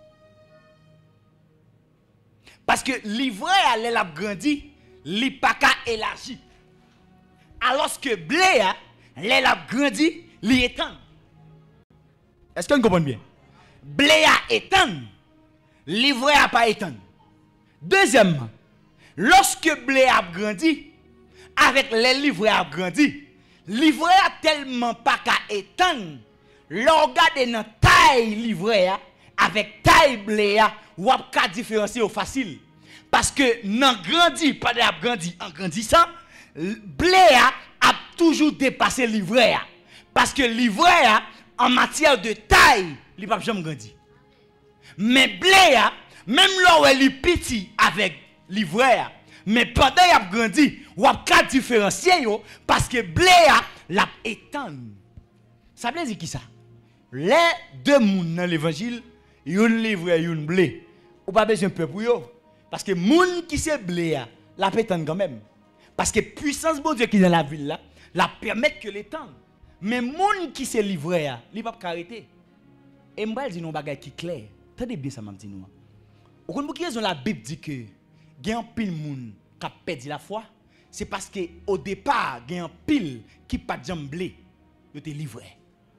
Parce que l'ivraie a grandi, il pas élargi. Alors que blé a grandi, il étend. Est-ce que vous comprenez bien? Blé a étend, l'ivraie a pas étend. Deuxièmement, lorsque blé a grandi, avec les livrets a grandi, livret a tellement pas qu'à étendre. L'organe dans taille livret avec taille blé ou a qu'à différencier au facile. Parce que nan grandi, pas de grandi en grandissant, blé a toujours dépassé livret. Parce que livret en matière de taille, il pas jamais grandi. Mais blé même là où il est petit avec livret, mais pendant qu'il a grandi, ou a qu'à différencier parce que blé l'a étend. Ça veut dire qui ça? Les deux moun dans l'évangile, yon livre et yon blé. Ou pas besoin peu pour yo parce que moun qui c'est blé la pétend quand même. Parce que puissance bon Dieu qui est dans la ville là, la permet que l'étend. Mais moun qui c'est livré il pas arrêter. Et m'bral dit non bagay qui clair. Tendez bien ça m'a dit nous. Ou quand qui raison la Bible dit que gen un pile moun qui a perdu la foi, c'est parce que au départ gen un pile qui pas jambe blé, yo te livré.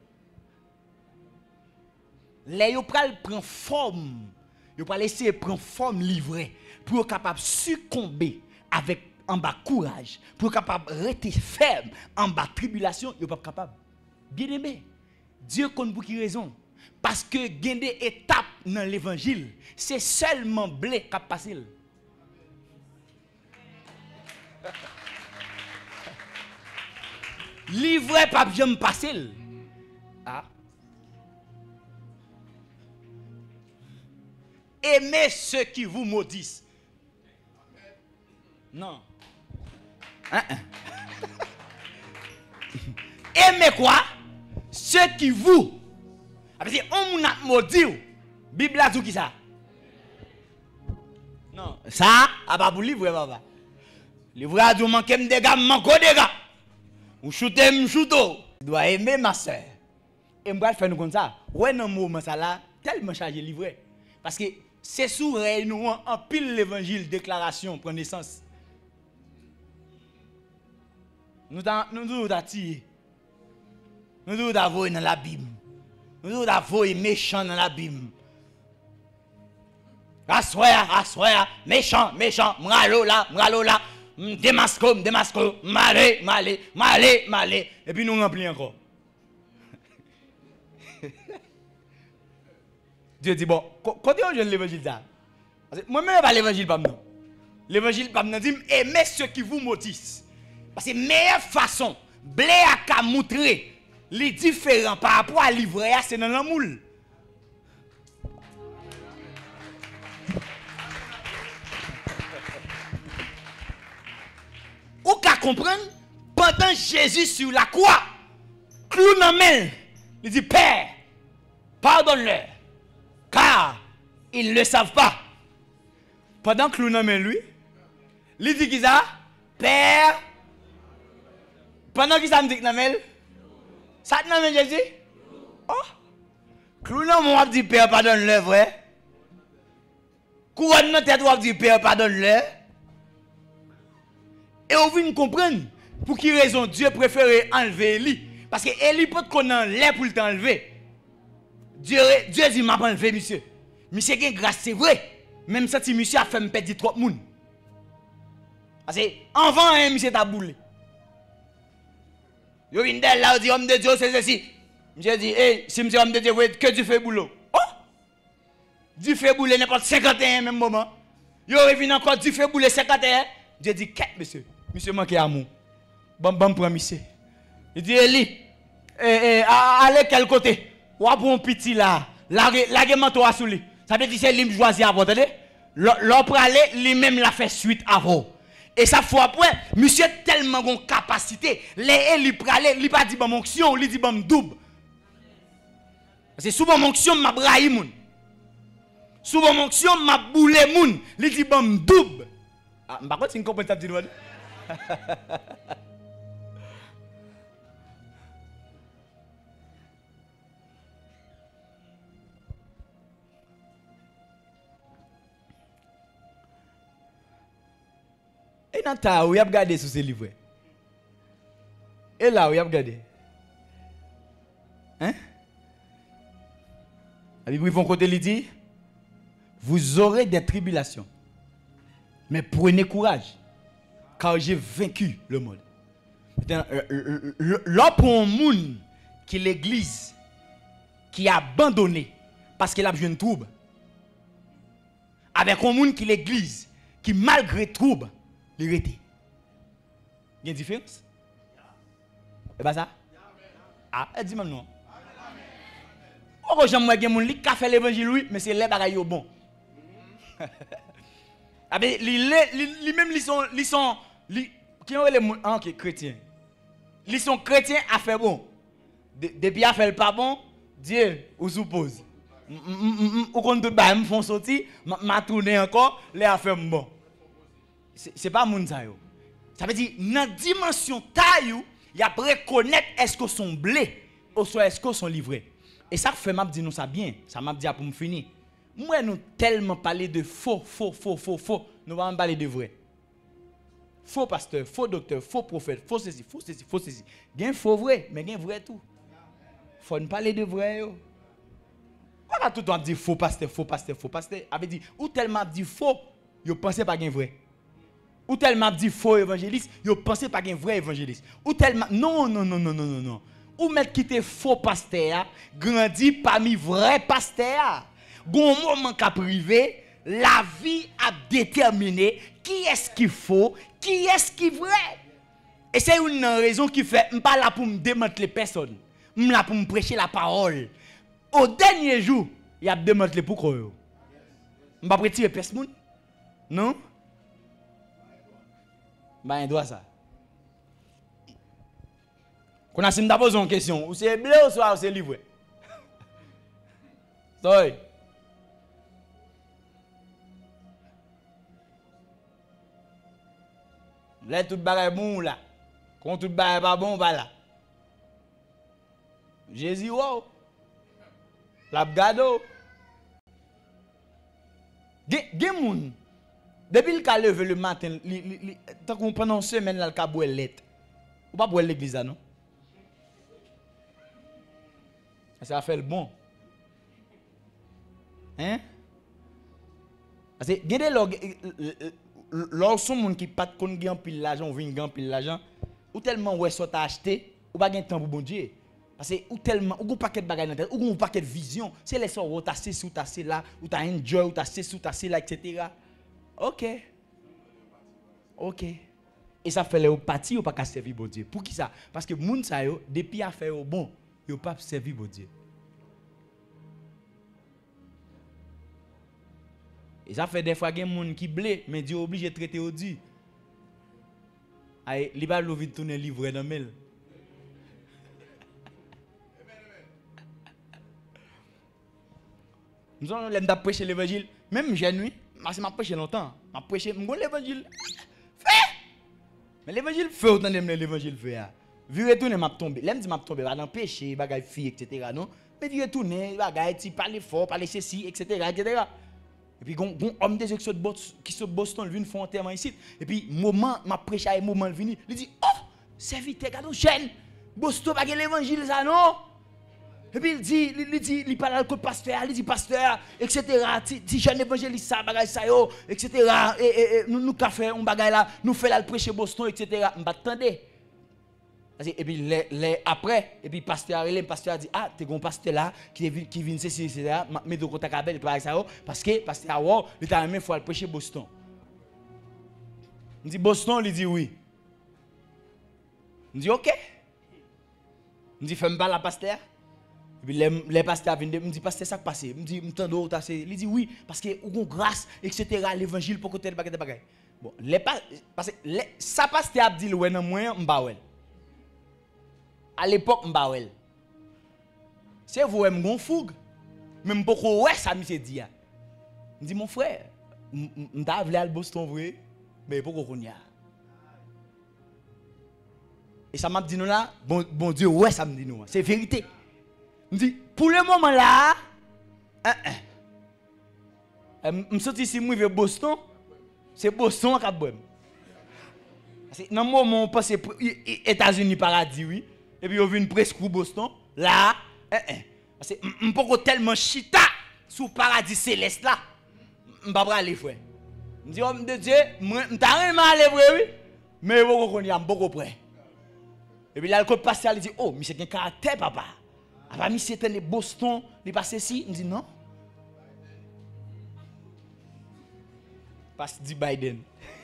Les yo pral prend forme, yo pral essayer prendre forme livré pour être capable succomber avec en bas courage, pour être capable rester ferme en bas tribulation, yo pas capable. Bien aimé, Dieu compte pour qui raison? Parce que gen des étapes dans l'évangile, c'est seulement blé qui a passé. Livre pas jamais passer. Ah. Aimez ceux qui vous maudissent. Non. Aimez quoi? Ceux qui vous. Parce que on a maudit. Bible a dit qui ça? Non. Ça, à pas pour livre, papa. Livre a dit manque des gars, manque des gars. Ou shooter, m'shooto. Tu dois aimer ma soeur. Et moi, je fais nous comme ça. Ouais, non, moment ça là, tellement chargé livret. Parce que c'est sous nous en pile l'évangile, déclaration, prend naissance. Nous tiré. Nous avons dans l'abîme. Nous avons méchant dans l'abîme. Assoya, méchant, m'ralo là, démasco, malé. Et puis nous remplis encore. Dieu dit, bon, quand on jeune l'évangile ça? Moi-même, pas l'évangile pas non. L'évangile pas non dit, aimez ceux qui vous maudissent. Parce que meilleure façon, blé à qu'à montrer les différents par rapport à livrer, c'est dans la moule. Ou qu'à comprendre, pendant Jésus sur la croix, clou dans main, il dit, Père, pardonne-leur, car ils ne le savent pas. Pendant que clou dans main lui, il dit qu'il a, Père, pendant qu'il s'est dit dans main, ça te nomme Jésus? Oh, clou dans main, dit Père, pardonne-leur, vrai. Couronne dans tête, dit Père, pardonne-leur. Et on veut comprendre pour quelle raison Dieu préférait enlever Élie. Parce que Élie peut connaître l'air pour t'enlever. Dieu dit m'a pas enlevé monsieur. Monsieur qui grâce c'est vrai. Même si monsieur a fait me perdre trop de monde. Parce que avant monsieur t'a boulé. Yo vinn là dit homme de Dieu c'est ceci. Monsieur dit hey, si monsieur homme de Dieu que tu fais boulot. Oh! Du fait boulé n'importe 51 même moment. Yo revient encore du fait boulé 51. Dieu dit qu'est monsieur. Monsieur manque amour. Bon prend monsieur. Il dit Eli, allez quel côté? Ou pour un petit là, la manteau à sous lui. Ça veut dire c'est lui choisir avant, attendez? L'autre aller lui-même l'a fait suite avant. Et ça fois après, monsieur tellement gon capacité, les Eli pralé, lui pas dit bon onction, lui dit bon double. C'est souvent onction m'a brahi moun. Souvent onction m'a boulé moun, lui dit bon double. Ah, par contre, c'est une compétence de droit. Et dans ta où y a regardé sur ces livres. Et là où y a regardé. Hein? La Bible vont côté lui dit vous aurez des tribulations. Mais prenez courage, car j'ai vaincu le monde. Là pour un monde qui l'église, qui a abandonné parce qu'il a besoin de trouble, avec un monde qui l'église, qui malgré trouble, il est resté. Il y a une différence? Et bien ça? Ah, dis-moi non. Oh, j'aime moi quelqu'un qui a fait l'évangile, oui, mais c'est les bagailles au bon. Lui-même, ils sont qui ont les ok, chrétiens. Ils sont chrétiens à faire bon. Depuis à faire pas bon, Dieu vous suppose. Ou quand tout bas me font sortir, m'a tourné encore, les affaires bon. C'est pas moun ça yo. Ça veut dire dans dimension taille, il y a reconnaître est-ce que sont blé ou soit est-ce que sont livrés. Et ça fait m'a dit nous ça bien, ça m'a dit pour me finir. Moi nous tellement parler de faux, nous allons parler de vrai. Faux pasteur, faux docteur, faux prophète, faux ceci. Gen faux vrai, mais gen vrai tout. Faut nous parler de vrai yo. On a tout le temps dit faux pasteur. Avait dit ou tellement dit faux, yo pensez pas gen vrai. Ou tellement dit faux évangéliste, yo pensez pas gen vrai évangéliste. Ou tellement non. Ou mettre qui te faux pasteur, grandi parmi vrai pasteur. Gon moment qu'a privé, la vie a déterminé qui est-ce qu'il faut, qui est-ce qui est vrai. Et c'est une raison qui fait, je ne suis pas là pour me démanteler personne. Je suis là pour me prêcher la parole. Au dernier jour, il y a démantelé pour quoi? Je ne vais pas retirer personne. Non? Ben, il doit ça. Quand on a posé une question, ou c'est bleu ou soit c'est livré? Sorry. Là, tout bagaille bon là. Quand tout bagaille pas bon, va là. Jésus, wow. La gado. Gen moun. Depuis le cas levé le matin, tant qu'on pendant une semaine là, le cas boit lettre. Ou pas pour l'église là non? Ça va faire le bon. Hein? Parce que il y a des lorsqu'on monde qui pas qu'on gagne pile l'argent, on vient gagner pile l'argent, ou tellement ouais ça t'a acheté, ou pas gain temps pour bon Dieu. Parce que ou tellement ou un paquet de bagages dans tête, ou un paquet de vision, c'est les sorts où t'as ceci ou t'as là, ou t'as enjoy ou t'as ceci ou t'as là etc. OK. OK. Et ça fait les parti ou pas qu'à servir bon Dieu. Pour qui ça? Parce que moun sa yo depuis a fait au bon, yo pas servir bon Dieu. Et ça fait des fois gen moun qui blé, mais Dieu obligé de traiter au Dieu. Ay, li ba l'ouvrir tourner livre dans mail. Nous allons l'aime prêcher l'évangile, même jeune nuit, parce que m'a prêché longtemps, m'a prêché m'gon l'évangile. Fait. Mais l'évangile fait autant d'aime l'évangile fait. Vu retourner m'a tombé. L'aime dit m'a tombé pas dans péché, bagay fille etc. non. Mais vu retourner bagay ti parler fort, parler ceci etc. Et puis gon homme des qui se Boston vient faire enterrement ici et puis moment m'a prêché à moment venu, il dit "Oh, serviteur gado jeune, Boston pas l'évangile ça non?" Et puis il parle avec le pasteur, il dit pasteur, etc. Ti jeune évangéliste ça bagay ça yo, etc. Et nous qu'a fait un bagay là, nous fait là prêcher Boston, etc. M'pas attendre. Et puis après, et puis pasteur a dit ah t'es un pasteur là qui vient ceci etc. Mais de contact avec ça parce que pasteur il t'a même faut aller prêcher Boston. Il dit Boston, il dit oui. Il dit OK. Il dit fais-moi pas la pasteur. Et puis les pasteurs viennent me dit pasteur ça qui passe. Il me dit m'tendo il dit oui parce que ou grâce etc. l'évangile pour côté de bagay. Bon parce que ça pasteur a dit ouais non moi m'bawel. À l'époque m'bawel. C'est vous m'gon fougue. Même beaucoup ouais ça monsieur dit. Il dit mon frère, m'ta vle al Boston vrai, mais pourquoi qu'on y a. Et ça m'a dit nous là, bon Dieu ouais ça me dit nous, c'est vérité. Me dit pour le moment là, me sorti ici moi vers Boston, c'est Boston qui a boire. Dans le moment on pense États-Unis paradis oui, et puis on vient presque pour Boston, là, parce que on pas tellement chita sous paradis céleste là. On pas aller frère. Me dit homme de Dieu, m'ta rien aller vrai oui, mais beaucoup qu'on y a beaucoup près. Et puis là le pasteur il dit oh, monsieur a un caractère papa. Papa monsieur était de Boston, il passe ici, il dit non. Parce dit Biden.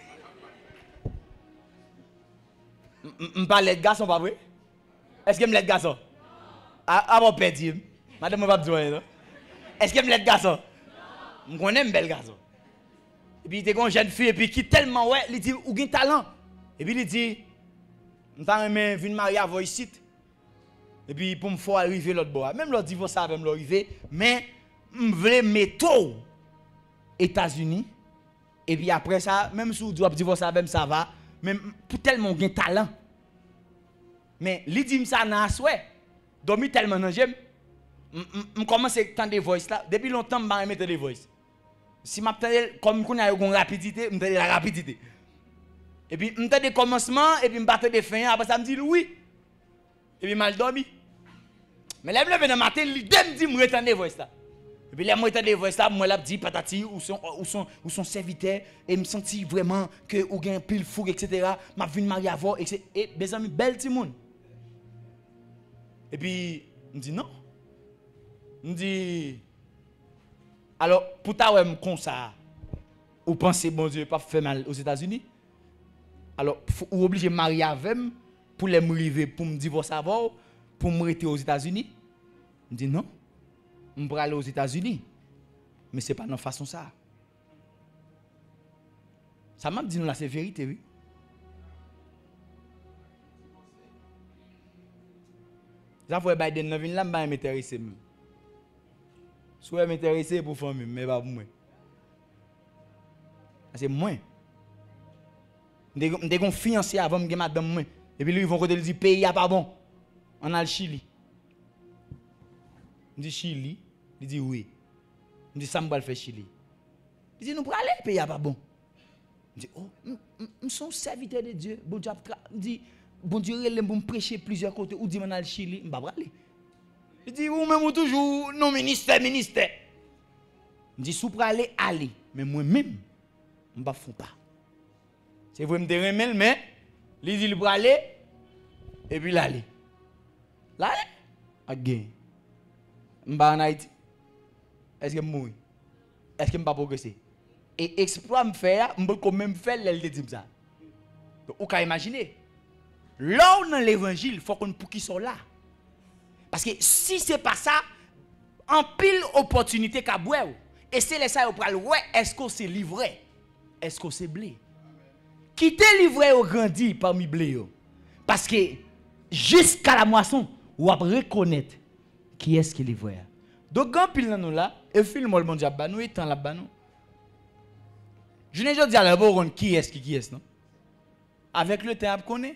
On parle de garçon pas vrai? Est-ce que me les garçon? Ah bon perdu. Madame pas besoin non. Est-ce que me les garçon? On connaît un bel garçon. Et puis il était une jeune fille et puis qui tellement ouais, il dit ou gain talent. Et puis il dit m'ta aimé venir marier avant ici. Et puis pour me faire arriver l'autre bois. Même l'autre divorce avec l'arriver, mais me voulais mettre États-Unis. Et puis après ça, même si vous doit divorcer avec ça va, même pour tellement gain talent. Mais il dit ça n'a souhait. Dormi tellement dans j'aime. Je commence à entendre des voix là. Depuis longtemps, je mettre des voix. Si je comme on a une rapidité, je la rapidité. Et puis je entends des commencements et puis je batte des fins. Après ça me dit oui. Et puis mal dormi. Mais là, je me lève dans le matin, il me dit je entends des voix là. Et puis là, je entends des voix là, moi là dit patati ou son serviteur et me senti vraiment que ou gain pile fou etc. M'a vu marier avant et mes amis belle petit monde. Et puis me dit non. Me dit alors pour ta ouais comme ça ou penser bon Dieu pas faire mal aux États-Unis. Alors ou obligé marier avec pour les m'arriver pour me divorcer avant pour me rester aux États-Unis. Me dit non. On pourrait aller aux États-Unis. Mais ce n'est pas de façon ça. Ça m'a dit nous là, c'est vérité, oui. Ça fait Biden dans là, je m'intéresse. Soit m'intéresser pour famille, mais pas pour moi. C'est moi. Je suis fiancé avant de madame moi. Et puis ils vont dire pays n'est pas bon. On a le Chili. Je dis Chili. Il dit oui. Il dit ça me va le faire Chili. Il dit nous pour aller, le pays n'est pas bon. Je dis oh, nous sommes serviteurs de Dieu. Bon Dieu, il dit bon Dieu, il me prêcher plusieurs côtés, ou dit, al Chili, je ne vais pas aller. Il dit, ou même toujours, non, ministère. Je dis, si vous aller, allez. Mais moi-même, je ne vais pas. C'est vrai, je me remets, mais il dit, il va aller, et puis l'aller. Là, again. Je vais en Haïti. Est-ce que je mourir? Est-ce que je ne vais pas progresser? Et exploit me faire, je peux quand même faire l'elle dit ça. Donc, vous pouvez imaginer. Là, dans l'évangile, il faut qu'on pour qui sont là. Parce que si ce n'est pas ça, en pile opportunité qu'a boire. Et c'est les ça au pral ouais, est-ce que c'est livré? Est-ce que c'est blé? Quitter livré au grandi parmi blé. Parce que jusqu'à la moisson, vous allez reconnaître qui est-ce qui est livré. Donc quand pile nous là, et film le bon diable nous étant là-bas nous. Je n'ai pas dit à la bonne qui est non? Avec le temps, vous connaissez?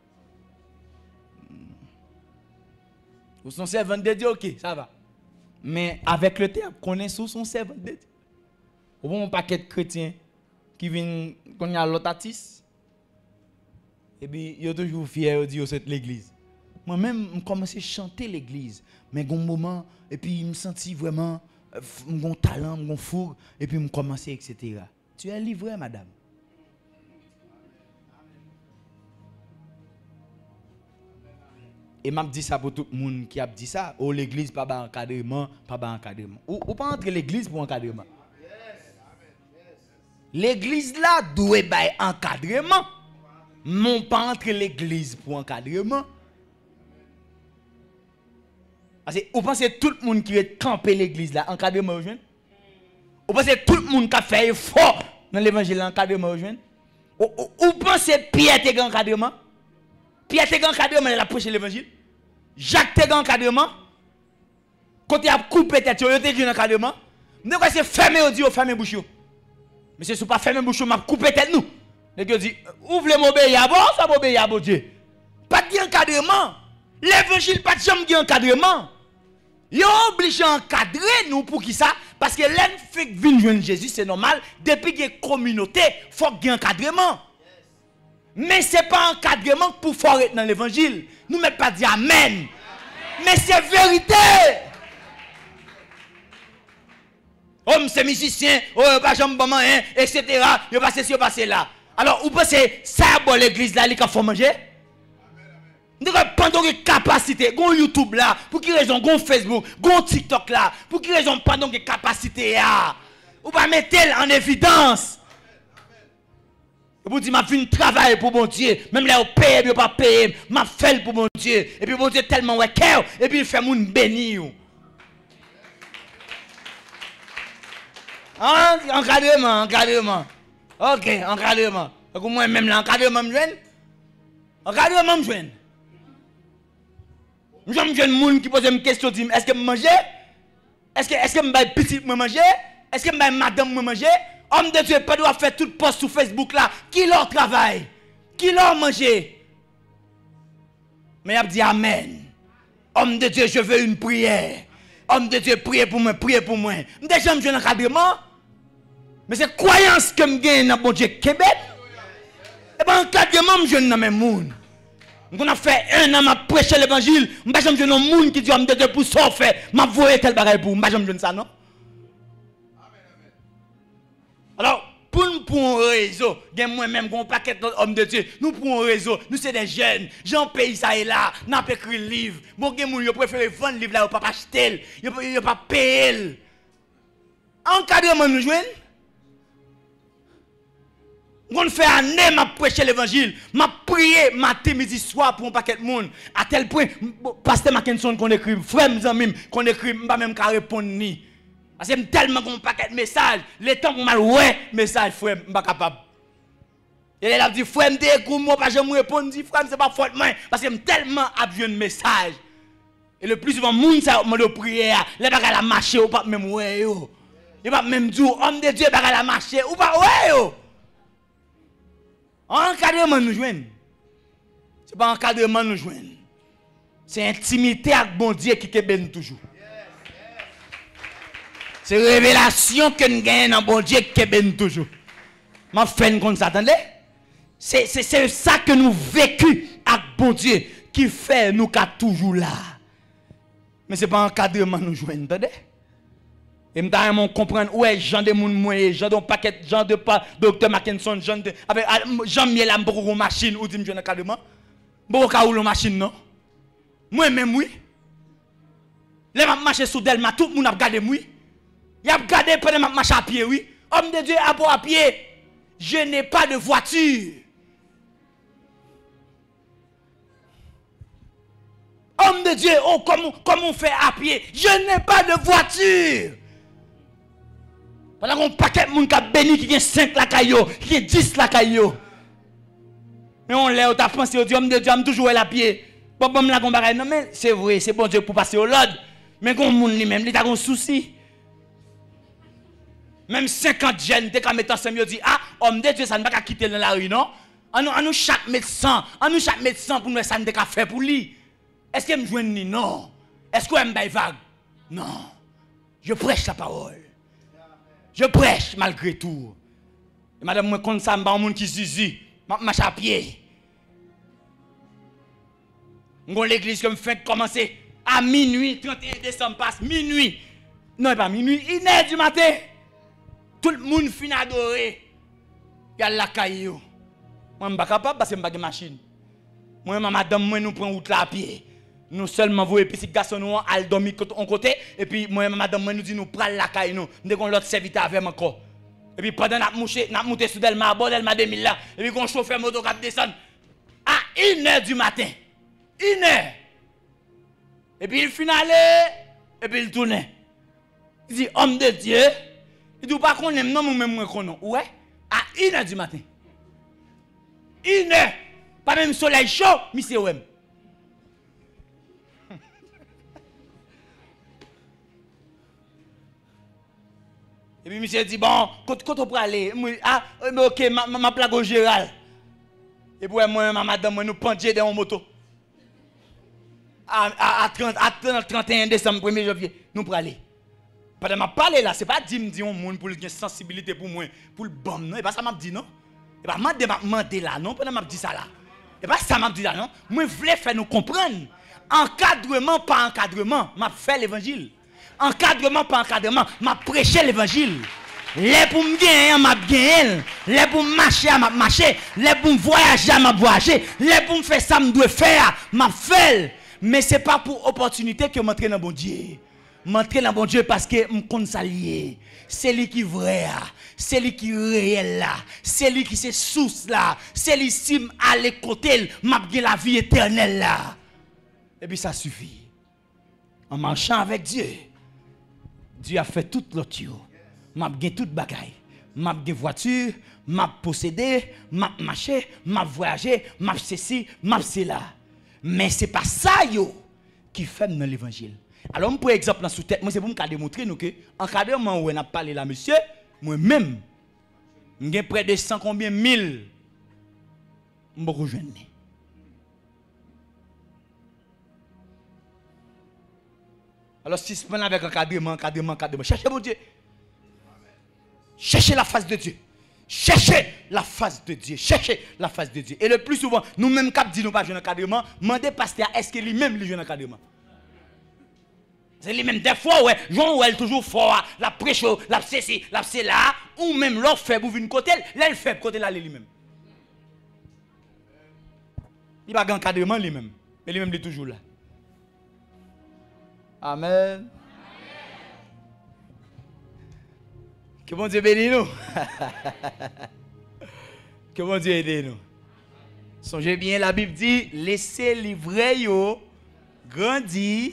Vous sont servants de Dieu, ok, ça va. Mais avec le temps, vous connaissez où sont servants de Dieu. Vous voyez un paquet de chrétiens qui viennent, quand il y a l'autre artiste, et puis ils sont toujours fiers de dire c'est l'église. Moi-même, je commence à chanter l'église. Mais il y a un moment, et puis je me sens vraiment, mon talent, mon four, et puis je commence, etc. Tu es livré, madame. Et m'a dit ça pour tout le monde qui a dit ça. Oh, l'église, pas d'encadrement, pas d'encadrement. Ou pas entre l'église pour encadrement. L'église là doit être encadrement. Non pas entre l'église pour encadrement. Parce que vous pensez que tout le monde qui est campé l'église là, encadrement, vous pensez que tout le monde qui a fait effort dans l'évangile, encadrement, vous pensez que Pierre était encadrement? Pierre était encadrement, il a prêché l'évangile. Jacques était encadrement. Quand il a coupé tête, il était encadrement. Nous c'est fermé au Dieu, fermé bouche. Mais c'est pas fermé bouche, m'a coupé tête nous. Et Dieu dit, ouvrez mon béy à bon, ça mon béy à bon Dieu. Pas d'encadrement. L'évangile pas de jamais d'encadrement. Il est obligé d'encadrer nous pour qui ça? Parce que l'un fait que vient joindre Jésus, c'est normal. Depuis qu'il y a une communauté, il faut qu'il y ait un encadrement. Mais ce n'est pas un encadrement pour foirer dans l'évangile. Nous ne mettons pas dire Amen. Mais c'est vérité. Oh, c'est musicien, oh, pas jambe maman, etc. Il passe ci, il passe là. Alors, vous pensez, ça bon l'église là, il faut manger? Pendant que capacité, gon YouTube là, pour qui raison, gon Facebook, gon TikTok là, pour qui raison, pendant que capacité là, ou pas mettre en évidence. Vous dites, m'a fait un travail pour mon Dieu, même là, vous payez, vous pas payé, m'a fait pour mon Dieu, et puis mon Dieu tellement ouais cœur, et puis il fait mon béni. Encadrement. Ok, encadrement. Moi même là, encadrement me joindre. Encadrement me joindre. Je me jeune monde qui pose une question, dit est-ce que je mange? Est-ce que je vais petit me manger? Est-ce que je vais madame me manger? Homme de Dieu pas doit faire tout post sur Facebook là. Qui leur travaille? Qui leur manger? Mais il a dit Amen. Homme de Dieu, je veux une prière. Homme de Dieu, priez pour moi, priez pour moi. Déjà, je suis un encadrement. Mais c'est croyance que je gagne dans mon Dieu Québec. Et bien, encadrement, je suis dans mes monde. On a fait un an à prêcher l'évangile. Je ne suis pas un monde qui dit homme de Dieu pour ça faire. Je vais voir tel bagage pour. Je ne suis pas ça, non? Alors, pour un réseau, moi-même, un paquet d'hommes de Dieu, nous pour un réseau, nous sommes des jeunes, gens pays ça et là, nous avons écrit le livre. Bon, ils préfèrent vendre le livre là, ils ne pas acheter, ils ne pas payer. Encadrement nous joignent. On fait un an à prêcher l'évangile, m'a prié matin, midi, soir pour un paquet de monde. À tel point, pasteur Mackinson qu'on écrit, frère Mzamim qu'on écrit, pas même qu'à répondre ni. Parce que tellement qu'on paquet de messages, les temps qu'on m'a ouais message frère, pas capable. Et elle a dit frère me écoute moi pas jamais répondre, dit frère c'est pas faute moi parce que tellement a besoin de message. Et le plus souvent monde ça me de prière, les bagarre la marcher ou pas même ouais yo. Il pas même dire homme de Dieu bagarre la marcher ou pas ouais yo. Encadrement nous joindre. C'est pas encadrement nous joindre. C'est intimité avec bon Dieu qui keben toujours. C'est révélation que nous gagnons dans bon Dieu qui keben toujours. Ma fin comme ça, attendez? C'est ça que nous vécu avec bon Dieu qui fait nous qu'à toujours là. Mais c'est pas encadrement nous joindre, entendez? Et m'ta comprendre ouais, Jean de moun moyen, Jean de paquet, Jean de pas docteur Mackinson, Jean de avec Jean Miel am beaucoup machine ou dit me encadrement. Bon ka ou la machine non? Moi même oui. Les m'a marcher sous Delma, tout le monde a regardé moi. Il a regardé pendant m'a marcher à pied oui. Homme de Dieu à pied. Je n'ai pas de voiture. Homme de Dieu, oh, comment on fait à pied? Je n'ai pas de voiture. Pendant qu'on paquet de monde qui a béni, qui a 5 la caillou, qui a 10 la caillou. Mais on l'a, on t'a pensé, on dit, homme de Dieu, on toujours à pied. Bon, la combat, non, mais c'est vrai, c'est bon Dieu pour passer au Lord. Mais quand on lui-même, il a un souci. Même 50 jeunes, dès qu'on met ensemble, ils disent, ah, homme de Dieu, ça ne va pas quitter dans la rue, non? On nous chaque médecin, pour nous, ça ne va pas faire pour lui. Est-ce que je me joins ni? Non. Est-ce que je me vague? Non. Je prêche la parole. Je prêche malgré tout. Et madame, moi, quand ça, je suis un monde qui zizi, je marche à pied. L'église qui me fait commencer à minuit, 31 décembre passe, minuit. Non, pas minuit, 1h du matin. Tout le monde finit adorer. Il y a la caillou. Moi, je ne suis pas capable parce que je n'ai pas de machine. Moi, madame, moi, nous prenons route là à pied. Nous seulement voyons petit garçon nous al dormir en côté et puis moi madame moi nous dit nous prendre la caille nous dès qu'on l'autre serviteur avec encore et puis pendant n'a monter sous Delma bon Delma 2000 là et puis qu'on chauffeur moto cap descendre à 1h du matin 1h et puis il finale et puis il tourne il dit homme de Dieu il dit pas qu'on aime non même moi qu'on ouais à 1h du matin 1h pas même soleil chaud monsieur ouais. Et puis, monsieur dit, bon, quand on peut aller, ah, ok, ma plaque au général. Et puis, moi, madame, nous pendions dans mon moto. À 31 décembre, 1er janvier, nous pour aller. Pendant que je parle là, ce n'est pas dire au monde pour une sensibilité pour moi, pour le bon, non? Et pas ça m'a dit, non? Et pas m'a demandé là, non? Pendant que m'a dit ça là. Et pas ça m'a dit là, non? Moi, je voulais faire nous comprendre. Encadrement, pas encadrement, m'a fait l'évangile. Encadrement par encadrement, m'a prêché l'évangile. Les pour me gagner, m'a gagné. Les pour marcher, m'a marché. Les pour voyager, m'a voyagé. Les pour me faire ça, me dois faire, m'a fait. Mais c'est pas pour opportunité que m'entrer dans bon Dieu. M'entrer dans bon Dieu parce que me compte s'allier. C'est lui qui est vrai, c'est lui qui est réel là, c'est lui qui c'est source là, c'est lui qui à l'écouter, m'a gagné la vie éternelle là. Et puis ça suffit. En marchant avec Dieu. Dieu a fait tout l'autre. M'a gagné toute bagaille. M'a gagné voiture, m'a possédé, m'a marché, m'a voyagé, m'a ceci, m'a cela. Mais c'est pas ça yo qui fait dans l'évangile. Alors pour exemple dans sous tête, moi c'est pour me démontrer nous que encadrement où on a parlé là monsieur, moi même j'ai près de 100 combien 1000 beaucoup jeune. Alors si se prend avec encadrement, cherchez mon Dieu. Cherchez la face de Dieu. Cherchez la face de Dieu. Cherchez la face de Dieu. Et le plus souvent, nous-mêmes, quand nous pas jouer encadrement, demandez pasteur, est-ce que lui-même lui joue encadrement? C'est lui-même, des fois, ouais, Jean ou elle toujours fort, la prêche, la ceci, la là, ou même l'autre fait pour une côté, là, il fait côté là lui-même. Il va pas encadrement lui-même, mais lui-même il est toujours là. Amen. Que bon Dieu bénisse nous. Que bon Dieu aide nous. Songez bien, la Bible dit, laissez livrer yo, grandir,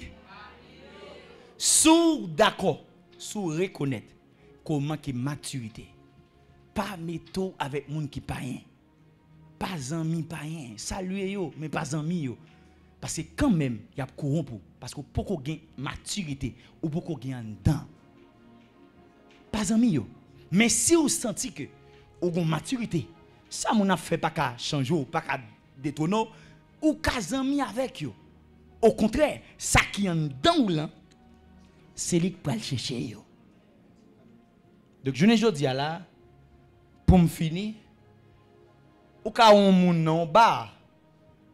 sous d'accord, sous reconnaître comment qui maturité. Pas métaux avec monde qui païen. Pas amis païen. Saluez yo, mais pas amis yo. Parce que quand même, il y a corrompu. Parce que pour qu'on gagne maturité, ou pour qu'on gagne dedans. Pas amis yo. Mais si vous sentez que vous avez maturité, ça mon a fait pas qu'à changer ou pas qu'à détourner, ou qu'à amis avec yo. Au contraire, ça qui est dedans ou là, c'est lui qui peut le chercher yo. Donc je ne dis là, pour me finir, ou qu'à un monde non bas,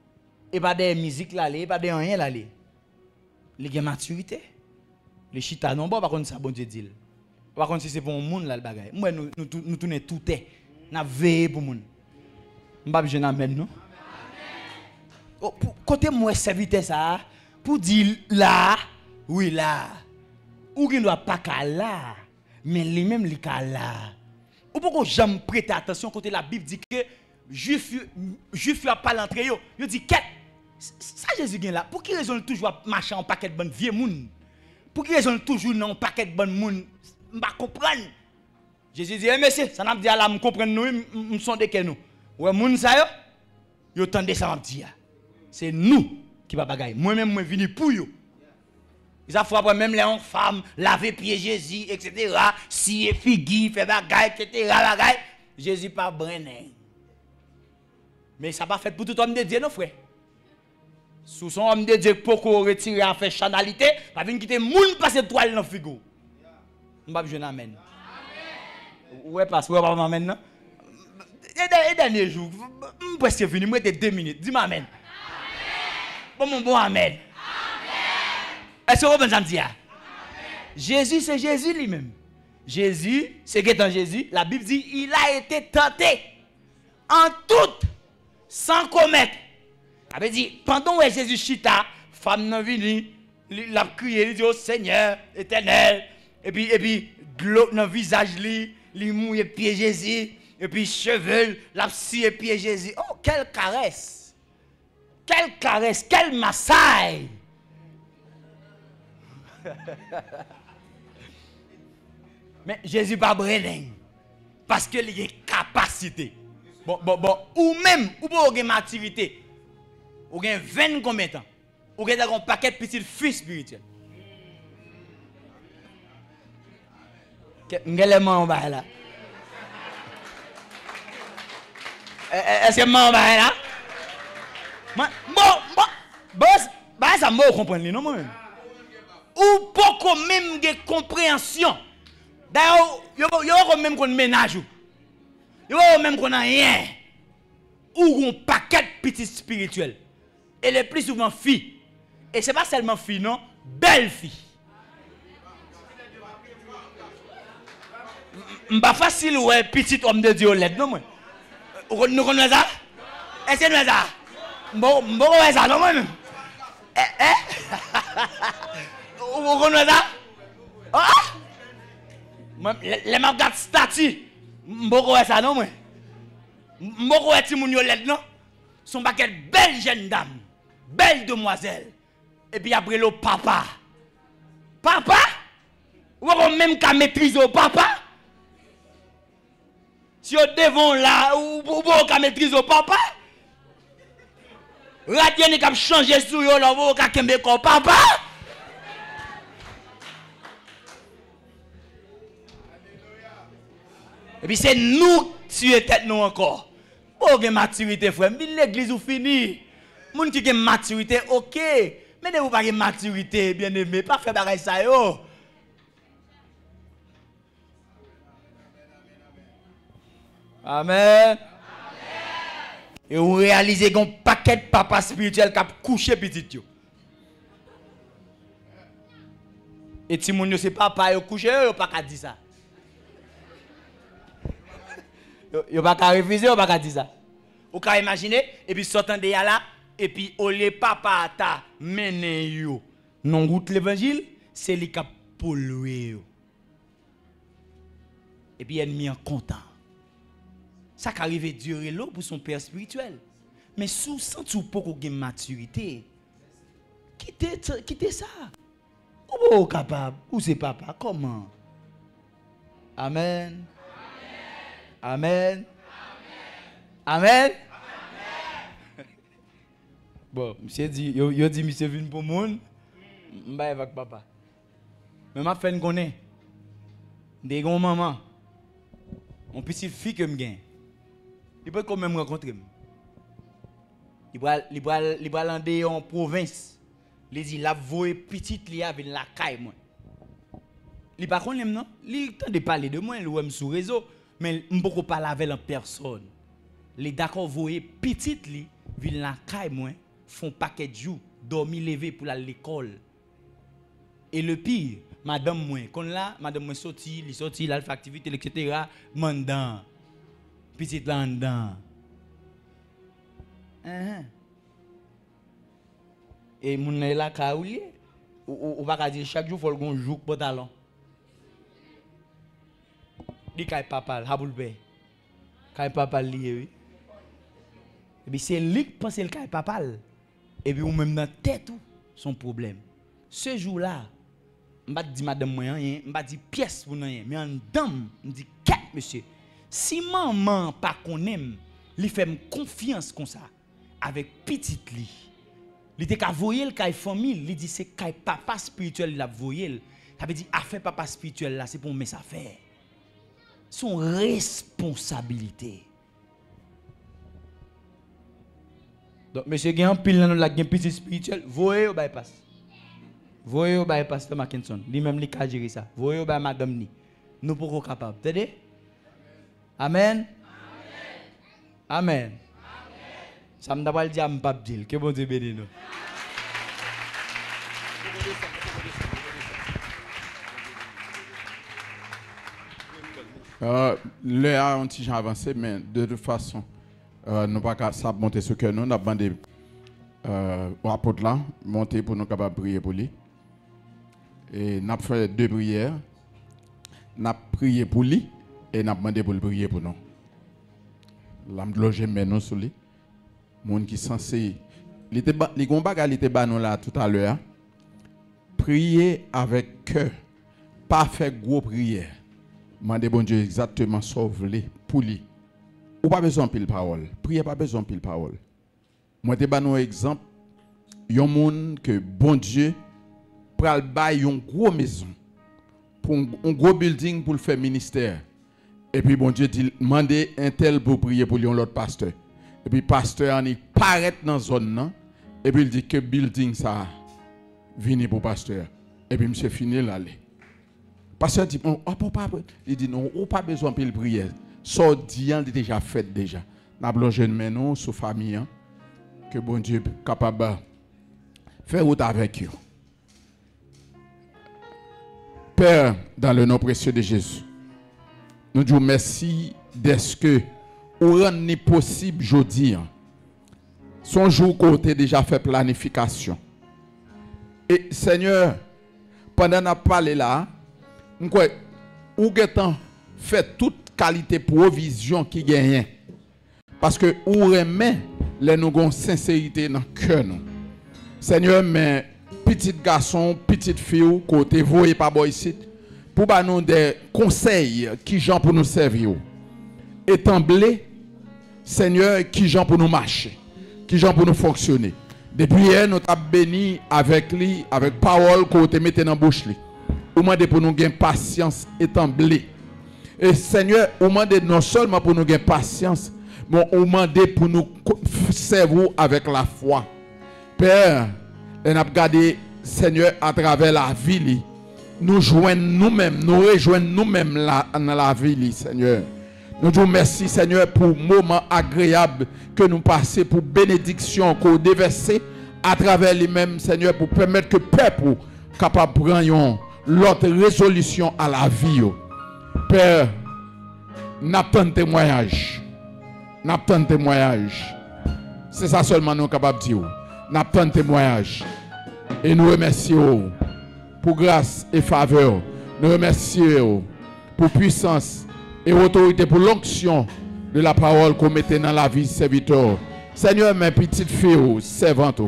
Et pas des musiques là, et pas des rien là. Les maturité. Les chita non bon par contre ça bon Dieu dit. Par contre si c'est pour un monde là le bagage. Moi nous tourner tout est. N'a veillé pour monde. M'pa je n'amène non. Oh, côté moi serviteur ça pour dire là, oui là. Ou qui doit pas qu'à là, mais lui-même li qu'à là. Ou pourquoi jamais prêter attention côté la Bible dit que juif a pas l'entrée yo. Yo dit qu'est ça Jésus gagne là. Pour qui raison toujours marcher en paquet de bonne vieux moun? Pour qui raison toujours dans un paquet de bonne moun? M'pa comprendre. Jésus dit monsieur, ça n'a pas dit là me comprendre nous, me sonde que nous. Ouais moun ça yo tande ça m'a dit. C'est nous qui va bagaille. Moi-même moi venu pour yo. Ils ont même les femmes laver pied Jésus etc. Si figi fait bagaille etc. bagaille. Jésus pas brené. Mais ça pas fait pour tout homme de Dieu non frère. Sous son homme de Dieu pour qu'on retire à faire chanalité, pas venir quitter moun passer toile dans figo. M'pa je n'amène. Ouais parce que pas m'amène non. Et dernier jour, presque fini, moi était 2 minutes. Dis-moi amen. Bon mon bon amen. Est-ce que vous pensez à Jésus, c'est Jésus lui-même. Jésus, c'est qu'étant Jésus, la Bible dit, il a été tenté en tout, sans commettre. Ça veut dire, pendant que Jésus chita, femme n'a venu, il a crié, il dit, oh Seigneur, éternel, et puis, de l'eau dans le visage, il mouille pied Jésus, et puis cheveux, la scie pied Jésus. Oh, quelle caresse! Quelle caresse, quel massage! Mais Jésus pas brenin parce que il a capacité. Bon, ou même ou pas une maturité. Ou gain 20 combien de temps? Ou gain un paquet de petits fils spirituels. Ngele man ba là. Est-ce que man ba là? Bon, ça m'a comprendre non moi même. Ou pas même de compréhension. D'ailleurs, yo même qu'on ménage. Yo même qu'on a rien. Ou un paquet de petits spirituels. Et les plus souvent filles. Et c'est pas seulement filles non, belles filles. M'pas facile ouais petit homme de Dieu LED non moi. Nous connaissons ça? Est-ce que nous ça? Bon ça non moi même. Vous connaissez ça? Ah! Les regarde statut. M'boko ça non moi. M'boko ti moun yo LED non. Son paquet belle jeune dame, belle demoiselle. Et puis après le papa. Papa? Ou même qu'à maîtriser au papa? Si vous devant là, ou qu'à maîtriser au papa? Radien n'est qu'à changer sous yo là, ou qu'à kembe ko papa? Et puis c'est nous qui tuer tête nous encore. Pour que maturité frère, l'église ou fini. Moun qui a maturité OK, mais ne vous pas maturité bien aimé, pas faire pareil ça yo. Amen. Et vous réalisez qu'on paquet de papa spirituel qui a couché petit yo. Et si moun yo c'est papa yo couché yo pas qu'à dire ça. Yo pas qu'à refuser, yo pas qu'à dire ça. Ou qu'à imaginer et puis sortant de là et puis au lieu papa ta mené yo non route l'évangile, c'est lui qui a pollué yo. Et puis ennemi en content. Ça qui arrive durer l'eau pour son père spirituel. Mais sous sans tout pour qu'on ait maturité. Quittez ça. Ou pas capable, ou c'est papa, comment? Amen. Amen. Amen. Bon, monsieur dit, yo dit monsieur vient pour moun, m'ba avec papa. Mais m'a fait connaît. Des grands maman. Mon petite fille que m'gagne. Il peut quand même rencontrer. Il va aller en province. Il dit la voix petite li avec la caille moi. Il pas connaît non, il tente de parler de moi, il ou sur réseau, mais on peut pas parler avec en personne. Les d'accord voix petite li vient la caille moi font paquet de jours, dormi lever pour aller à l'école. Et le pire, madame moi, quand là, madame moi sorti, là, fait activité, etc. Mandan. Petite là dedans. Et mon là kaouli ou pas dire chaque jour faut le jour pantalon. Di kay papa, haboulbe. Kay papa lié oui. Et puis c'est lui qui pense le kay papa. Et puis ou même dans tête tout son problème. Ce jour-là, m'pa dit madame moi rien, m'pa dit pièce pour rien, mais en dame, me dit qu'est monsieur. Si maman pas connaît, lui fait confiance comme ça avec petite li. Il était qu'à voyer le kay famille, il dit c'est kay papa spirituel la voyer. Ça veut dire affaire papa spirituel là, c'est pour mes affaires. Son responsabilité. Donc monsieur gen en pile nan la gen petit spirituel, voyez au bypass. Voyez au bypass de Mackinson, lui même li ka gérer ça. Voyez au by madame ni. Nous pourrons capable. T'aider? Amen. Amen. Ça me d'abord dire m'pa dire que bon Dieu bénisse nous. Le a un petit avancé, mais de toute façon, nous pas qu'à ça monter ce que nous avons demandé au apôtre là, monter pour nous capables prier pour lui. Et nous avons fait 2 prières. Nous avons prié pour lui et nous avons demandé pour le prier pour nous. L'âme de loger maintenant sur lui. Monde qui censé les combats était bas nous là tout à l'heure. Prier avec cœur, pas faire gros prière. Mandez bon Dieu exactement sauve-les pour lui. Ou pas besoin de pile parole. Priez pas besoin de pile parole. Moi te ba un exemple, yon monde que bon Dieu pral bay yon gros maison pour un gros building pour le faire ministère. Et puis bon Dieu dit mandez un tel pour prier pour lui l'autre pasteur. Et puis pasteur en paraît dans zone nan et puis il dit que building ça vini pour pasteur. Et puis monsieur fini l'aller. Pasteur dit il dit non, on pas besoin de prière. So dian déjà fait déjà. N'a plongé maintenant sur famille que bon Dieu capable faire route avec eux. Père, dans le nom précieux de Jésus, nous disons merci d'est-ce que ou rendre possible aujourd'hui. Son jour côté déjà fait planification. Et Seigneur, pendant qu'on a parlé là, ou fait toute qualité provision qui gagne. Parce que ou remet les nous avons sincérité dans le cœur. Seigneur, mais petit garçon, petite fille, côté voyez pas boy ici, pour nous des conseils qui gens pour nous servir. Et trembler, Seigneur, qui gens pour nous marcher, qui gens pour nous fonctionner. Depuis hier, nous avons béni avec lui, avec parole qu'on te mette dans la bouche. Ou demande pour nous gagner patience et trembler. Et Seigneur, ou demande non seulement pour nous gagner patience, mais ou demande pour nous servir avec la foi. Père, nous avons regardé, Seigneur, à travers la vie, nous joignons nous-mêmes, nous rejoignons nous-mêmes dans la vie, Seigneur. Nous disons merci, Seigneur, pour le moment agréable que nous passons, pour bénédiction qu'on déverser à travers lui-même, Seigneur, pour permettre que le peuple capable de prendre l'autre résolution à la vie. Père, n'attendons témoignage. N'attendons témoignage. C'est ça seulement nous sommes capables de dire. N'attendons témoignage. Et nous remercions pour grâce et faveur. Nous remercions pour puissance et autorité, pour l'onction de la parole qu'on mettait dans la vie de serviteur. Seigneur, mes petites filles, servantes,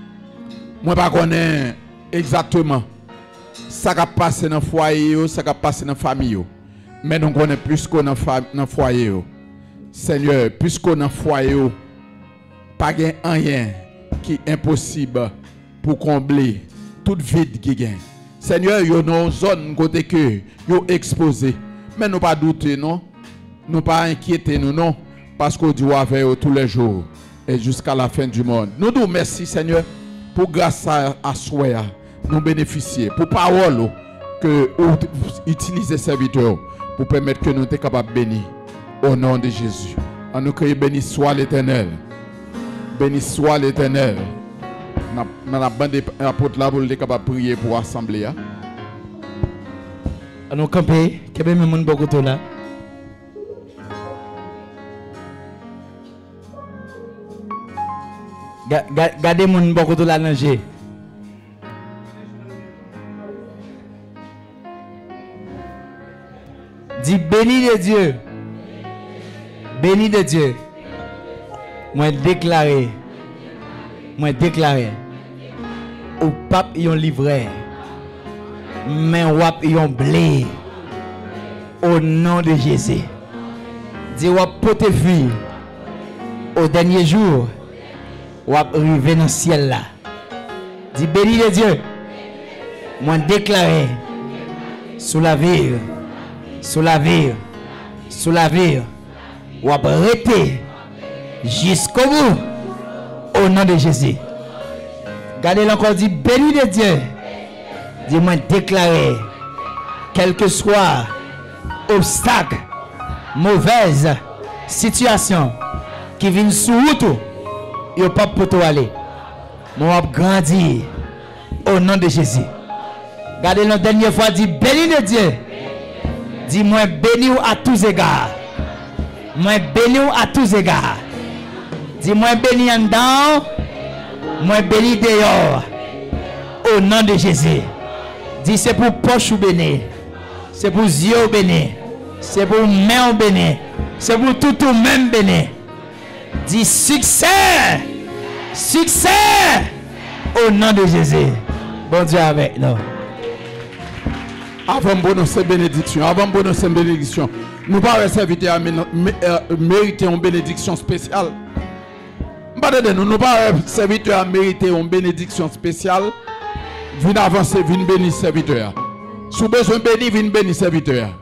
moi ne connais pas exactement ce qui passe dans le foyer, ce qui passe dans la famille. Mais nous connaissons plus qu'on dans le foyer. Seigneur, plus qu'on dans le foyer, pas rien qui est impossible pour combler toute vide qui gagne. Seigneur, il y a une zone côté que vous exposé. Mais nous pas douter, non. Nous pas inquiéter, nous, non. Parce qu'on dit avec eux tous les jours et jusqu'à la fin du monde. Nous nous merci, Seigneur, pour grâce à soi, nous bénéficier. Pour parole que vous utilisez serviteurs pour permettre que nous soyons capables de bénir. Au nom de Jésus. En nous criant béni soit l'Éternel. Béni soit l'Éternel. Dans la bande apôtre là pour être capable de prier pour l'assemblée. Nous camper, que même mon beaucoup là. Gardez mon beaucoup là nager. Dis béni de Dieu. Béni de Dieu. Moi déclaré. Au pape yon livret. Mais wap yon blé. Au nom de Jésus. Dis wap pote fille. Au dernier jour. Wap rive dans le ciel là. Dis béni de Dieu. Moi déclaré. Sous la vie. Sous la vie. Sous la vie. Wap rete. Jusqu'au bout. Au nom de Jésus. Gardez encore, dit béni de Dieu. Dis-moi déclarer, quel que soit obstacle, mauvaise situation qui vient sous route, il n'y a pas pour aller. Moi, je grandis au nom de Jésus. Gardez la dernière fois, dit béni de Dieu. Dis-moi béni à tous égards. Moi béni à tous égards. Dis-moi béni en dedans. Moi béni dehors. Au nom de Jésus. Dis c'est pour poche ou béni. C'est pour yeux béni. C'est pour main béni. C'est pour tout même béni. Dis succès. Succès. Au nom de Jésus. Bon Dieu avec nous. Avant de prononcer bénédiction, nous ne pouvons pas serviteur mériter une bénédiction spéciale. Nous ne pouvons pas serviteur mériter une bénédiction spéciale. Viens avancer, viens bénir serviteur. Si vous avez besoin de bénir, viens bénir serviteur.